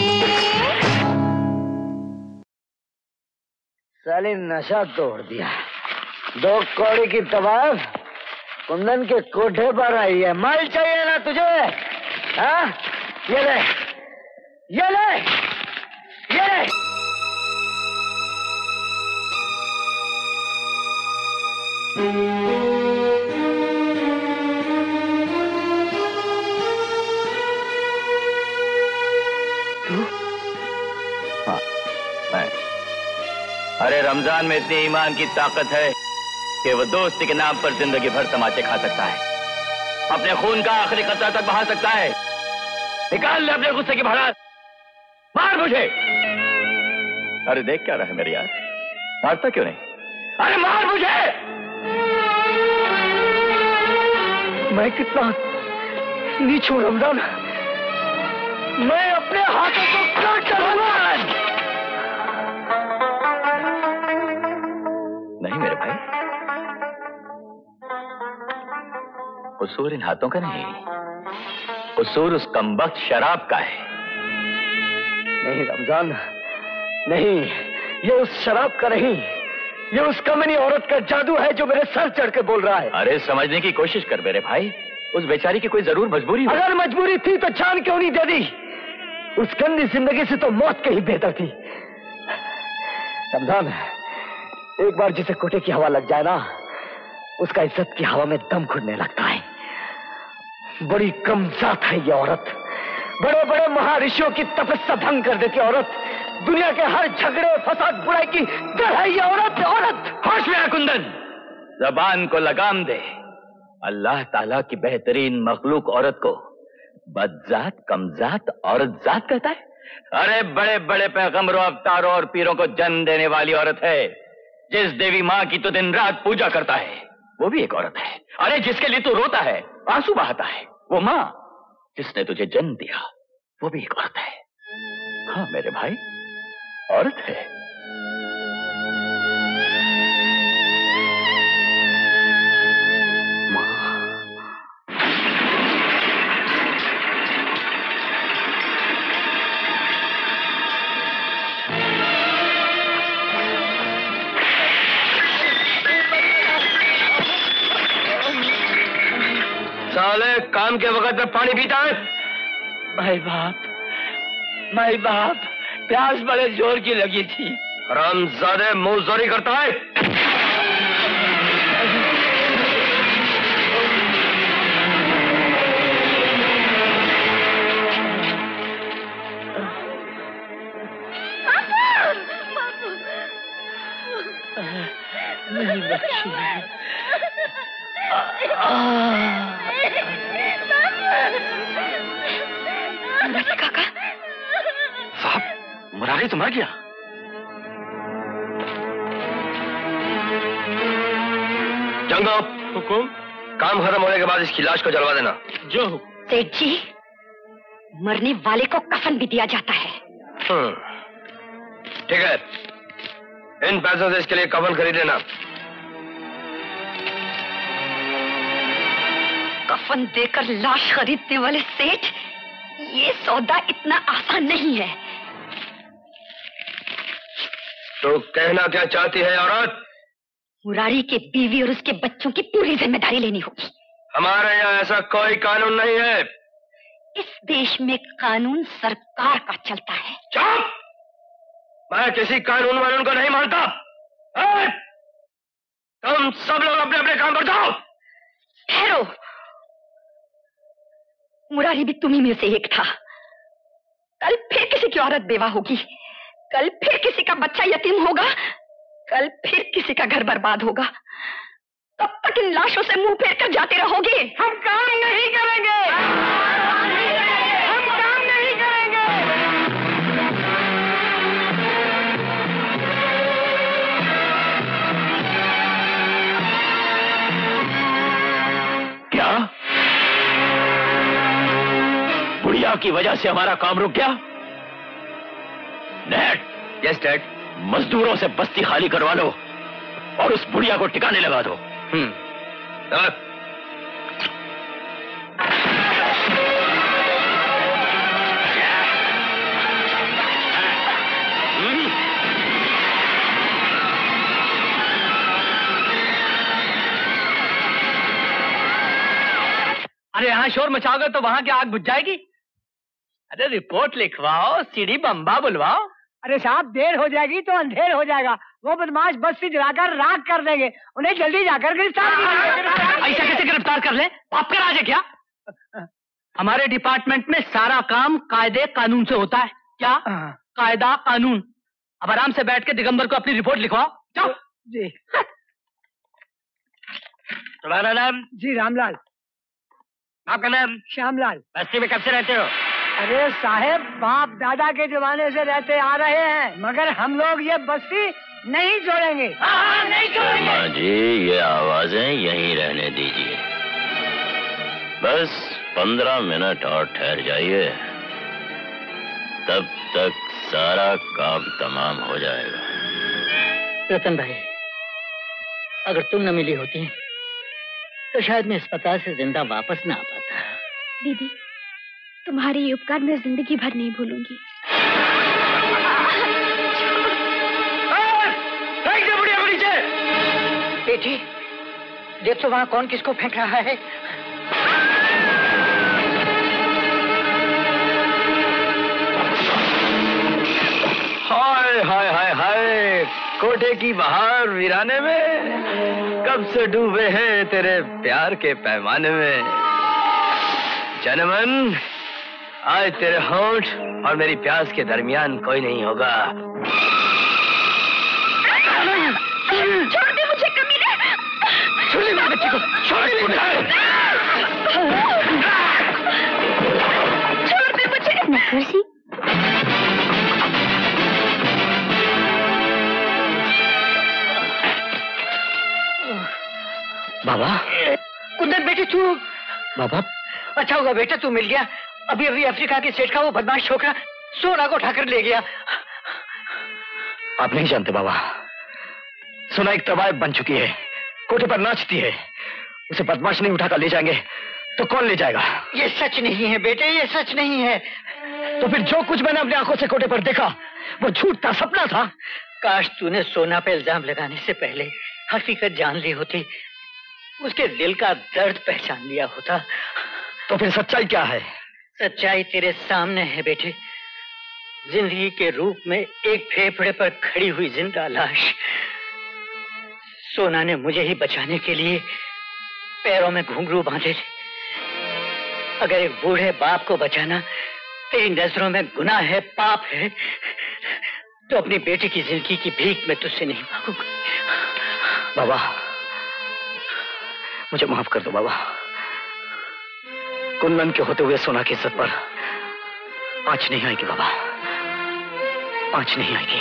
H: साली नशा तोड़ दिया, दो कौड़ी की तवाफ कुंदन के कोठे पर आई है। माल चाहिए ना तुझे? हाँ? ये ले, ये ले, ये ले।
K: हाँ, मैं। अरे रमजान में इतनी ईमान की ताकत है कि वो दोस्ती के नाम पर जिंदगी भर तमाचे खा सकता है, अपने खून का आखिरी कतरा तक बहा सकता है। निकाल ले अपने गुस्से की भड़ास, मार मुझे। अरे देख क्या रहा है मेरे यार, मारता क्यों नहीं? अरे मार मुझे।
H: मैं कितना नीच हूं रमजान, मैं अपने हाथों को काट डालूंगा।
K: नहीं मेरे भाई, कसूर इन हाथों का नहीं, कसूर उस कमबख्त शराब का है।
H: नहीं रमजान, नहीं, ये उस शराब का नहीं, ये उस कमीनी औरत का जादू है जो मेरे सर चढ़ के बोल रहा है।
K: अरे समझने की कोशिश कर मेरे भाई, उस बेचारी की कोई जरूर मजबूरी हो।
H: अगर मजबूरी थी तो जान क्यों नहीं दे दी? उस गंदी जिंदगी से तो मौत के ही बेहतर थी। रमजान, एक बार जिसे कोटे की हवा लग जाए ना, उसका इज्जत की हवा में दम घुटने लगता है। बड़ी कमजात है ये औरत, बड़े बड़े महाऋषियों की तपस्या भंग कर देती औरत, दुनिया के हर झगड़े फसाद बुराई की जड़ है ये औरत। औरत
K: होश में आ कुंदन, जबान को लगाम दे। अल्लाह ताला की बेहतरीन मखलूक औरत को बदजात, कमजात, औरत जात कहता है। अरे बड़े बड़े पैगंबरों, अवतारों और पीरों को जन्म देने वाली औरत है। जिस देवी माँ की तो दिन रात पूजा करता है, वो भी एक औरत है। अरे जिसके लिए तू रोता है, आंसू बहाता है, वो माँ जिसने तुझे जन्म दिया, वो भी एक औरत है। हाँ मेरे भाई, औरत है। काम के वक्त में पानी पीता है?
J: माई बाप, माई बाप, प्यास बड़े जोर की लगी थी।
K: हरामजादे मुंह जोरी करता है।
J: नहीं बख्शी।
I: काका
Q: साहब, मुरारी तो मर गया।
K: जंगो,
O: हुकुम।
K: काम खत्म होने के बाद इसकी लाश को जलवा देना।
O: जो
I: सेठ जी, मरने वाले को कफन भी दिया जाता है।
K: ठीक है, इन पैसों से इसके लिए कफन खरीद लेना।
I: कफन देकर लाश खरीदने वाले सेठ, ये सौदा इतना आसान नहीं है।
K: तो कहना क्या चाहती है औरत?
I: मुरारी के बीवी और उसके बच्चों की पूरी जिम्मेदारी लेनी होगी।
K: हमारे यहाँ ऐसा कोई कानून नहीं है।
I: इस देश में कानून सरकार का चलता है।
K: चुप! मैं किसी कानून वानून को नहीं मानता। तुम सब लोग अपने अपने काम पर जाओ।
I: ठहरो, मुरारी भी तुम्ही में से एक था। कल फिर किसी की औरत बेवा होगी, कल फिर किसी का बच्चा यतीम होगा, कल फिर किसी का घर बर्बाद होगा। कब तक इन लाशों से मुंह फेर कर जाते रहोगे?
N: हम काम नहीं करेंगे, हम काम नहीं करेंगे।
K: क्या बुढ़िया की वजह से हमारा काम रुक गया? डैड। Yes dad. मजदूरों से बस्ती खाली करवा लो और उस बुढ़िया को ठिकाने लगा दो। हम्म।
G: अरे यहाँ शोर मचाओगे तो वहां की आग बुझ जाएगी। अरे रिपोर्ट लिखवाओ, सीढ़ी बम्बा बुलवाओ।
N: अरे साहब, देर हो जाएगी तो अंधेर हो जाएगा। वो बदमाश बस्ती जलाकर राख कर देंगे। उन्हें जल्दी जाकर गिरफ्तार कीजिए।
G: ऐसा कैसे गिरफ्तार कर ले? आपका राज है क्या? हमारे डिपार्टमेंट में सारा काम कायदे कानून से होता है। क्या कायदा कानून? अब आराम से बैठ के दिगंबर को अपनी रिपोर्ट लिखवाओ। जाओ।
N: जी।
B: तुम्हारा नाम?
N: जी रामलाल।
B: आपका नाम?
N: श्यामलाल।
B: बस्ती में कब से रहते हो?
N: अरे साहेब, बाप दादा के जमाने से रहते आ रहे हैं, मगर हम लोग ये बस्ती नहीं छोड़ेंगे।
I: नहीं छोड़ेंगे।
K: माँ जी, ये आवाजें यहीं रहने दीजिए। बस पंद्रह मिनट और ठहर जाइए, तब तक सारा काम तमाम हो जाएगा।
G: रतन भाई, अगर तुम न मिली होती तो शायद मैं अस्पताल से जिंदा वापस न आ पाता।
D: दीदी, तुम्हारे ये उपकार मैं जिंदगी भर नहीं भूलूंगी।
G: बुढ़िया को नीचे। बेटी, देख तो वहां कौन किसको फेंक रहा है।
K: हाय हाय हाय हाय, कोठे की बहार वीराने में कब से डूबे हैं तेरे प्यार के पैमाने में। जनमन, आज तेरे होंठ और मेरी प्यास के दरमियान कोई नहीं होगा।
I: छोड़ दे मुझे कमीने।
K: छोड़ दे मेरे बच्चे को। छोड़ दे मुझे।
I: छोड़ दे मुझे।
D: नफरसी।
G: बाबा। कुंदन बेटे तू। बाबा। अच्छा हुआ बेटा तू मिल गया। अभी अभी अफ्रीका के सेठ का वो बदमाश छोकरा सोना को उठाकर ले गया।
H: आप नहीं जानते बाबा, सोना एक तवायफ बन चुकी है, कोठे पर नाचती है। उसे बदमाश नहीं उठाकर ले जाएंगे तो कौन ले जाएगा?
G: ये सच नहीं है बेटे, ये सच नहीं है।
H: तो फिर जो कुछ मैंने अपनी आंखों से कोठे पर देखा वो झूठ था, सपना था।
G: काश तूने सोना पे इल्जाम लगाने से पहले हकीकत जान ली होती, उसके दिल का दर्द पहचान लिया होता।
H: तो फिर सच्चाई क्या है?
G: सच्चाई तेरे सामने है बेटे। जिंदगी के रूप में एक फेफड़े पर खड़ी हुई जिंदा लाश। सोना ने मुझे ही बचाने के लिए पैरों में घुंघरू बांधे थे। अगर एक बूढ़े बाप को बचाना तेरी नजरों में गुनाह है, पाप है, तो अपनी बेटी की जिंदगी की भीख मैं तुझसे नहीं मांगूंगा।
H: बाबा, मुझे माफ कर दो बाबा। कुंदन के होते हुए सोना की इज्जत पर आंच नहीं आएगी बाबा, आंच नहीं आएगी।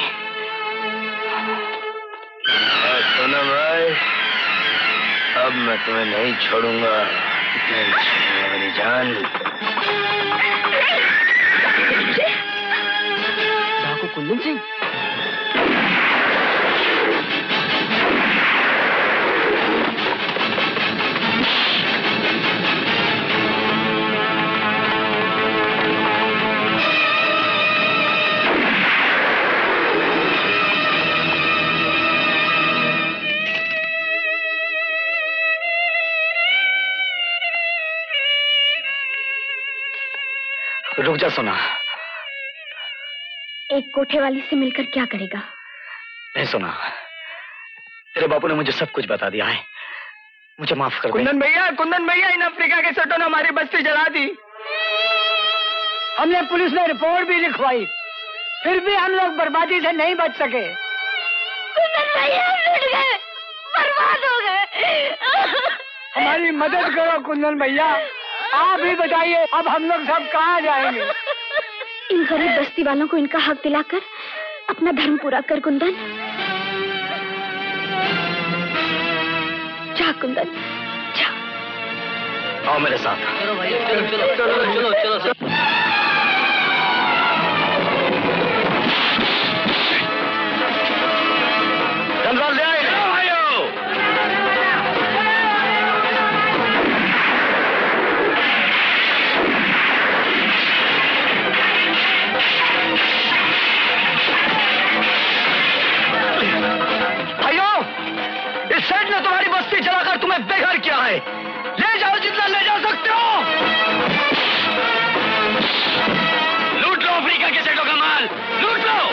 P: सोना भाई, अब मैं तुम्हें नहीं छोड़ूंगा, नहीं छोड़ूंगा मेरी जान।
H: डाकू कुंदन सिंह? रुक जा सोना।
D: एक कोठे वाली से मिलकर क्या करेगा?
H: नहीं सोना, तेरे बापू ने मुझे सब कुछ बता दिया है, मुझे माफ कर दे।
N: कुंदन भैया, कुंदन भैया, इन अफ्रीका के सेठों ने हमारी बस्ती जला दी। हमने पुलिस में रिपोर्ट भी लिखवाई, फिर भी हम लोग बर्बादी से नहीं बच सके।
D: कुंदन भैया लुट गए, बर्बाद हो गए।
N: हमारी मदद करो कुंदन भैया, आप ही बताइए अब हम लोग सब कहाँ जाएंगे?
D: इन गरीब बस्ती वालों को इनका हक दिलाकर अपना धर्म पूरा कर कुंदन। जा कुंदन, जा।
H: आओ मेरे साथ।
G: चलो भैया, चलो चलो चलो चलो चलो, चलो।
H: तलवार ले आए
R: सेठ ने तुम्हारी बस्ती चलाकर तुम्हें बेघर किया है। ले जाओ जितना ले जा सकते हो। लूट लो अफ्रीका के सेठों का माल, लूट लो।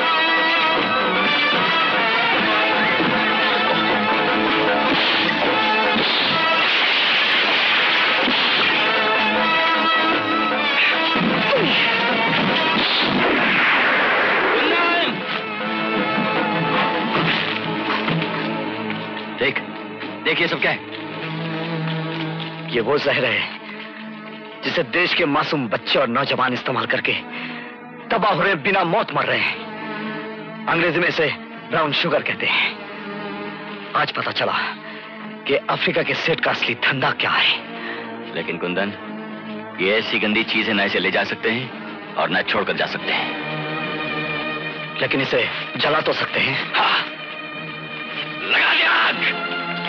H: देख, देख ये सब क्या है? ये वो जहर है जिसे देश के मासूम बच्चे और नौजवान इस्तेमाल करके तबाह हो रहे, बिना मौत मर रहे हैं। अंग्रेजी में इसे ब्राउन शुगर कहते हैं। आज पता चला कि अफ्रीका के सेठ का असली धंधा क्या है।
K: लेकिन कुंदन, ये ऐसी गंदी चीजें न इसे ले जा सकते हैं और न छोड़कर जा सकते हैं।
H: लेकिन इसे जला तो सकते हैं।
K: हाँ, लगा दिया आग।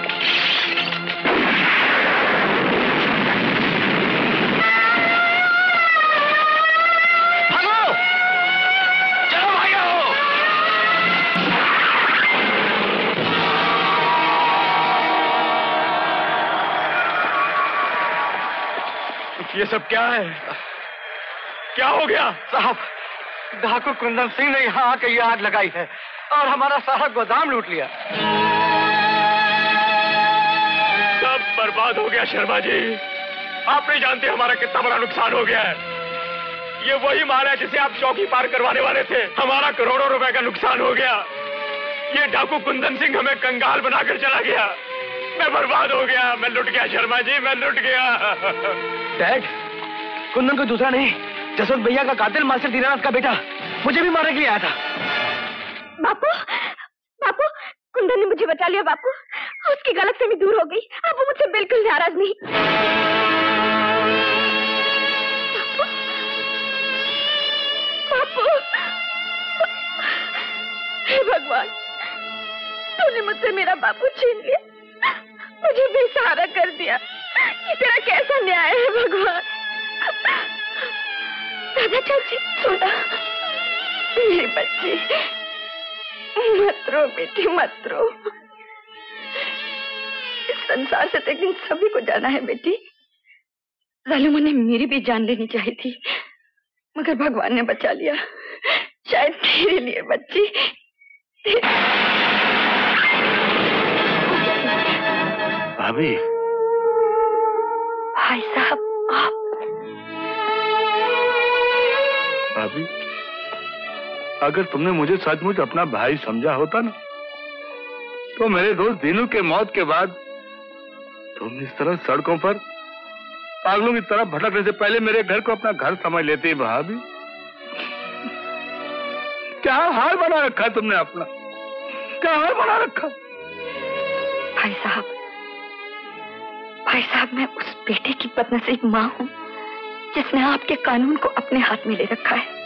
R: ये सब क्या है? क्या हो गया?
N: साहब, डाकू कुंदन सिंह ने यहाँ आके ये आग लगाई है और हमारा सारा गोदाम लूट लिया।
R: सब बर्बाद हो गया शर्मा जी। आप नहीं जानते हमारा कितना बड़ा नुकसान हो गया है। ये वही माल है जिसे आप चौकी पार करवाने वाले थे। हमारा करोड़ों रुपए का नुकसान हो गया। ये डाकू कुंदन सिंह हमें कंगाल बनाकर चला गया। मैं बर्बाद हो गया, मैं लुट गया शर्मा जी, मैं लुट गया।
H: डैड, कुंदन को दूसरा नहीं, जसवंत भैया का कातिल मास्टर दीनानाथ का बेटा मुझे भी मारने के लिए आया था।
D: बापू, बापू, कुंदन ने मुझे बचा लिया बापू। उसकी गलतफहमी दूर हो गई। अब वो मुझसे बिल्कुल नाराज नहीं। बापू, हे भगवान, तूने मुझसे मेरा बापू छीन लिया, मुझे बेसहारा कर दिया। ये तेरा कैसा न्याय है भगवान। दादा चाची, सोना, मेरी बच्ची, मत रो बेटी, मत रो। इस संसार से तो एक दिन सभी को जाना है बेटी।
I: जालिमों ने मेरी भी जान लेनी चाहिए थी, मगर भगवान ने बचा लिया। शायद तेरे लिए बच्ची।
S: भाभी।
I: भाई साहब आप।
S: भाभी, अगर तुमने मुझे सचमुच अपना भाई समझा होता ना, तो मेरे दोस्त दीनू के मौत के बाद तुम इस तरह सड़कों पर पागलों की तरह भटकने से पहले मेरे घर को अपना घर समझ लेती। भाभी, क्या हाल बना रखा तुमने अपना, क्या हाल बना रखा।
I: भाई साहब, भाई साहब, मैं उस बेटे की बदनसीब माँ हूँ जिसने आपके कानून को अपने हाथ में ले रखा है,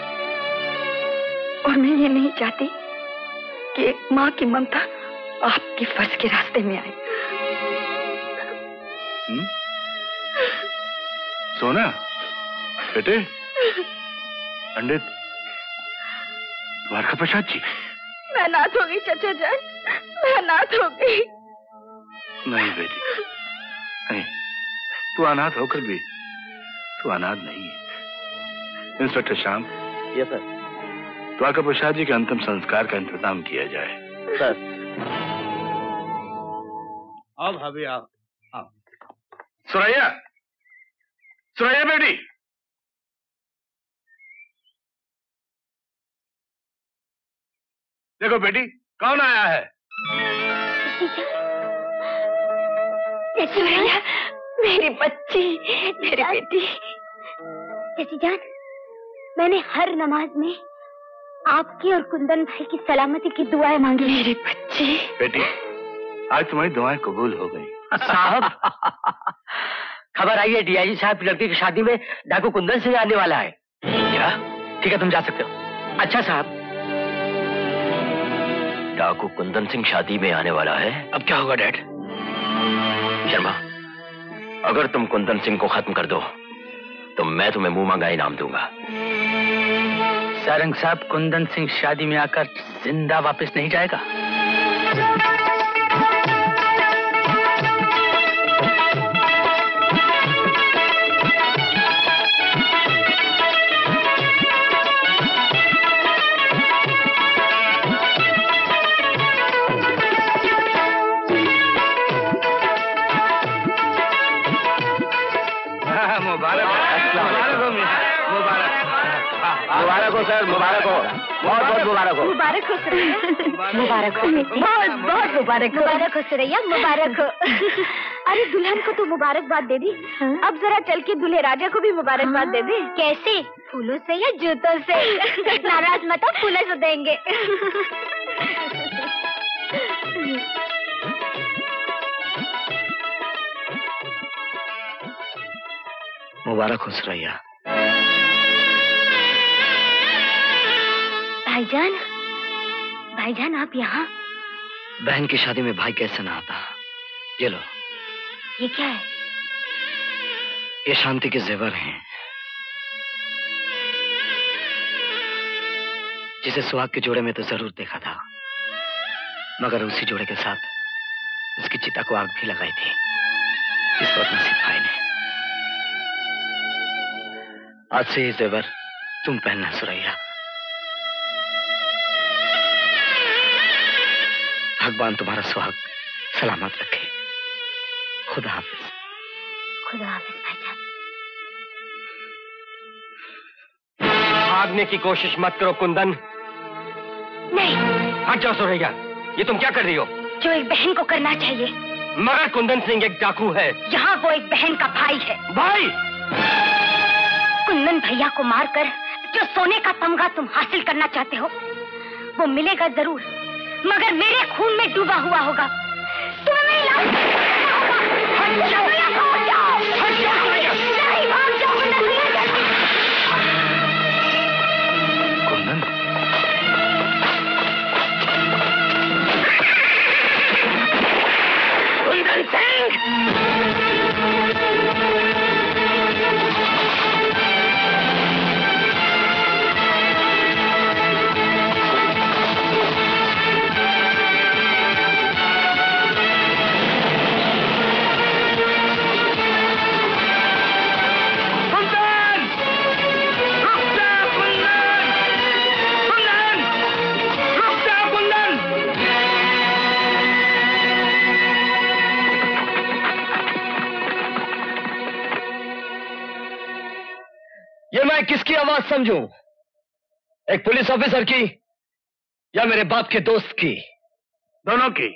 I: और मैं ये नहीं चाहती कि एक माँ की ममता आपके फर्ज के रास्ते में आए।
S: हुँ? सोना बेटे, पंडित द्वारका प्रसाद जी।
I: मैं अनाथ हो गई चाचा जान, मैं अनाथ हो गई।
S: नहीं बेटी, नहीं, तू अनाथ होकर भी तू अनाथ नहीं है। Inspector Shyam.
H: Yes sir.
S: Dwarka Prasad ji के अंतिम संस्कार का इंतजाम किया जाए।
H: सर।
S: आओ भाभी, आओ आओ। सुरैया, सुरैया बेटी। देखो बेटी, कौन आया है?
I: सुरैया, मेरी बच्ची, मेरी बेटी।
D: चाची जान, मैंने हर नमाज में आपकी और कुंदन भाई की सलामती की दुआएं मांगी।
I: मेरी बच्ची।
S: बेटी, आज तुम्हारी दुआएं कबूल हो गई।
J: साहब, खबर आई है डीआईजी साहब की लड़की की शादी में डाकू कुंदन सिंह आने वाला है।
F: क्या?
J: ठीक है, तुम जा सकते हो। अच्छा साहब।
K: डाकू कुंदन सिंह शादी में आने वाला है।
F: अब क्या होगा डैड?
K: शर्मा, अगर तुम कुंदन सिंह को खत्म कर दो तो मैं तुम्हें मुंह मांगा इनाम दूंगा।
J: सारंग साहब, कुंदन सिंह शादी में आकर जिंदा वापस नहीं जाएगा।
H: मुबारक हो सर, मुबारक हो, बहुत बहुत मुबारक हो।
D: मुबारक हो सुरैया, मुबारक हो, बहुत बहुत मुबारक हो। मुबारक हो सुरैया, मुबारक हो। अरे दुल्हन को तो मुबारकबाद दे दी, अब जरा चल के दूल्हे राजा को भी मुबारकबाद दे दे। कैसे? फूलों से या जूतों से? नाराज मत हो, फूलों से देंगे।
H: मुबारक हो सुरैया।
D: भाईजान, भाईजान आप यहाँ?
H: बहन की शादी में भाई कैसे ना आता। ये लो।
D: ये क्या है?
H: ये शांति के जेवर हैं, जिसे सुहाग के जोड़े में तो जरूर देखा था, मगर उसी जोड़े के साथ उसकी चिता को आग भी लगाई थी इस वक्त नसीब भाई ने। आज से ये जेवर तुम पहनना सुरैया। भगवान तुम्हारा सुहाग सलामत रखे। खुदा हाफिज।
D: खुदा हाफिज भाईजान।
J: भागने की कोशिश मत करो कुंदन।
D: नहीं।
J: हट जाओ सुरैया, ये तुम क्या कर रही हो?
D: जो एक बहन को करना चाहिए।
J: मगर कुंदन सिंह एक डाकू है।
D: यहाँ वो एक बहन का भाई है।
J: भाई?
D: कुंदन भैया को मारकर जो सोने का तमगा तुम हासिल करना चाहते हो, वो मिलेगा जरूर, मगर मेरे खून में डूबा हुआ होगा। तुम्हें मेरी लाश हट जाओ, भाग जाओ, हट जाओ, नहीं भाग जाओ।
S: कुंदन,
J: कुंदन सिंह।
H: मैं किसकी आवाज समझूं? एक पुलिस ऑफिसर की या मेरे बाप के दोस्त की?
S: दोनों की।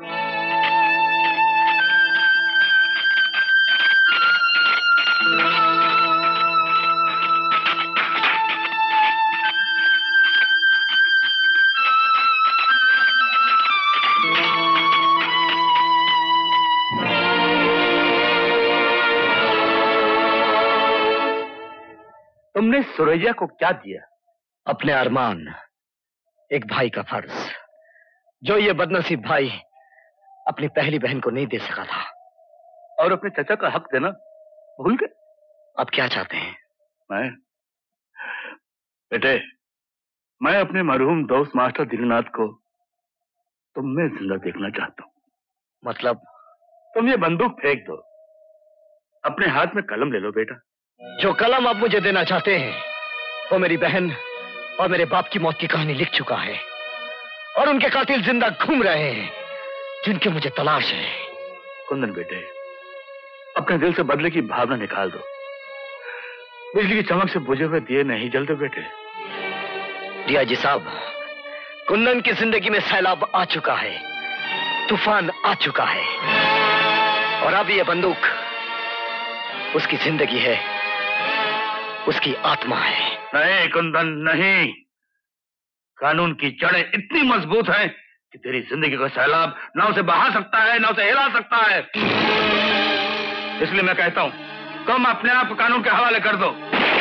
H: तुमने सुरैया को क्या दिया? अपने अरमान, एक भाई का फर्ज, जो ये बदनसीब भाई अपनी पहली बहन को नहीं दे सका था।
S: और अपने चाचा का हक देना भूल गए?
H: अब क्या चाहते हैं?
S: मैं बेटे, मैं अपने मरहूम दोस्त मास्टर दीनानाथ को तुम में जिंदा देखना चाहता हूँ।
H: मतलब?
S: तुम ये बंदूक फेंक दो, अपने हाथ में कलम ले लो बेटा।
H: जो कलम आप मुझे देना चाहते हैं वो मेरी बहन और मेरे बाप की मौत की कहानी लिख चुका है, और उनके कातिल जिंदा घूम रहे हैं जिनकी मुझे तलाश है।
S: कुंदन बेटे, अपने दिल से बदले की भावना निकाल दो। बिजली की चमक से बुझे हुए दिए नहीं जलते बेटे।
H: दिया जी साहब, कुंदन की जिंदगी में सैलाब आ चुका है, तूफान आ चुका है, और अब ये बंदूक उसकी जिंदगी है, उसकी आत्मा है।
S: नहीं कुंदन, नहीं। कानून की जड़ें इतनी मजबूत हैं कि तेरी जिंदगी का सैलाब ना उसे बहा सकता है, ना उसे हिला सकता है। इसलिए मैं कहता हूं, तुम अपने आप को कानून के हवाले कर दो।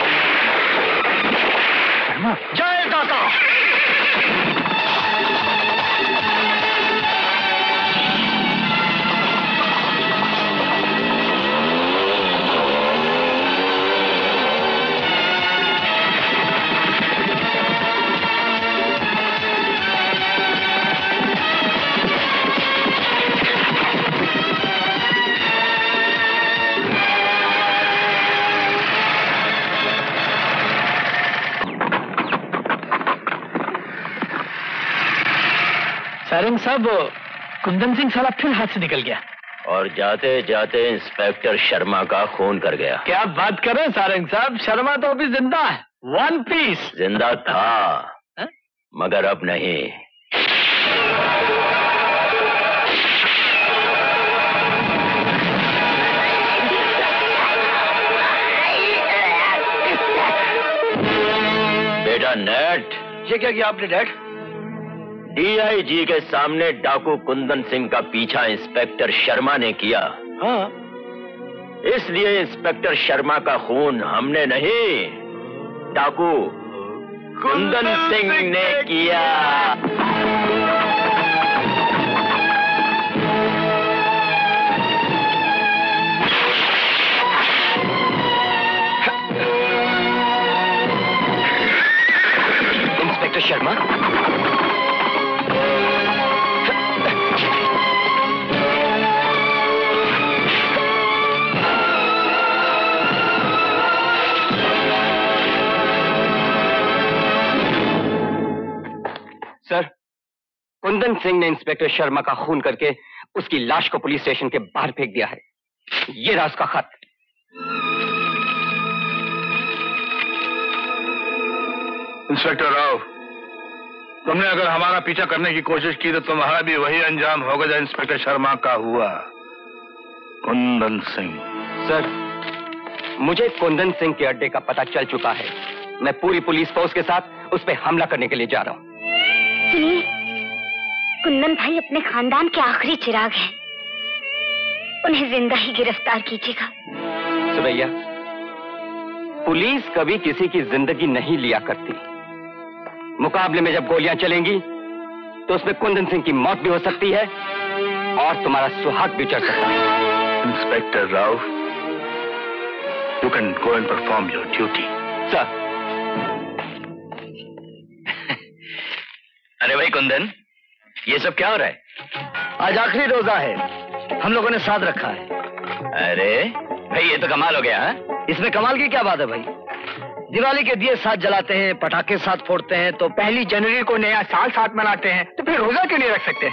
H: जय दाता।
F: सारंग साहब, कुंदन सिंह साला फिर हाथ से निकल गया
K: और जाते जाते इंस्पेक्टर शर्मा का खून कर गया।
F: क्या बात कर रहे हैं सारंग साहब? शर्मा तो अभी जिंदा है, वन पीस।
K: जिंदा था है? मगर अब नहीं। बेटा नेट,
H: ये क्या किया आपने डैड?
K: डीआईजी के सामने डाकू कुंदन सिंह का पीछा इंस्पेक्टर शर्मा ने किया।
H: हाँ,
K: इसलिए इंस्पेक्टर शर्मा का खून हमने नहीं, डाकू कुंदन सिंह ने किया।
H: इंस्पेक्टर शर्मा,
T: सर, कुंदन सिंह ने इंस्पेक्टर शर्मा का खून करके उसकी लाश को पुलिस स्टेशन के बाहर फेंक दिया है। ये रहा उसका खत।
S: इंस्पेक्टर राव, तुमने अगर हमारा पीछा करने की कोशिश की तो तुम्हारा भी वही अंजाम होगा जो इंस्पेक्टर शर्मा का हुआ। कुंदन सिंह।
T: सर, मुझे कुंदन सिंह के अड्डे का पता चल चुका है। मैं पूरी पुलिस फोर्स के साथ उस पर हमला करने के लिए जा रहा हूँ।
D: सुनिए, कुंदन भाई अपने खानदान के आखिरी चिराग हैं। उन्हें जिंदा ही गिरफ्तार कीजिएगा।
T: सुरैया, पुलिस कभी किसी की जिंदगी नहीं लिया करती। मुकाबले में जब गोलियां चलेंगी तो उसमें कुंदन सिंह की मौत भी हो सकती है और तुम्हारा सुहाग भी चढ़ सकता है।
S: Inspector Rao, you can go and perform your duty.
T: Sir.
K: अरे भाई कुंदन, ये सब क्या हो रहा है?
H: आज आखिरी रोजा है, हम लोगों ने साथ रखा है।
K: अरे भाई, ये तो कमाल हो गया है।
H: इसमें कमाल की क्या बात है भाई? दिवाली के दिए साथ जलाते हैं, पटाखे साथ फोड़ते हैं, तो पहली जनवरी को नया साल साथ मनाते हैं, तो फिर रोजा क्यों नहीं रख सकते?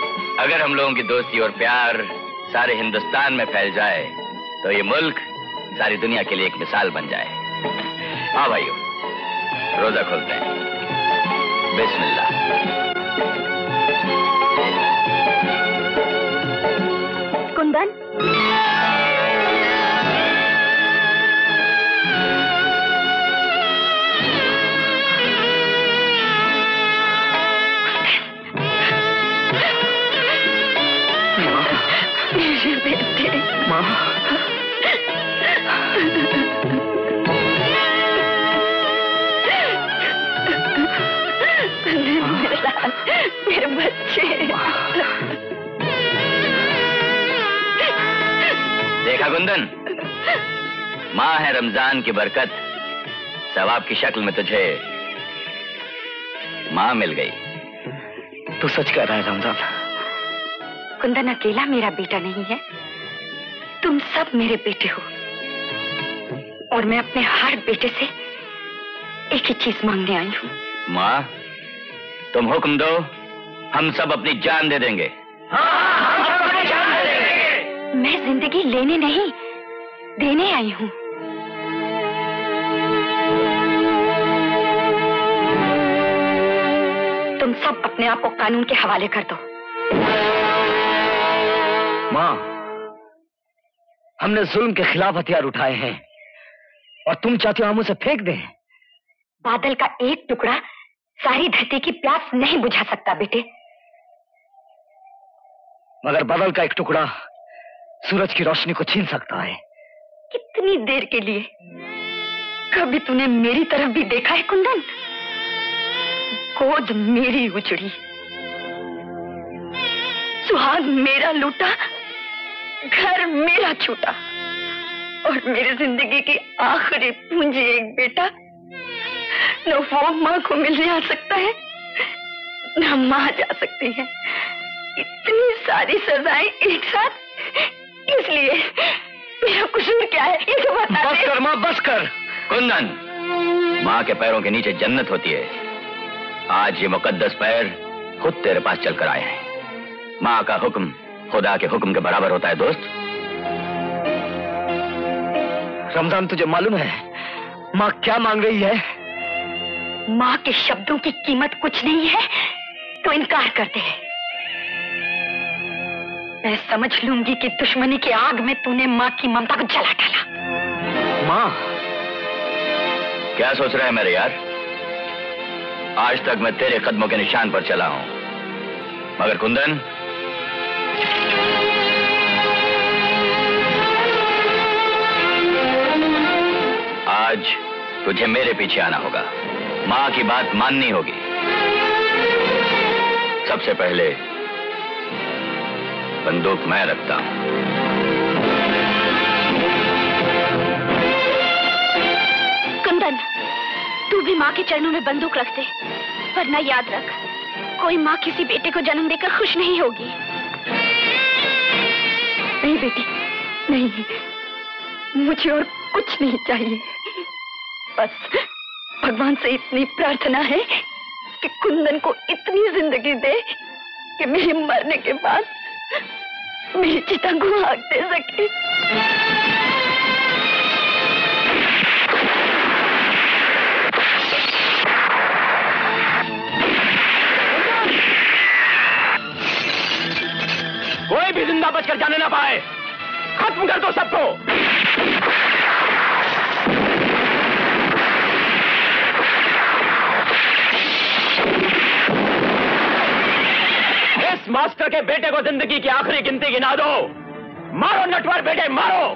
K: अगर हम लोगों की दोस्ती और प्यार सारे हिंदुस्तान में फैल जाए तो ये मुल्क
T: सारी दुनिया के लिए एक मिसाल बन जाए। हाँ भाइयों, रोजा खोलते हैं। बिस्मिल्लाह।
D: कुंदन,
I: मेरे बेटे।
T: माँ,
I: मेरे बच्चे।
T: देखा कुंदन, माँ है रमजान की बरकत, सवाब की शक्ल में तुझे माँ मिल गई।
H: तू सच कह रहा है रमजान।
I: कुंदन अकेला मेरा बेटा नहीं है, तुम सब मेरे बेटे हो। और मैं अपने हर बेटे से एक ही चीज मांगने आई हूँ।
T: माँ, तुम हुक्म दो, हम सब अपनी जान दे देंगे।
I: हाँ, हम सब अपनी जान दे देंगे। मैं जिंदगी लेने नहीं, देने आई हूँ। तुम सब अपने आप को कानून के हवाले कर दो।
H: माँ, हमने जुल्म के खिलाफ हथियार उठाए हैं और तुम चाहते हो हम उसे फेंक दें?
I: बादल का एक टुकड़ा सारी धरती की प्यास नहीं बुझा सकता बेटे।
H: मगर बादल का एक टुकड़ा सूरज की रोशनी को छीन सकता है।
I: कितनी देर के लिए? कभी तूने मेरी तरफ भी देखा है कुंदन? गोद मेरी उजड़ी, सुहाग मेरा लूटा, घर मेरा छूटा, और मेरी जिंदगी की आखिरी पूंजी एक बेटा। न वो माँ को मिलने आ सकता है, न माँ जा सकती है। इतनी सारी सजाएं एक साथ, इसलिए मेरा कसूर क्या है ये तो बता दे।
H: बस कर माँ, बस कर।
T: कुंदन, माँ के पैरों के नीचे जन्नत होती है। आज ये मुकद्दस पैर खुद तेरे पास चलकर आए हैं। माँ का हुक्म खुदा के हुक्म के बराबर होता है दोस्त।
H: रमजान, तुझे मालूम है माँ क्या मांग रही है?
I: माँ के शब्दों की कीमत कुछ नहीं है तो इनकार करते हैं। मैं समझ लूंगी कि दुश्मनी की आग में तूने माँ की ममता को जला डाला।
H: माँ,
T: क्या सोच रहा है मेरे यार? आज तक मैं तेरे कदमों के निशान पर चला हूं, मगर कुंदन, आज तुझे मेरे पीछे आना होगा। माँ की बात माननी होगी। सबसे पहले बंदूक मैं रखता हूं।
D: कुंदन, तू भी माँ के चरणों में बंदूक रख दे, वरना याद रख, कोई माँ किसी बेटे को जन्म देकर खुश नहीं होगी।
I: नहीं बेटी, नहीं, मुझे और कुछ नहीं चाहिए। बस भगवान से इतनी प्रार्थना है कि कुंदन को इतनी जिंदगी दे कि मेरे मरने के बाद मेरी चिता को आग दे सके।
E: कोई भी जिंदा बचकर जाने ना पाए। खत्म कर दो सबको। इस मास्टर के बेटे को जिंदगी की आखिरी गिनती गिना दो। मारो नटवर बेटे, मारो।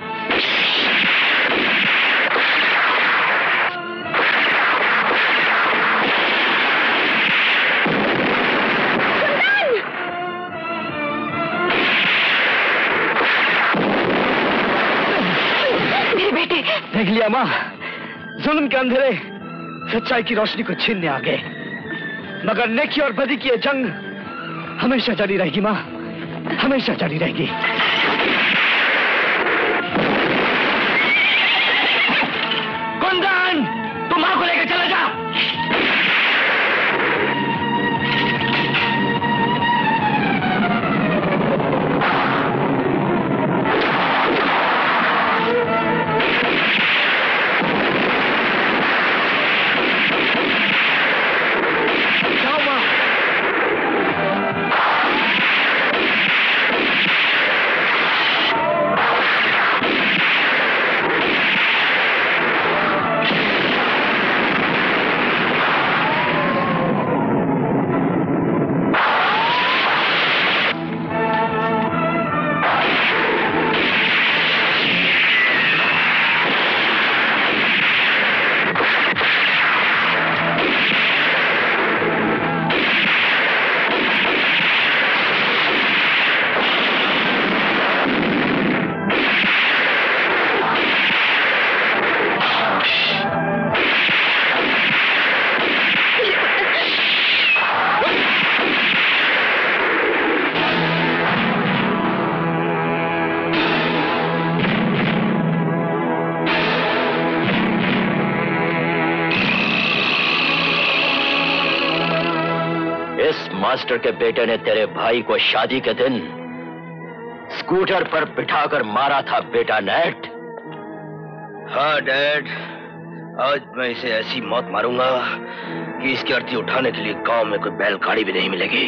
I: मेरे बेटे।
H: देख लिया माँ, जुल्म के अंधेरे सच्चाई की रोशनी को छीनने आ गए, मगर नेकी और बदी की ये जंग हमेशा जारी रहेगी माँ, हमेशा जारी रहेगी।
E: कुंदन, तुम माँ को लेकर चले जा।
K: मास्टर के बेटे ने तेरे भाई को शादी के दिन स्कूटर पर बिठाकर मारा था बेटा नेट?
P: हाँ डैड, आज मैं इसे ऐसी मौत मारूंगा कि इसकी अर्थी उठाने के लिए गांव में कोई बैलगाड़ी भी नहीं मिलेगी।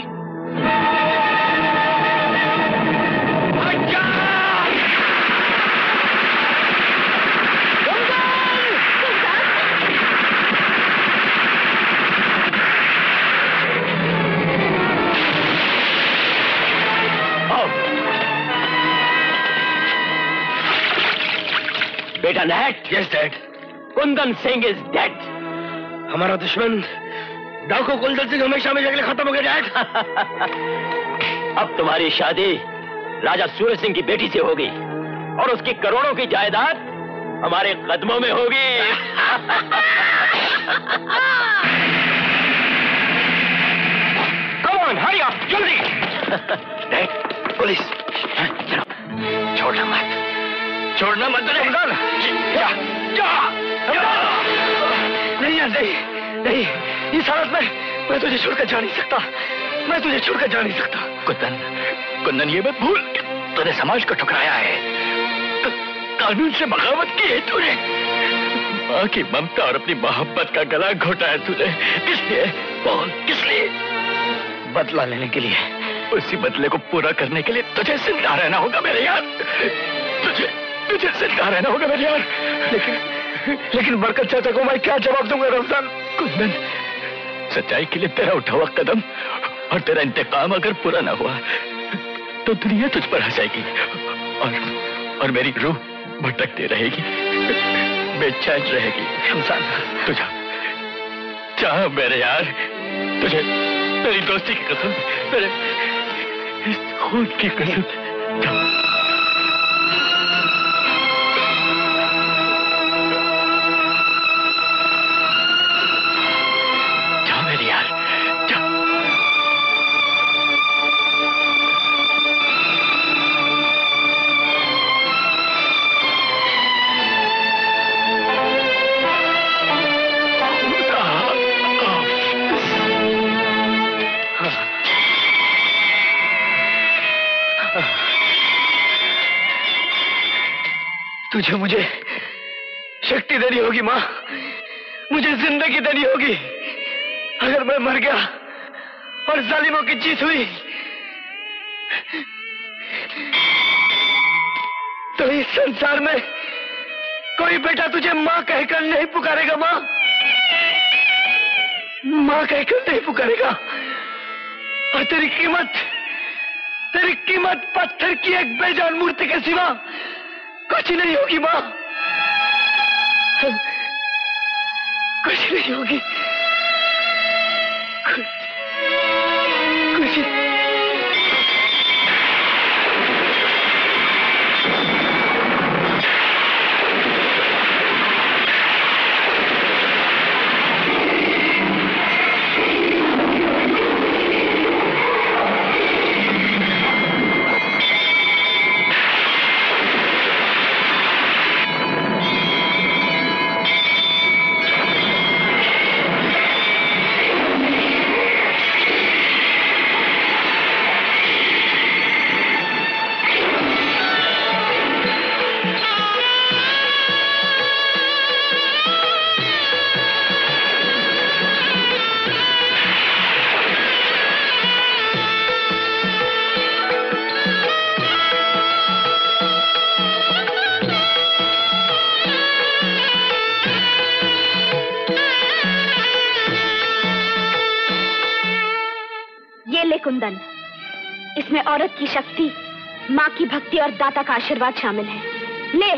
K: बेटा Nate?
P: Yes dad.
K: Kundan Singh is dead.
P: हमारा दुश्मन डाकू कुंदन सिंह हमेशा हमेशा के लिए खत्म हो गया डैड।
K: अब तुम्हारी शादी राजा सूरज सिंह की बेटी से होगी और उसकी करोड़ों की जायदाद हमारे कदमों में होगी।
P: कम ऑन, हरी अप, जल्दी। Dad, police. चलो, छोड़ना मत, छोड़ना मत। जा, जा, जा। नहीं यार, नहीं, नहीं, इस हालत में मैं तुझे छोड़कर जा नहीं सकता। मैं तुझे छोड़कर जा नहीं सकता।
R: कुंदन, कुंदन ये मत भूल, तूने समाज को ठुकराया है, कानून से बगावत की है तूने, माँ की ममता और अपनी मोहब्बत का गला घोटा है तूने। किस लिए? बोल, किस लिए? बदला लेने के लिए। उसी बदले को पूरा करने के लिए तुझे जिंदा रहना होगा मेरे यार। तुझे तुझे जिंदा रहना होगा मेरे यार। लेकिन लेकिन बरकत चाचा को मैं क्या जवाब दूंगा रमजान? कुंदन, सच्चाई के लिए तेरा उठा हुआ कदम और तेरा इंतकाम अगर पूरा ना हुआ तो दुनिया तुझ पर हंसेगी और और मेरी रूह भटकती रहेगी, बेचैन रहेगी। रमजान, तू जा, जा मेरे यार। तुझे तेरी दोस्ती की कसम, तेरे इस खून की कसम, जा। तुझे मुझे शक्ति देनी होगी माँ, मुझे जिंदगी देनी होगी। अगर मैं मर गया और जालिमों की जीत हुई तो इस संसार में कोई बेटा तुझे माँ कहकर नहीं पुकारेगा। माँ माँ कहकर नहीं पुकारेगा और तेरी कीमत तेरी कीमत पत्थर की एक बेजान मूर्ति के सिवा कुछ नहीं होगी माँ, कुछ नहीं होगी, कुछ कुछ
D: कुंदन, इसमें औरत की शक्ति, माँ की भक्ति और दाता का आशीर्वाद शामिल है। ले।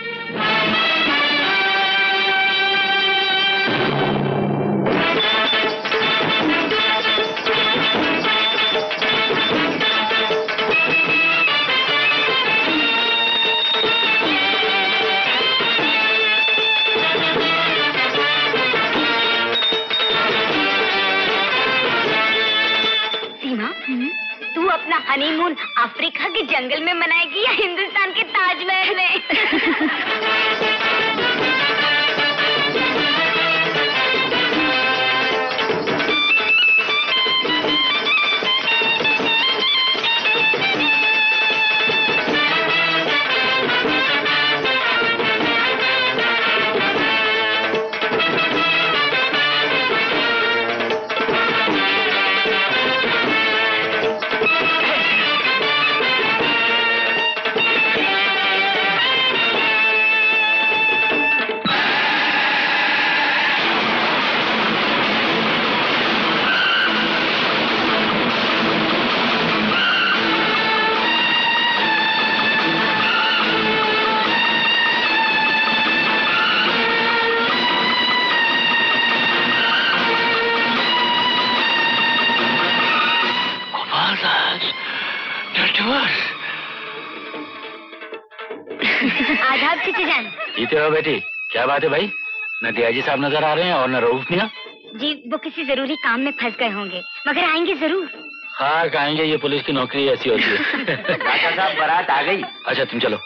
D: अपना हनीमून अफ्रीका के जंगल में मनाएगी या हिंदुस्तान के ताजमहल में?
J: नटवर, नटवर।
D: आदाब चीची जान।
F: जीते हो बेटी। क्या बात है भाई? न डीआईजी साहब नजर आ रहे हैं और न रऊफ मियां।
D: जी वो किसी जरूरी काम में फंस गए होंगे, मगर आएंगे जरूर।
F: हाँ आएंगे, ये पुलिस की नौकरी ऐसी होती है।
T: डॉक्टर साहब बारात आ गई।
F: अच्छा तुम चलो।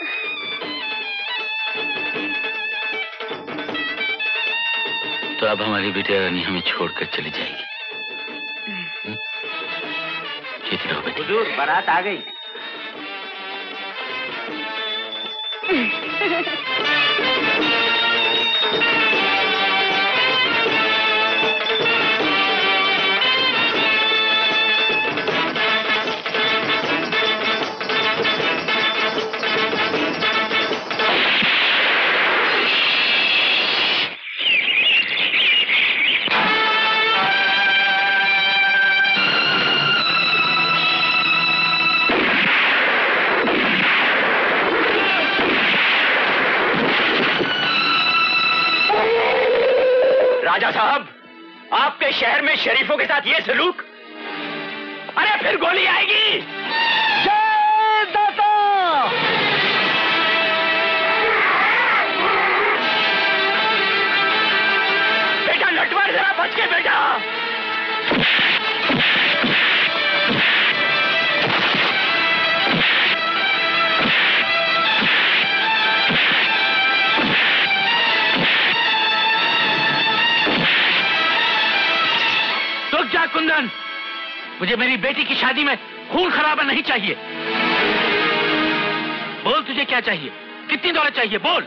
F: तो अब हमारी बेटी रानी हमें छोड़कर चली जाएगी। जीती रहो बेटी।
T: हुजूर बारात आ गई।
J: राजा साहब, आपके शहर में शरीफों के साथ ये सलूक? अरे फिर गोली आएगी।
H: जय दाता।
J: बेटा नटवर जरा बच के बेटा।
F: क्या कुंदन, मुझे मेरी बेटी की शादी में खून खराबा नहीं चाहिए। बोल तुझे क्या चाहिए, कितनी दौलत चाहिए, बोल।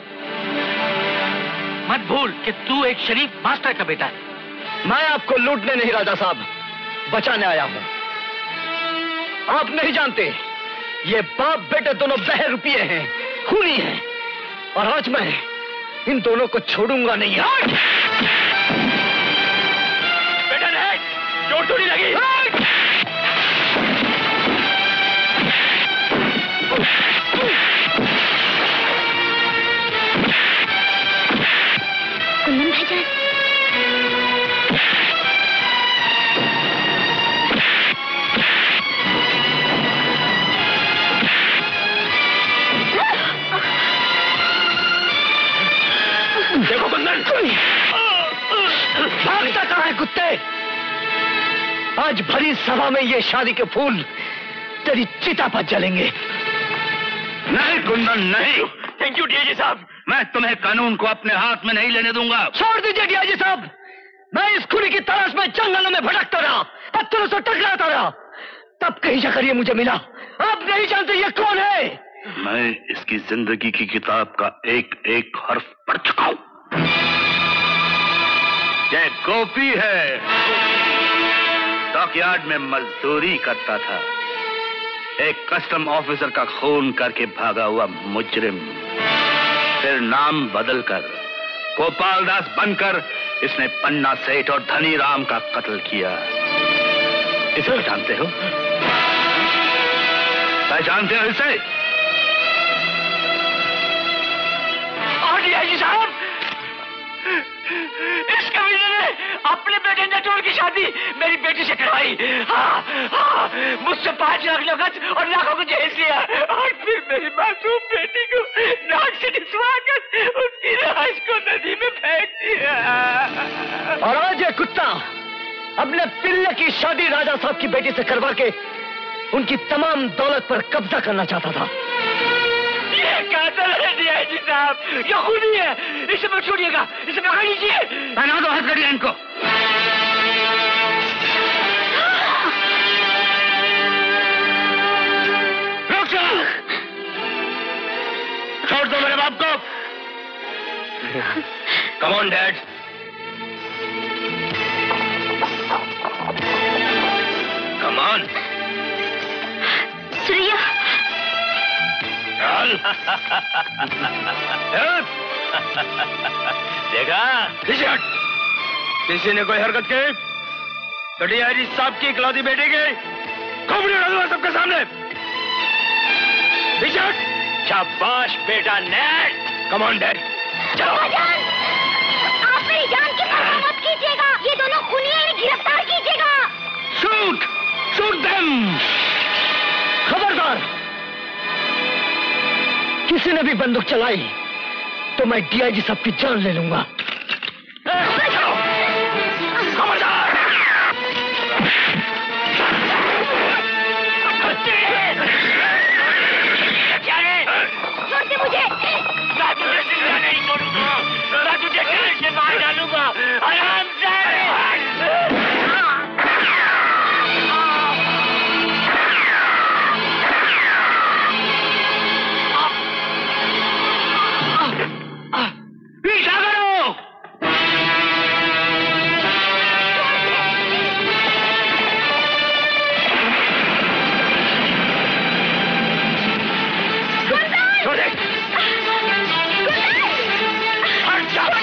F: मत भूल कि तू एक शरीफ मास्टर का बेटा है।
H: मैं आपको लूटने नहीं राजा साहब, बचाने आया हूं। आप नहीं जानते, ये बाप बेटे दोनों बहर रुपये हैं, खूनी हैं, और आज मैं इन दोनों को छोड़ूंगा नहीं।
J: बेटा नहीं, चोट थोड़ी लगी।
D: कुंदन भाईजान,
J: देखो कुंदन,
H: भागता कहाँ है कुत्ते? आज भरी सभा में ये शादी के फूल तेरी चिता पर जलेंगे।
S: नहीं कुंदन नहीं।
J: थैंक यू डीआईजी साहब।
S: मैं तुम्हें कानून को अपने हाथ में नहीं लेने दूंगा।
H: छोड़ दीजिए डीआईजी साहब, मैं इस खूनी की तलाश में जंगलों में भटकता रहा, पत्थरों से टकराता रहा, तब कहीं जाकर ये मुझे मिला। आप नहीं जानते ये कौन है।
S: मैं इसकी जिंदगी की किताब का एक एक हर्फ पढ़ चुका हूं। ये गोपी है, डॉकयार्ड में मजदूरी करता था, एक कस्टम ऑफिसर का खून करके भागा हुआ मुजरिम। फिर नाम बदलकर गोपाल दास बनकर इसने पन्ना सेठ और धनी राम का कत्ल किया। इसे पहचानते हो? पहचानते हो इसे?
J: डीआईजी साहब, इस कमीने ने अपने बेटे नटवर की शादी मेरी बेटी से करवाई। हाँ, हाँ, मुझसे पांच लाख नकद और लाखों को जहेज लिया, और फिर मेरी मासूम बेटी को नाक से निचवाकर उसकी लाश को नदी में फेंक दिया।
H: और आज ये कुत्ता अपने पिल्ले की शादी राजा साहब की बेटी से करवा के उनकी तमाम दौलत पर कब्जा करना चाहता था।
J: ये कातिल है डीआईजी साहब, ये खूनी है, इसे मत छोड़िएगा, इसे पकड़ लीजिए।
S: पहना दो हथकड़ियां इनको। रुक जाओ, छोड़ दो मेरे बाप को। Come on dad. Come on.
D: Suriya.
J: देखा किसी ने कोई हरकत की तो डीआईजी साहब की इकलौती बेटी की खोपड़ी उड़ा दूंगा सबके सामने। शाबाश बेटा नेट। कम ऑन डैड, चलो।
D: आप मेरी जान की परवाह मत कीजिएगा, ये दोनों खूनी हैं, इन्हें गिरफ्तार कीजिएगा।
S: Shoot, shoot them.
J: किसी ने भी बंदूक चलाई तो मैं डीआईजी साहब की जान ले लूंगा।
L: छोड़ मुझे। मैं तुझे जिंदा नहीं छोड़ूंगा, मैं तुझे जेल से बाहर डालूंगा आराम से। पीछा करो। छोड़ दे। हट जा।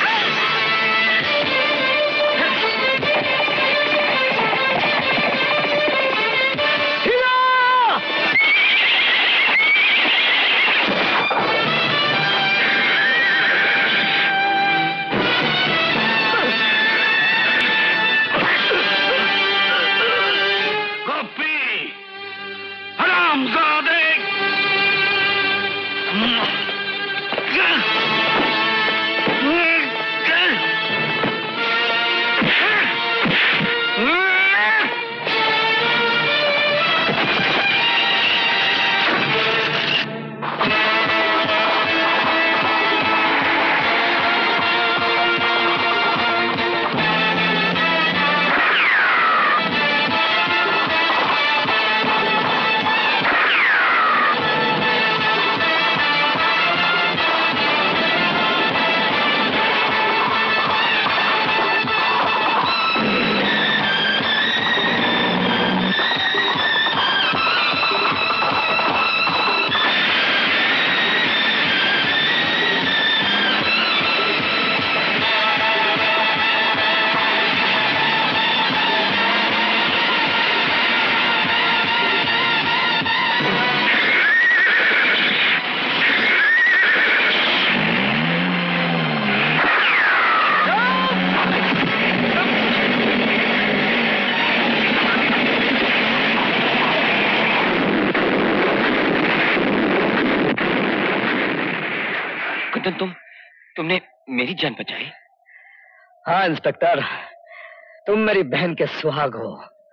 T: तुम तुमने मेरी जान बचाई?
J: हाँ इंस्पेक्टर, तुम मेरी बहन के सुहाग हो।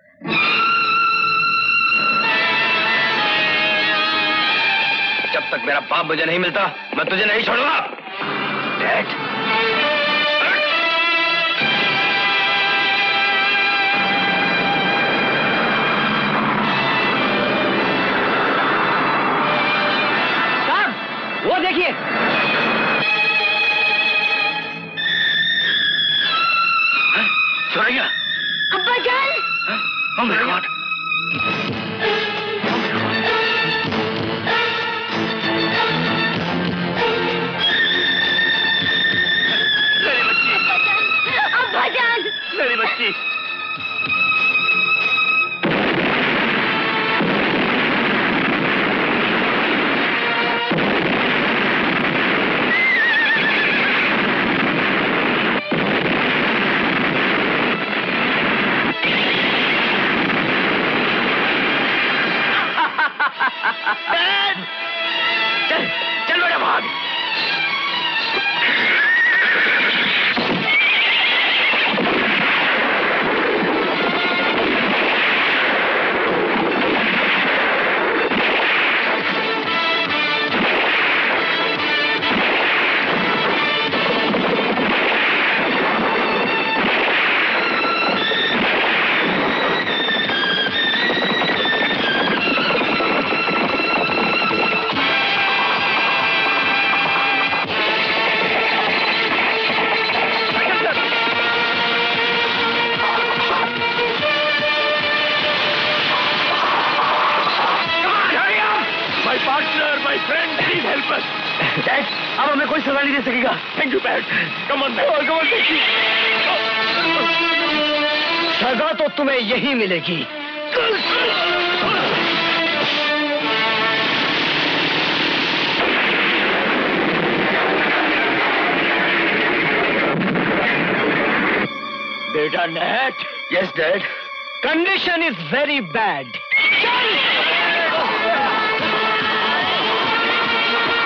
T: जब तक मेरा बाप मुझे नहीं मिलता मैं तुझे नहीं छोड़ूंगा। डैड,
J: साहब वो देखिए।
T: सुरैया,
L: अब्बा जान।
T: Oh my God!
L: मेरी बच्ची। अब्बा जान।
T: मेरी बच्ची।
J: चल चल बेटा भाग।
L: डैड, अब हमें कोई सजा नहीं दे सकेगा।
R: Thank you dad. Come on man, come on thank you.
J: सजा तो तुम्हें यही मिलेगी।
L: बेटा Nate.
J: Yes dad, condition is very bad.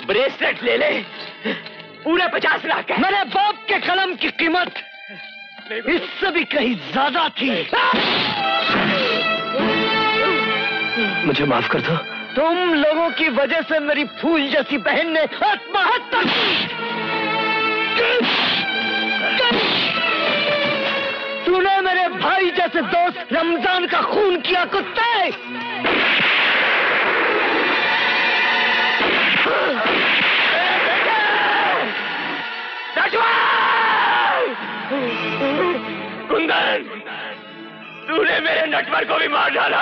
J: Bracelet ले ले, पूरे पचास लाख है।
B: मेरे बाप के कलम की कीमत इससे भी कहीं ज्यादा थी।
H: मुझे माफ कर दो।
B: तुम लोगों की वजह से मेरी फूल जैसी बहन ने आत्महत्या की। तूने मेरे भाई जैसे दोस्त रमजान का खून किया कुत्ते।
J: कुंदन, तूने मेरे नटवर को भी मार डाला।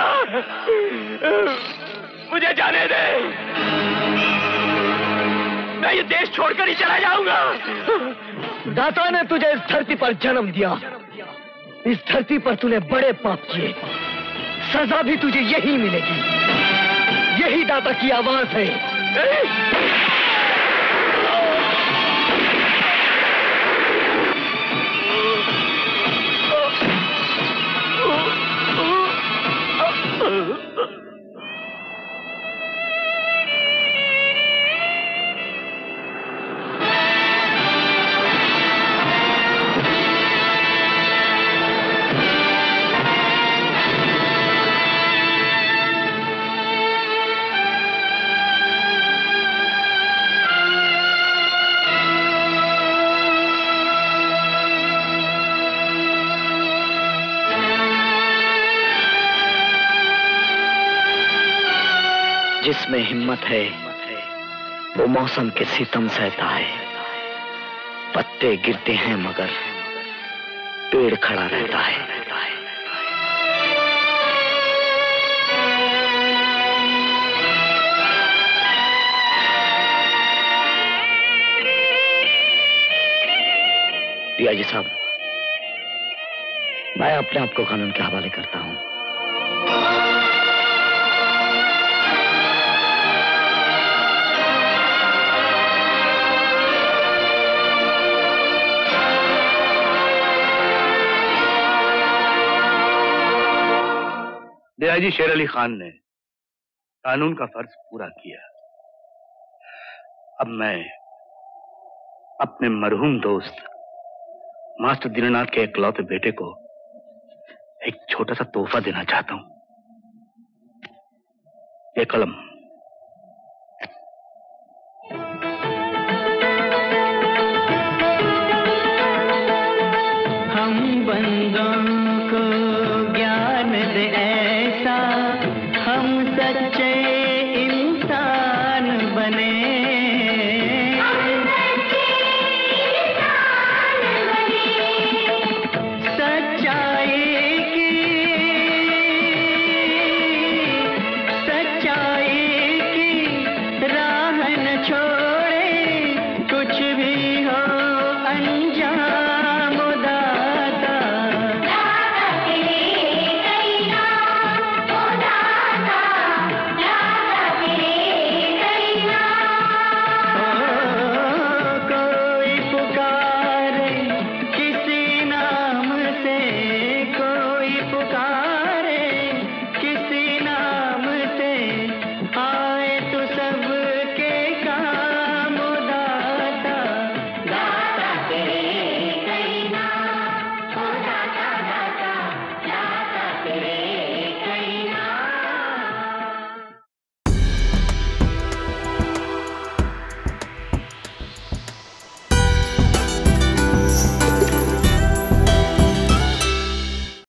J: मुझे जाने दे, मैं ये देश छोड़कर ही चला जाऊंगा।
B: दाता ने तुझे इस धरती पर जन्म दिया, इस धरती पर तूने बड़े पाप किए, सजा भी तुझे यही मिलेगी। यही दाता की आवाज है। जिसमें हिम्मत है वो मौसम के सितम सहता है। पत्ते गिरते हैं मगर पेड़ खड़ा रहता है। पिया जी साहब, मैं अपने आप को कानून के हवाले करता हूं।
S: दयाजी शेर अली खान ने कानून का फर्ज पूरा किया। अब मैं अपने मरहूम दोस्त मास्टर दीनानाथ के इकलौते बेटे को एक छोटा सा तोहफा देना चाहता हूं। ये कलम।
C: हम बंदों